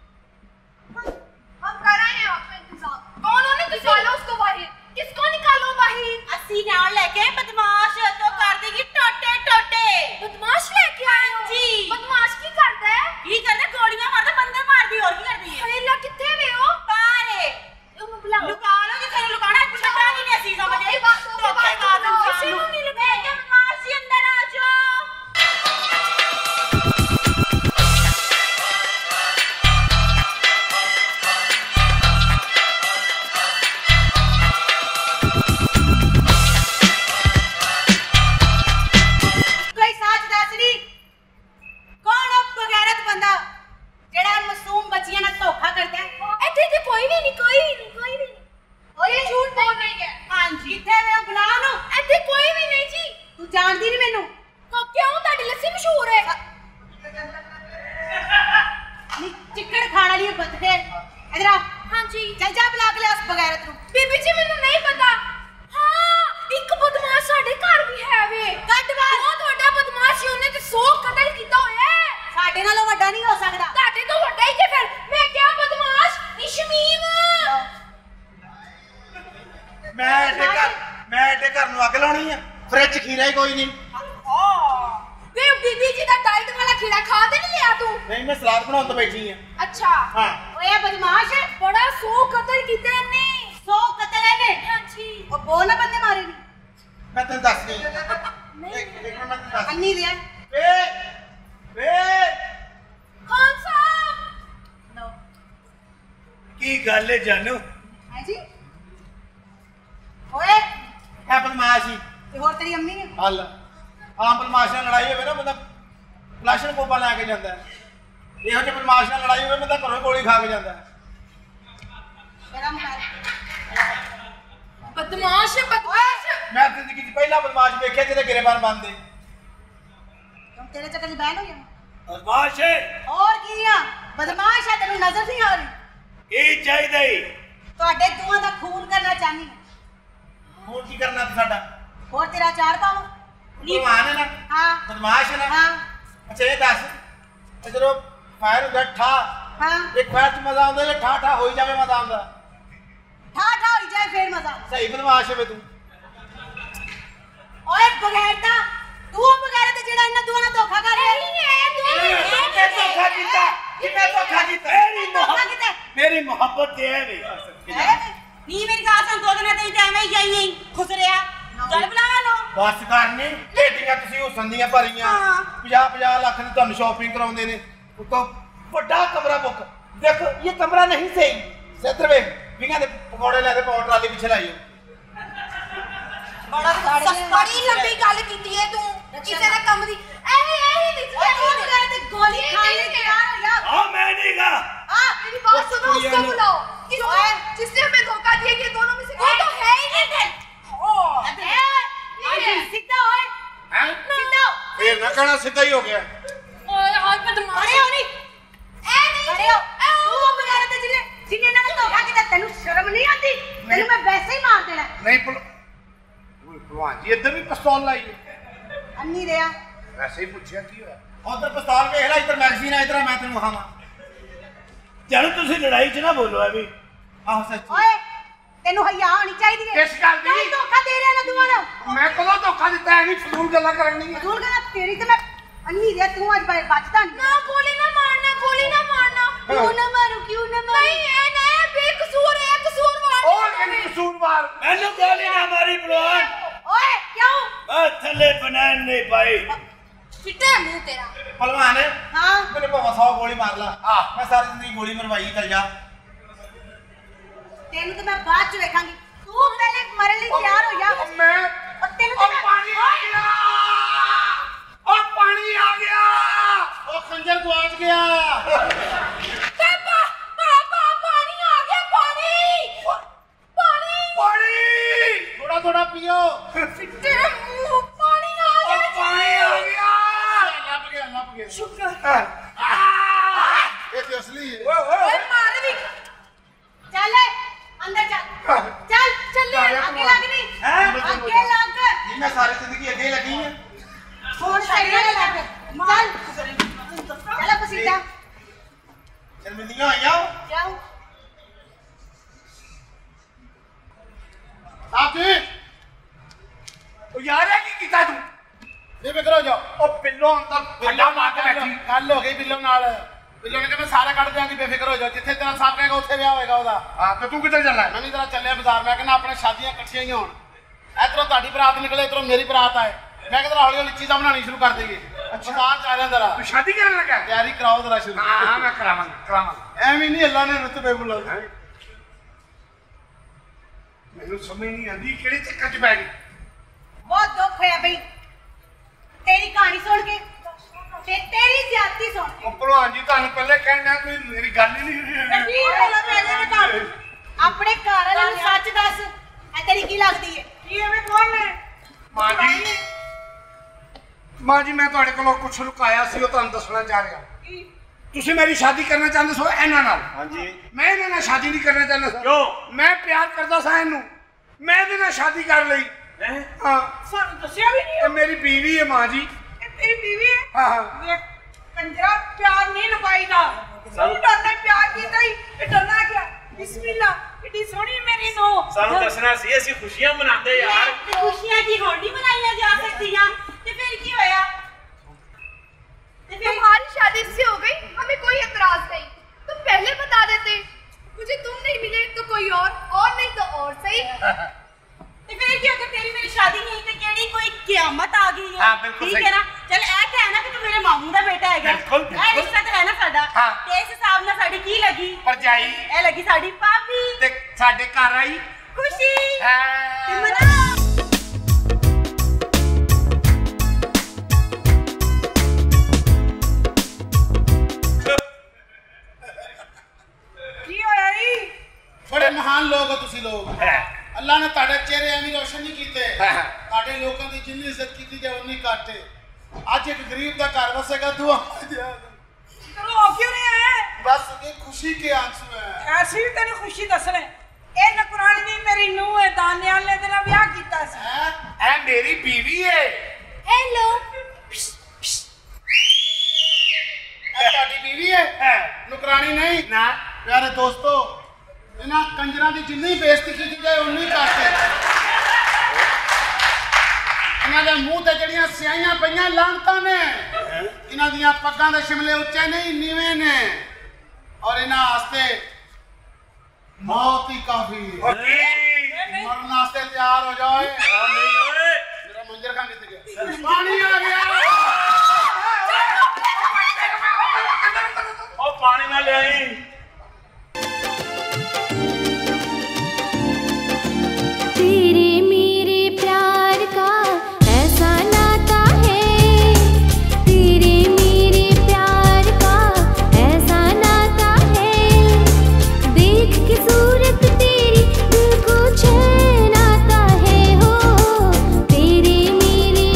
हम कर रहे हैं आपका इंतजार कौन होने निकालो उसको बाहर किसको निकालो बाहर ਅਸੀਂ ਨਾਲ ਲੈ ਕੇ ਆਏ ਬਦਮਾਸ਼ ਤੋਂ ਕਰ ਦੇਗੀ ਟੋਟੇ ਟੋਟੇ बदमाश लेके आए हो जी। बदमाश की करता है ਕੀ ਕਰਦਾ ਗੋਲੀਆਂ ਮਾਰਦਾ ਬੰਦੇ ਮਾਰਦੀ ਹੋਰ ਕੀ ਕਰਦੀ ਹੈ हरेला कितने में हो ਪਾਰੇ तुम बुलाओ ਲੁਕਾ ਲੋ ਜਿੱਥੇ ਨੂੰ ਲੁਕਾਣਾ ਛੱਡਾਂਗੇ ਨਹੀਂ ਅਸੀਂ ਸਮਝੇ ਇਹ ਬਾਤ ਤੋਂ ਧੋਖੇ ਬਾਤ ਬਾਤ ਕਰੋ। ਕਿਸੇ ਨੂੰ ਨਹੀਂ ਲੁਕਾਏਗਾ ਬਦਮਾਸ਼ ਜੀ ਅੰਦਰ ਆ ਜਾਓ ਕੋਈ ਸਾਚ ਦੱਸ ਨੀ ਕੌਣ ਉਹ ਬਗੈਰਤ ਬੰਦਾ ਜਿਹੜਾ ਮਾਸੂਮ ਬੱਚੀਆਂ ਨਾਲ ਧੋਖਾ ਕਰਦਾ ਹੈ ਇੱਥੇ ਤੇ ਕੋਈ ਵੀ ਨਹੀਂ ਕੋਈ ਵੀ ਨਹੀਂ ਕੋਈ ਵੀ ਨਹੀਂ और ये झूठ बोल रही है हाँ जी किथे वे बुला लो ਇੱਥੇ ਕੋਈ ਵੀ ਨਹੀਂ ਜੀ तू ਜਾਣਦੀ ਨਹੀਂ ਮੈਨੂੰ ਕਿਉਂ ਤੁਹਾਡੀ ਲੱਸੀ ਮਸ਼ਹੂਰ ਹੈ ਨੀ ਚਿੱਕੜ ਖਾਣ ਵਾਲੀ ਬੰਦੇ ਇਧਰ ਆ ਹਾਂਜੀ ਚੱਲ ਜਾ ਬੁਲਾ ਕੇ ਲਿਆ ਉਸ ਬਗੈਰਤ ਨੂੰ ਬੀਬੀ ਜੀ ਮੈਨੂੰ ਨਹੀਂ ਪਤਾ ਹਾਂ ਇੱਕ ਬਦਮਾਸ਼ ਸਾਡੇ ਘਰ ਵੀ ਹੈ ਵੇ ਕੱਢ ਬਾਹਰ ਬਹੁਤ ਵੱਡਾ ਬਦਮਾਸ਼ ਸੀ ਉਹਨੇ ਤੇ ਸੌ ਕਤਲ ਕੀਤਾ ਹੋਇਆ ਹੈ ਸਾਡੇ ਨਾਲੋਂ ਵੱਡਾ ਨਹੀਂ ਹੋ ਸਕਦਾ ਤੁਹਾਡੇ ਤੋਂ ਵੱਡਾ ਹੀ ਜੇ ਫਿਰ ਮੈਂ ਕਿਹਾ ਬਦਮਾਸ਼ ਨਿਸ਼ਮੀਮ ਮੈਂ ਐਡੇ ਘਰ ਮੈਂ ਐਡੇ ਘਰ ਨੂੰ ਅੱਗ ਲਾਉਣੀ ਆ ਫ੍ਰਿਜ ਖੀਰਾ ਹੀ ਕੋਈ ਨਹੀਂ ਵੇ ਬੀਬੀ ਜੀ ਦਾ ਡਾਈਟ ਵਾਲਾ ਖੀਰਾ ਖਾ ਦੇ ਨਹੀਂ ਲਿਆ ਤੂੰ ਨਹੀਂ ਮੈਂ ਸਲਾਦ ਬਣਾਉਣ ਤੋਂ ਬੈਠੀ ਆ ਅੱਛਾ ਹਾਂ ਓਏ ਬਦਮਾਸ਼ ਬੜਾ ਸੌ ਕਤਲ ਕੀਤੇ ਨੇ ਸੌ ਕਤਲ ਇਹਨੇ ਹਾਂਜੀ ਉਹ ਬਹੁਤ ਨਾ ਬੰਦੇ ਮਾਰੇ ਨੇ ਮੈਂ ਤੈਨੂੰ ਦੱਸ ਗਈ ਨਹੀਂ ਇੱਕ ਮਿੰਟ ਮੈਂ ਤੈਨੂੰ ਦੱਸ ਅੰਨੀ ਦਿਆ ਵੇ ਵੇ ਖਾਨ ਸਾਹਿਬ ਨੋ ਕੀ ਗੱਲ ਹੈ ਜਾਨੂ ਹੈ ਜੀ ਓਏ ਇਹ ਬਦਮਾਸ਼ ਹੀ ਤੇ ਹੋਰ ਤੇਰੀ ਅੰਮੀ ਹੈ ਹੱਲ ਆਮ ਬਦਮਾਸ਼ ਨਾਲ ਲੜਾਈ ਹੋਵੇ ਨਾ ਬੰਦਾ ਪਲਾਸ਼ਨ ਕੋਪਾ ਲੈ ਕੇ ਜਾਂਦਾ ਹੈ ਇਹੋ ਜਿਹੇ ਬਦਮਾਸ਼ ਨਾਲ ਲੜਾਈ ਹੋਵੇ ਬੰਦਾ ਘਰੋਂ ਗੋਲੀ ਖਾ ਕੇ ਜਾਂਦਾ ਹੈ ਸ਼ਰਮ ਕਰ ਬਦਮਾਸ਼ ਬਦਮਾਸ਼ ਮੈਂ ਜ਼ਿੰਦਗੀ 'ਚ ਪਹਿਲਾ ਬਦਮਾਸ਼ ਵੇਖਿਆ ਜਿਹਦੇ ਗਿਰੇਬਾਨ ਬੰਦੇ ਤੁਮ ਤੇਰੇ ਚੱਕਰ 'ਚ ਬਹਿਨ ਹੋ ਗਿਆ ਬਦਮਾਸ਼ ਹੈ ਹੋਰ ਕੀ ਆ ਬਦਮਾਸ਼ ਹੈ ਤੈਨੂੰ ਨਜ਼ਰ ਨਹੀਂ ਆ ਰਹੀ ਇਹ ਚਾਹੀਦਾ ਹੀ ਤੁਹਾਡੇ ਦੋਵਾਂ ਦਾ ਖੂਨ ਕਰਨਾ ਚਾਹਨੀ ਹੋਰ ਕੀ ਕਰਨਾ ਤੂੰ ਸਾਡਾ ਹੋਰ ਤੇਰਾ ਚਾਰ ਪਾਵਾਂ ਭਲਵਾਨ ਹੈ ਨਾ ਹਾਂ ਬਦਮਾਸ਼ ਹੈ ਨਾ ਹਾਂ ਅੱਛਾ ਇਹ ਦੱਸ ਜਦੋਂ ਫਾਇਰ ਹੁੰਦਾ ਠਾ ਹਾਂ ਇੱਕ ਫਾਇਰ 'ਚ ਮਜ਼ਾ ਆਉਂਦਾ ਜਾਂ ਠਾ ਠਾ ਹੋਈ ਜਾਵੇ ਮਜ਼ਾ ਆਉਂਦਾ ਠਾ ਠਾ ਹੋਈ ਜਾਏ ਫੇਰ ਮਜ਼ਾ ਆਉਂਦਾ। ਸਹੀ ਬਦਮਾਸ਼ ਹੈ ਤੂੰ ਓਏ ਬਗੈਰਤਾ ਤੂੰ ਬਗੈਰ ਤੇ ਜਿਹੜਾ ਇਹਨਾਂ ਦੋਵਾਂ ਨਾਲ ਧੋਖਾ ਕਰ ਰਿਹਾ ਕਿਹਨੇ ਧੋਖਾ ਕੀਤਾ ਕਿਹਨੇ ਧੋਖਾ ਕੀਤਾ ਮੇਰੀ ਮੁਹੱਬਤ ਮੇਰੀ ਮੁਹੱਬਤ ਤੇ ਹੈ ਵੀ ਨੀ ਮੇਰੀ ਗੱਲ ਸੁਣ ਦੋ ਦਿਨਾਂ ਤੇ ਐਵੇਂ ਹੀ ਜਾਈਂ ਖੁਸ਼ ਰਿਆ ਚੱਲ ਬੁਲਾ ਲਓ ਬਸ ਕਰਨੀ ਢੇਡੀਆਂ ਤੁਸੀਂ ਹੁਸਨ ਦੀਆਂ ਭਰੀਆਂ ਪੰਜਾਹ ਪੰਜਾਹ ਲੱਖ ਦੀ ਤੁਹਾਨੂੰ ਸ਼ਾਪਿੰਗ ਕਰਾਉਂਦੇ ਨੇ ਉਤੋਂ ਵੱਡਾ ਕਮਰਾ ਬੁੱਕ ਦੇਖ ਇਹ ਕਮਰਾ ਨਹੀਂ ਸਹੀ ਸਿੱਧਰ ਵੇ ਵਿੰਗਾ ਦੇ ਪਕੌੜੇ ਲੈ ਕੇ ਪਾਉ ਟਰਾਲੀ ਪਿੱਛੇ ਲਾਈਓ ਬੜਾ ਬੜੀ ਲੰਬੀ ਗੱਲ ਕੀਤੀ ਹੈ ਤੂੰ ਕਿਸੇ ਦੇ ਕੰਮ ਦੀ ਐਹੀ ਐਹੀ ਨਹੀਂ ਓਏ ਤੂੰ ਬਗੈਰ ਤੇ ਗੋਲੀ ਖਾਣ ਲਈ ਤਿਆਰ ਹੋ ਜਾ हाँ मैं नहीं गा हाँ मेरी बात सुनो उसको बुलाओ किस जिसने हमें धोखा दिया ये दोनों में से वो तो है ही नहीं ओ अरे सीधा होए हैं सीधा ਫੇਰ ਨਾ ਕਹਿਣਾ ਸਿੱਧਾ ਹੀ ਹੋ ਗਿਆ ओए हाय बदमाश अरे होनी ए नहीं अरे तू बगैर ते जिने जिने ना धोखा किया तेनु शर्म नहीं आती तेनु मैं वैसे ही मार देना ਨਹੀਂ ਭਲ ਓਏ ਭਲਵਾਨ ਜੀ ਇੱਧਰ ਵੀ ਪਿਸਤੌਲ ਲਾਈ अन्नी रिया ਵੈਸੇ ਹੀ ਪੁੱਛਿਆ ਕੀ ਹੋਇਆ ਉਧਰ ਪਿਸਤੌਲ ਵੇਖ ਲੈ ਇੱਧਰ ਮੈਗਜ਼ੀਨ ਆ ਇੱਧਰ ਮੈਂ ਤੈਨੂੰ ਖਾਵਾਂ जानो तुसी लड़ाई च ना बोलो अभी ਆਹ ਸੱਚੀ ओए तेनु हया होनी चाहिए दी ਕਿਸ ਗੱਲ ਦੀ तू धोखा दे रहा ना दोवां नु ਮੈਂ ਕਦੋਂ ਧੋਖਾ ਦਿੱਤਾ ਐ ਨਹੀਂ ਫਜ਼ੂਲ ਗੱਲਾਂ ਕਰਨੀ ਹੈ दूर का तेरी तो मैं अन्नी रिया तू आज भाई बचता नहीं ना गोली ना मारना गोली ना मारना क्यों ना मारू क्यों ना मारू नहीं है ना बेकसूर है कसूरवार ਉਹ ਕਿਹੜੀ ਕਸੂਰਵਾਰ मैंने गोली ना मारी बलवान ओए क्यों मैं थले बनान नहीं पाई चिट्टे मुंह तेरा ਭਲਵਾਨ हां ਮੇਰੇ ਭਾਵੇਂ ਸੌ ਗੋਲੀ ਮਾਰ ਲਾ ਆ ਮੈਂ ਸਾਰੀ ਜ਼ਿੰਦਗੀ ਗੋਲੀ ਮਰਵਾਈ ਚੱਲ ਜਾ तेनु तो मैं बाद च देखांगी तू पहले मरन ਲਈ ਤਿਆਰ ਹੋ ਜਾ ਉਹ ਮੈਂ और तेनु ਉਹ ਪਾਣੀ ਆ ਗਿਆ ਉਹ ਪਾਣੀ ਆ ਗਿਆ ਉਹ ਖੰਜਰ ਗਵਾਚ ਗਿਆ पापा पापा पानी आ गया पानी पानी ਪਾਣੀ ਥੋੜਾ ਥੋੜਾ ਪੀਓ चिट्टे मुंह पानी आ ਉਹ गया ਪਾਣੀ ਆ ਗਿਆ ਲੱਭ ਗਿਆ ਲੱਭ ਗਿਆ शुक्र ये तो असली है ਓਏ ਓਏ ओए मार भी चल अंदर चल चल चल आगे लग नहीं हैं आगे लग ਜੀ ਮੈਂ ਸਾਰੀ ਜ਼ਿੰਦਗੀ ਅੱਗੇ ਹੀ ਲੱਗੀ ਆ फोन साइड में लग चल चल अब सीधा ਸ਼ਰਮਿੰਦੀਆਂ ਆਈਆਂ जाओ ਸਾਹਿਬ ਜੀ ਉਹ ਯਾਰ ਇਹ ਕੀ ਕੀਤਾ ਤੂੰ ਇਹ ਫਿਕਰ ਹੋ ਜਾ ਉਹ ਪਿੱਲੋ ਅੰਦਰ ਫੱਡਾ ਮਾਰ ਕੇ ਬੈਠੀ ਗੱਲ ਹੋ ਗਈ ਪਿੱਲੋ ਨਾਲ ਪਿੱਲੋ ਨੇ ਕਿਹਾ ਮੈਂ ਸਾਰਾ ਕੱਢ ਦਿਆਂਗੀ ਬੇਫਿਕਰ ਹੋ ਜਾ ਜਿੱਥੇ ਤੇਰਾ ਸਾਹਿਬ ਕਹੇਗਾ ਉੱਥੇ ਵਿਆਹ ਹੋਏਗਾ ਉਹਦਾ ਹਾਂ ਤੇ ਤੂੰ ਕਿੱਥੇ ਚੱਲਣਾ ਮੈਂ ਨਹੀਂ ਤੇਰਾ ਚੱਲਿਆ ਬਾਜ਼ਾਰ ਮੈਂ ਕਹਿੰਦਾ ਆਪਣੇ ਸ਼ਾਦੀਆਂ ਇਕੱਠੀਆਂ ਹੀ ਹੋਣ ਇਧਰੋਂ ਤੁਹਾਡੀ ਬਰਾਤ ਨਿਕਲੇ ਇਧਰੋਂ ਮੇਰੀ ਬਰਾਤ ਆਏ ਮੈਂ ਕਿਹਾ ਹੌਲੀ ਹੌਲੀ ਚੀਜ਼ਾਂ ਬਣਾਉਣੀ ਸ਼ੁਰੂ ਕਰ ਦੇਈਏ ਬਾਜ਼ਾਰ ਜਾ ਰਿਹਾ ਜਰਾ ਤੂੰ ਸ਼ਾਦੀ ਕਰਨ ਲੱਗਾ ਤਿਆਰੀ ਕਰਾਓ ਜਰਾ ਸ਼ੁਰੂ ਹਾਂ ਹਾਂ ਮੈਂ ਕਰਾਵਾਂਗਾ ਕਰਾਵਾਂਗਾ ਐਵੇਂ ਨਹੀਂ ਅੱਲਾ ਨੇ ਰੁਤਬੇ ਬੁਲਾਉਂਦਾ ਮੈਨੂੰ ਸਮਝ ਨਹੀਂ ਆਉਂਦੀ ਕਿਹੜੇ ਚੱਕਰ 'ਚ ਪੈ ਗਈ बहुत दुख होया भाई तेरी कहानी सुन के ते तेरी ज्यादती सुन के ਉਹ ਭਲਵਾਨ ਜੀ ਤੁਹਾਨੂੰ ਪਹਿਲੇ ਕਹਿਣਾ ਕੋਈ ਮੇਰੀ ਗੱਲ ਹੀ ਨਹੀਂ की बोला मैंने बता अपने घर वाले नु सच दस ए तेरी की लगदी है की एवें कौन है ਮਾਂ ਜੀ ਮਾਂ ਜੀ ਮੈਂ ਤੁਹਾਡੇ ਕੋਲੋਂ ਕੁਝ ਲੁਕਾਇਆ ਸੀ, ਉਹ ਤੁਹਾਨੂੰ ਦੱਸਣਾ ਚਾਹ ਰਿਹਾ। ਤੁਸੀਂ ਮੇਰੀ ਸ਼ਾਦੀ ਕਰਨਾ ਚਾਹੁੰਦੇ ਸੋ ਇਹਨਾਂ ਨਾਲ? ਹਾਂਜੀ। ਮੈਂ ਇਹਨਾਂ ਨਾਲ ਸ਼ਾਦੀ ਨਹੀਂ ਕਰਨਾ ਚਾਹੁੰਦਾ ਸੀ। ਕਿਉਂ? ਮੈਂ ਪਿਆਰ ਕਰਦਾ ਸਾਂ ਇਹਨੂੰ, ਮੈਂ ਇਹਦੇ ਨਾਲ ਸ਼ਾਦੀ ਕਰ ਲਈ। ਹਾਂ, ਸਾਨੂੰ ਦੱਸਿਆ ਵੀ ਨਹੀਂ। ਇਹ ਮੇਰੀ ਬੀਵੀ ਹੈ ਮਾਂ ਜੀ। ਇਹ ਤੇਰੀ ਬੀਵੀ ਹੈ? ਹਾਂ ਹਾਂ। ਵੇਖ ਕੰਜਰਾ, ਪਿਆਰ ਨਹੀਂ ਲੁਕਾਈਦਾ। ਸਾਨੂੰ ਡਰਨਾ ਪਿਆਰ ਕੀਤਾ ਹੀ, ਇਹ ਡਰਨਾ ਕਿਆ? ਬਿਸਮਿਲ੍ਲਾ, ਕਿੱਡੀ ਸੋਹਣੀ ਮੇਰੀ ਨੂੰਹ। ਸਾਨੂੰ ਦੱਸਣਾ ਸੀ, ਅਸੀਂ ਖੁਸ਼ੀਆਂ ਮਨਾਉਂਦੇ ਯਾਰ। खुशियां की होड़ी मनाई जा सकती हैं तो फिर की होया? तुम्हारी शादी इससे हो गई, हमें कोई एतराज नहीं। तुम पहले बता देते, मुझे तुम नहीं मिले तो कोई और, और नहीं तो और सही। तो फिर क्या अगर तेरी मेरी शादी नहीं तो केड़ी कोई क़यामत आ गई है? हाँ, बिल्कुल ठीक सही। है ना? चल ऐ तो है ना कि तू मेरे मामू दा बेटा है। बिल्कुल, ऐ रिश्ता तो है ना साडा। हाँ। ते इस हिसाब नाल साडी की लगी? ਭਰਜਾਈ ऐ लगी साडी भाभी। ਤੇ ਸਾਡੇ ਘਰ आई खुशी ਹਾਂ। ते मना। ਕੀ ਹੋਇਆ ਜੀ? ਬੜੇ ਮਹਾਨ ਲੋਕ ਹੋ ਤੁਸੀਂ ਲੋਕ। ਅੱਲਾ ਨੇ ਤੁਹਾਡੇ ਚਿਹਰੇ ਐਵੇਂ ਰੋਸ਼ਨ ਨਹੀਂ ਕੀਤੇ। ਤੁਹਾਡੇ ਲੋਕਾਂ ਦੀ ਜਿੰਨੀ ਇੱਜ਼ਤ ਕੀਤੀ ਜਾਏ ਉਨੀ ਘੱਟ ਹੈ। ਅੱਜ ਇੱਕ ਗਰੀਬ ਦਾ ਘਰ ਵਸੇਗਾ ਦੁਆ ਰੋ ਕਿਉਂ ਨਹੀਂ ਹੈ? ਬਸ ਇਹ ਖੁਸ਼ੀ ਕੇ ਆंसू ਹੈ। ਐਸੀ ਵੀ ਤੈਨੂੰ ਖੁਸ਼ੀ ਦੱਸਣੇ। ਇਹ ਨਕਰਾਣੀ ਦੀ ਮੇਰੀ ਨੂੰਹ ਹੈ, ਦਾਨਿਆਲ ਨੇ ਇਹਦੇ ਨਾਲ ਵਿਆਹ ਕੀਤਾ ਸੀ। ਹੈ ਇਹ ਮੇਰੀ ਬੀਵੀ ਹੈ। हेलो। ਇਹ ਤੁਹਾਡੀ ਬੀਵੀ ਹੈ, ਨੁਕਰਾਨੀ ਨਹੀਂ ਨਾ। ਪਿਆਰੇ ਦੋਸਤੋ, ਇਹਨਾਂ ਕੰਜਰਾਂ ਦੀ ਜਿੰਨੀ ਬੇਇੱਜ਼ਤੀ ਕੀਤੀ ਜਾਏ ਉਨੀ ਘੱਟ ਹੈ। ਇਹਨਾਂ ਦੇ ਮੂੰਹ ਤੇ ਜਿਹੜੀਆਂ ਸਿਆਹੀਆਂ ਪਈਆਂ ਲਾਂਤਾਂ ਨੇ, ਇਹਨਾਂ ਦੀਆਂ ਪੱਗਾਂ ਦੇ ਸ਼ਿਮਲੇ ਉੱਚੇ ਨਹੀਂ ਨੀਵੇਂ ਨੇ, ਔਰ ਇਹਨਾਂ ਵਾਸਤੇ ਮੌਤ ਹੀ ਕਾਫੀ ਹੈ। ਮਰਨ ਵਾਸਤੇ ਤਿਆਰ ਹੋ ਜਾਓ। ਨਹੀਂ ਓਏ, ਮੇਰਾ ਮੰਜਰ ਖਾਂ ਕਿੱਥੇ ਗਿਆ? ਪਾਣੀ ਆ ਗਿਆ। ਉਹ ਪਾਣੀ ਨਾ ਲਿਆਈ। तेरे मेरे प्यार का ऐसा नाता है, तेरे मेरे प्यार का ऐसा नाता है, देख के सूरत तेरी दिल को चैन आता है हो। तेरे मेरे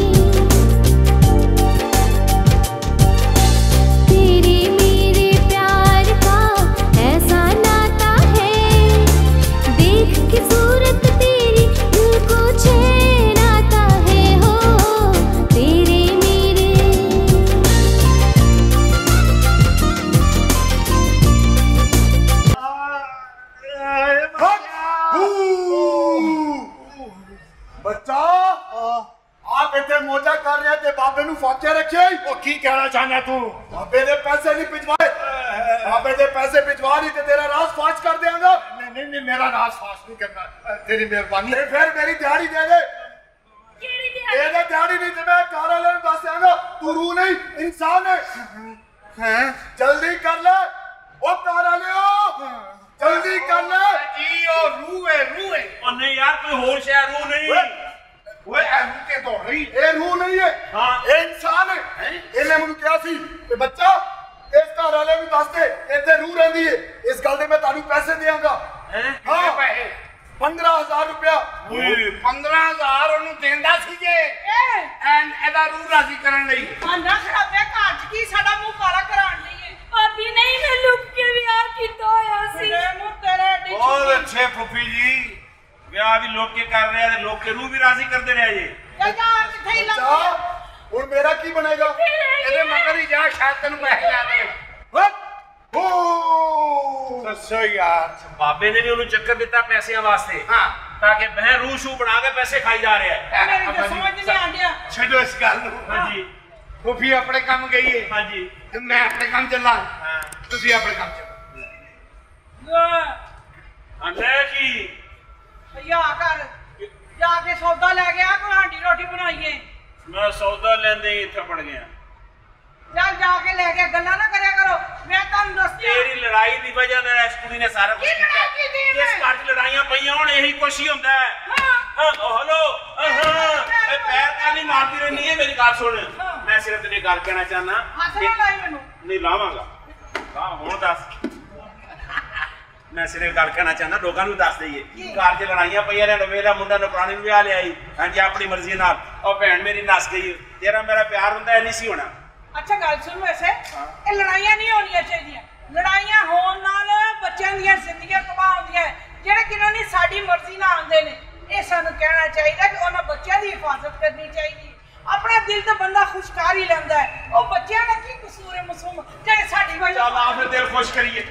तेरे मेरे प्यार का ऐसा नाता है, देख के सूरत तेरी दिल को चैन आता है हो। तेरे मेरे ਬੱਚਾ आप इतने मौजा कर रहे थे, बाबे नु फाके रखे। ਉਹ ਕੀ ਕਹਿਣਾ ਚਾਹੁੰਦਾ ਤੂੰ? बाबे दे पैसे नहीं भिजवाए, बाबे दे पैसे भिजवा नहीं तो तेरा राज फाश कर देंगा। नहीं नहीं नहीं, मेरा राज फाश नहीं करना, तेरी मेहरबानी। ते फिर मेरी दिहाड़ी दे दे। केड़ी दिहाड़ी? ये दिहाड़ी नहीं तो मैं कार वाले में दस देंगा। तू रूह नहीं इंसान है। हैं? जल्दी कर ले ओ कार वाले ओ, जल्दी कर ले। जी ओ रूह है, रूह है। ਉਹ ਨਹੀਂ ਯਾਰ, ਕੋਈ ਹੋਰ ਸ਼ੈ ਰੂਹ ਨਹੀਂ। ਓਏ ਐ रूह के दौड़ रही। ये रूह नहीं है, हाँ। ये इंसान है। इन्हें मुझे क्या सी ते बच्चा इस घर वाले भी दस दे इतने रूह रहती है। इस गल दे मैं तानू पैसे देंगा। कितने पैसे? पंद्रह हजार रुपया। पंद्रह हजार ਉਹਨੂੰ ਦੇਂਦਾ ਸੀ ਜੇ ਐਨ ਇਹਦਾ ਰੂਹ ਰਾਜ਼ੀ ਕਰਨ ਲਈ। ਆਂਦਾ ਖਰਾਬਿਆ ਘਰ ਚ ਕੀ ਸਾਡਾ ਮੂੰਹ ਕਾਲਾ ਕਰਾਉਣ ਲਈ ਹੈ? भाभी नहीं, मैं लुक के विआह किया होया सी। ਮੇਰੇ ਮੂੰਹ ਤੇਰੇ ਏਡੀ ਬਹੁਤ ਅੱਛੇ ਫੁੱਫੀ ਜੀ, ਵਿਆਹ ਵੀ ਲੋਕ ਕੇ ਕਰ ਰਹੇ ਆ ਤੇ ਲੋਕ ਕੇ ਰੂਹ ਵੀ ਰਾਜ਼ੀ ਕਰਦੇ ਰਹੇ ਜੀ। ਜਾ ਕਿੱਥੇ ਹੀ बच्चा ਲੱਗਾ? हुन मेरा की बनेगा? ਇਹਦੇ ਮਗਰ ਹੀ ਜਾ, ਸ਼ਾਇਦ ਤੈਨੂੰ ਪੈਸੇ ਲਾ ਦੇ। हट ओ ਦੱਸੋ ਯਾਰ। ਬਾਬੇ ਨੇ ਵੀ ਉਹਨੂੰ ਚੱਕਰ ਦਿੱਤਾ ਪੈਸਿਆਂ ਵਾਸਤੇ, ਹਾਂ ਤਾਂ ਕਿ ਬਹਿ ਰੂਹ ਸ਼ੂ ਬਣਾ ਕੇ ਪੈਸੇ ਖਾਈ ਜਾ ਰਿਹਾ ਹੈ। ਮੇਰੀ ਤਾਂ ਸਮਝ ਨਹੀਂ ਆਂਦਿਆ। ਛੱਡੋ ਇਸ ਗੱਲ ਨੂੰ। ਹਾਂਜੀ ਫੁੱਫੀ ਆਪਣੇ ਕੰਮ ਗਈ ਹੈ ਹਾਂਜੀ ਤੇ ਮੈਂ ਆਪਣੇ ਕੰਮ ਚੱਲਾਂ। ਹਾਂ। ਤੁਸੀਂ ਆਪਣੇ ਕੰਮ ਚੱਲੋ। ਅੰਦਰ ਕੀ ਭਈਆ ਕਰ ਜਾ ਕੇ ਸੌਦਾ ਲੈ ਗਿਆ, ਕੋਈ ਹਾਂਡੀ ਰੋਟੀ ਬਣਾਈਏ। ਮੈਂ ਸੌਦਾ ਲੈਂਦੇ ਹੀ ਇੱਥੇ ਪੜ ਗਿਆ। ਚੱਲ ਜਾ ਕੇ ਲੈ ਕੇ ਗੱਲਾਂ ਨਾ ਕਰਿਆ ਕਰੋ, ਮੈਂ ਤੁਹਾਨੂੰ ਦੱਸਦੀ ਤੇਰੀ ਲੜਾਈ ਦੀ ਵਜ੍ਹਾ ਨਾਲ ਇਸ ਕੁੜੀ ਨੇ ਸਾਰਾ ਕੁਝ ਕੀ ਕੀਤਾ। ਲੜਾਈ ਕੀਤੀ ਹੈ? ਜਿਸ ਘਰ 'ਚ ਲੜਾਈਆਂ ਪਈਆਂ ਹੁਣ ਇਹੀ ਕੁਛ ਹੀ ਹੁੰਦਾ ਹੈ। ਹਾਂ। ਹਾਂ ਉਹ ਹਲੋ ਹਾਂ ਇਹ ਪੈਰ ਕਾਲੀ ਮਾਰਦੀ ਰਹਿੰਦੀ ਹੈ। ਮੇਰੀ ਗੱਲ ਸੁਣ, ਮੈਂ ਸਿਰਫ ਤੈਨੂੰ ਗੱਲ ਕਹਿਣਾ ਚਾਹਨਾ। ਹੱਥ ਨਾ ਲਾਈ ਮੈਨੂੰ। ਨਹੀਂ ਲਾਵਾਂਗਾ। ਹਾਂ ਹੁਣ ਦੱਸ। मैं सिर्फ गल कहना चाहना लोगों को दस दईए घर च लड़ाइयां पईयां ने मेरा मुंडा नौकरानी नूं विआह लिया हाँ जी अपनी मर्जी नाल और भैन मेरी नस गई तेरा मेरा प्यार हुंदा नहीं सी होना। अच्छा गल सुन वैसे ये लड़ाइयां नहीं होनियां चाहिए लड़ाइयां होण नाल बच्चों दी जिंदगियां तबाह होंदियां जेड़े किन्हों ने साडी मर्जी नाल आंदे ने ये सानूं कहना चाहिए कि उन्हां बच्चों की हिफाजत करनी चाहिए। अपना दिल तो बंदा खुश कर ही लैंदा है और बच्चों का की कसूर है मासूम जेड़े साडी वजह चल आ फिर दिल खुश करिए।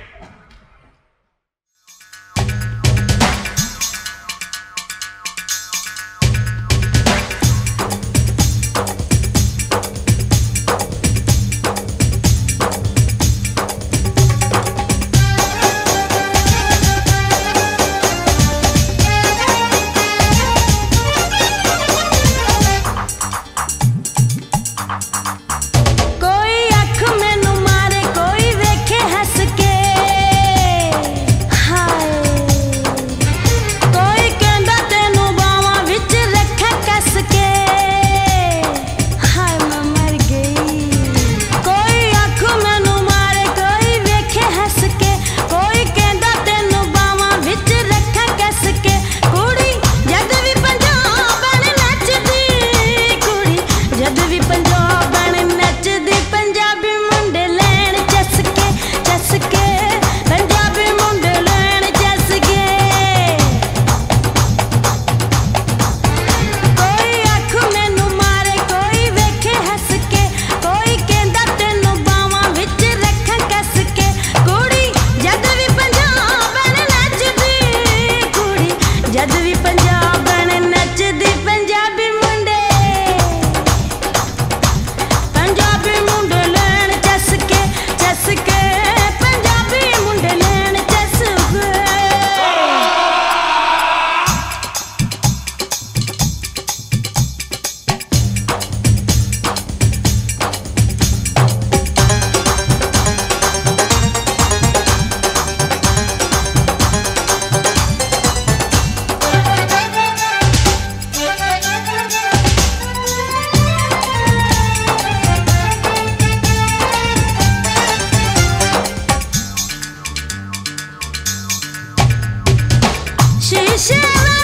शीशे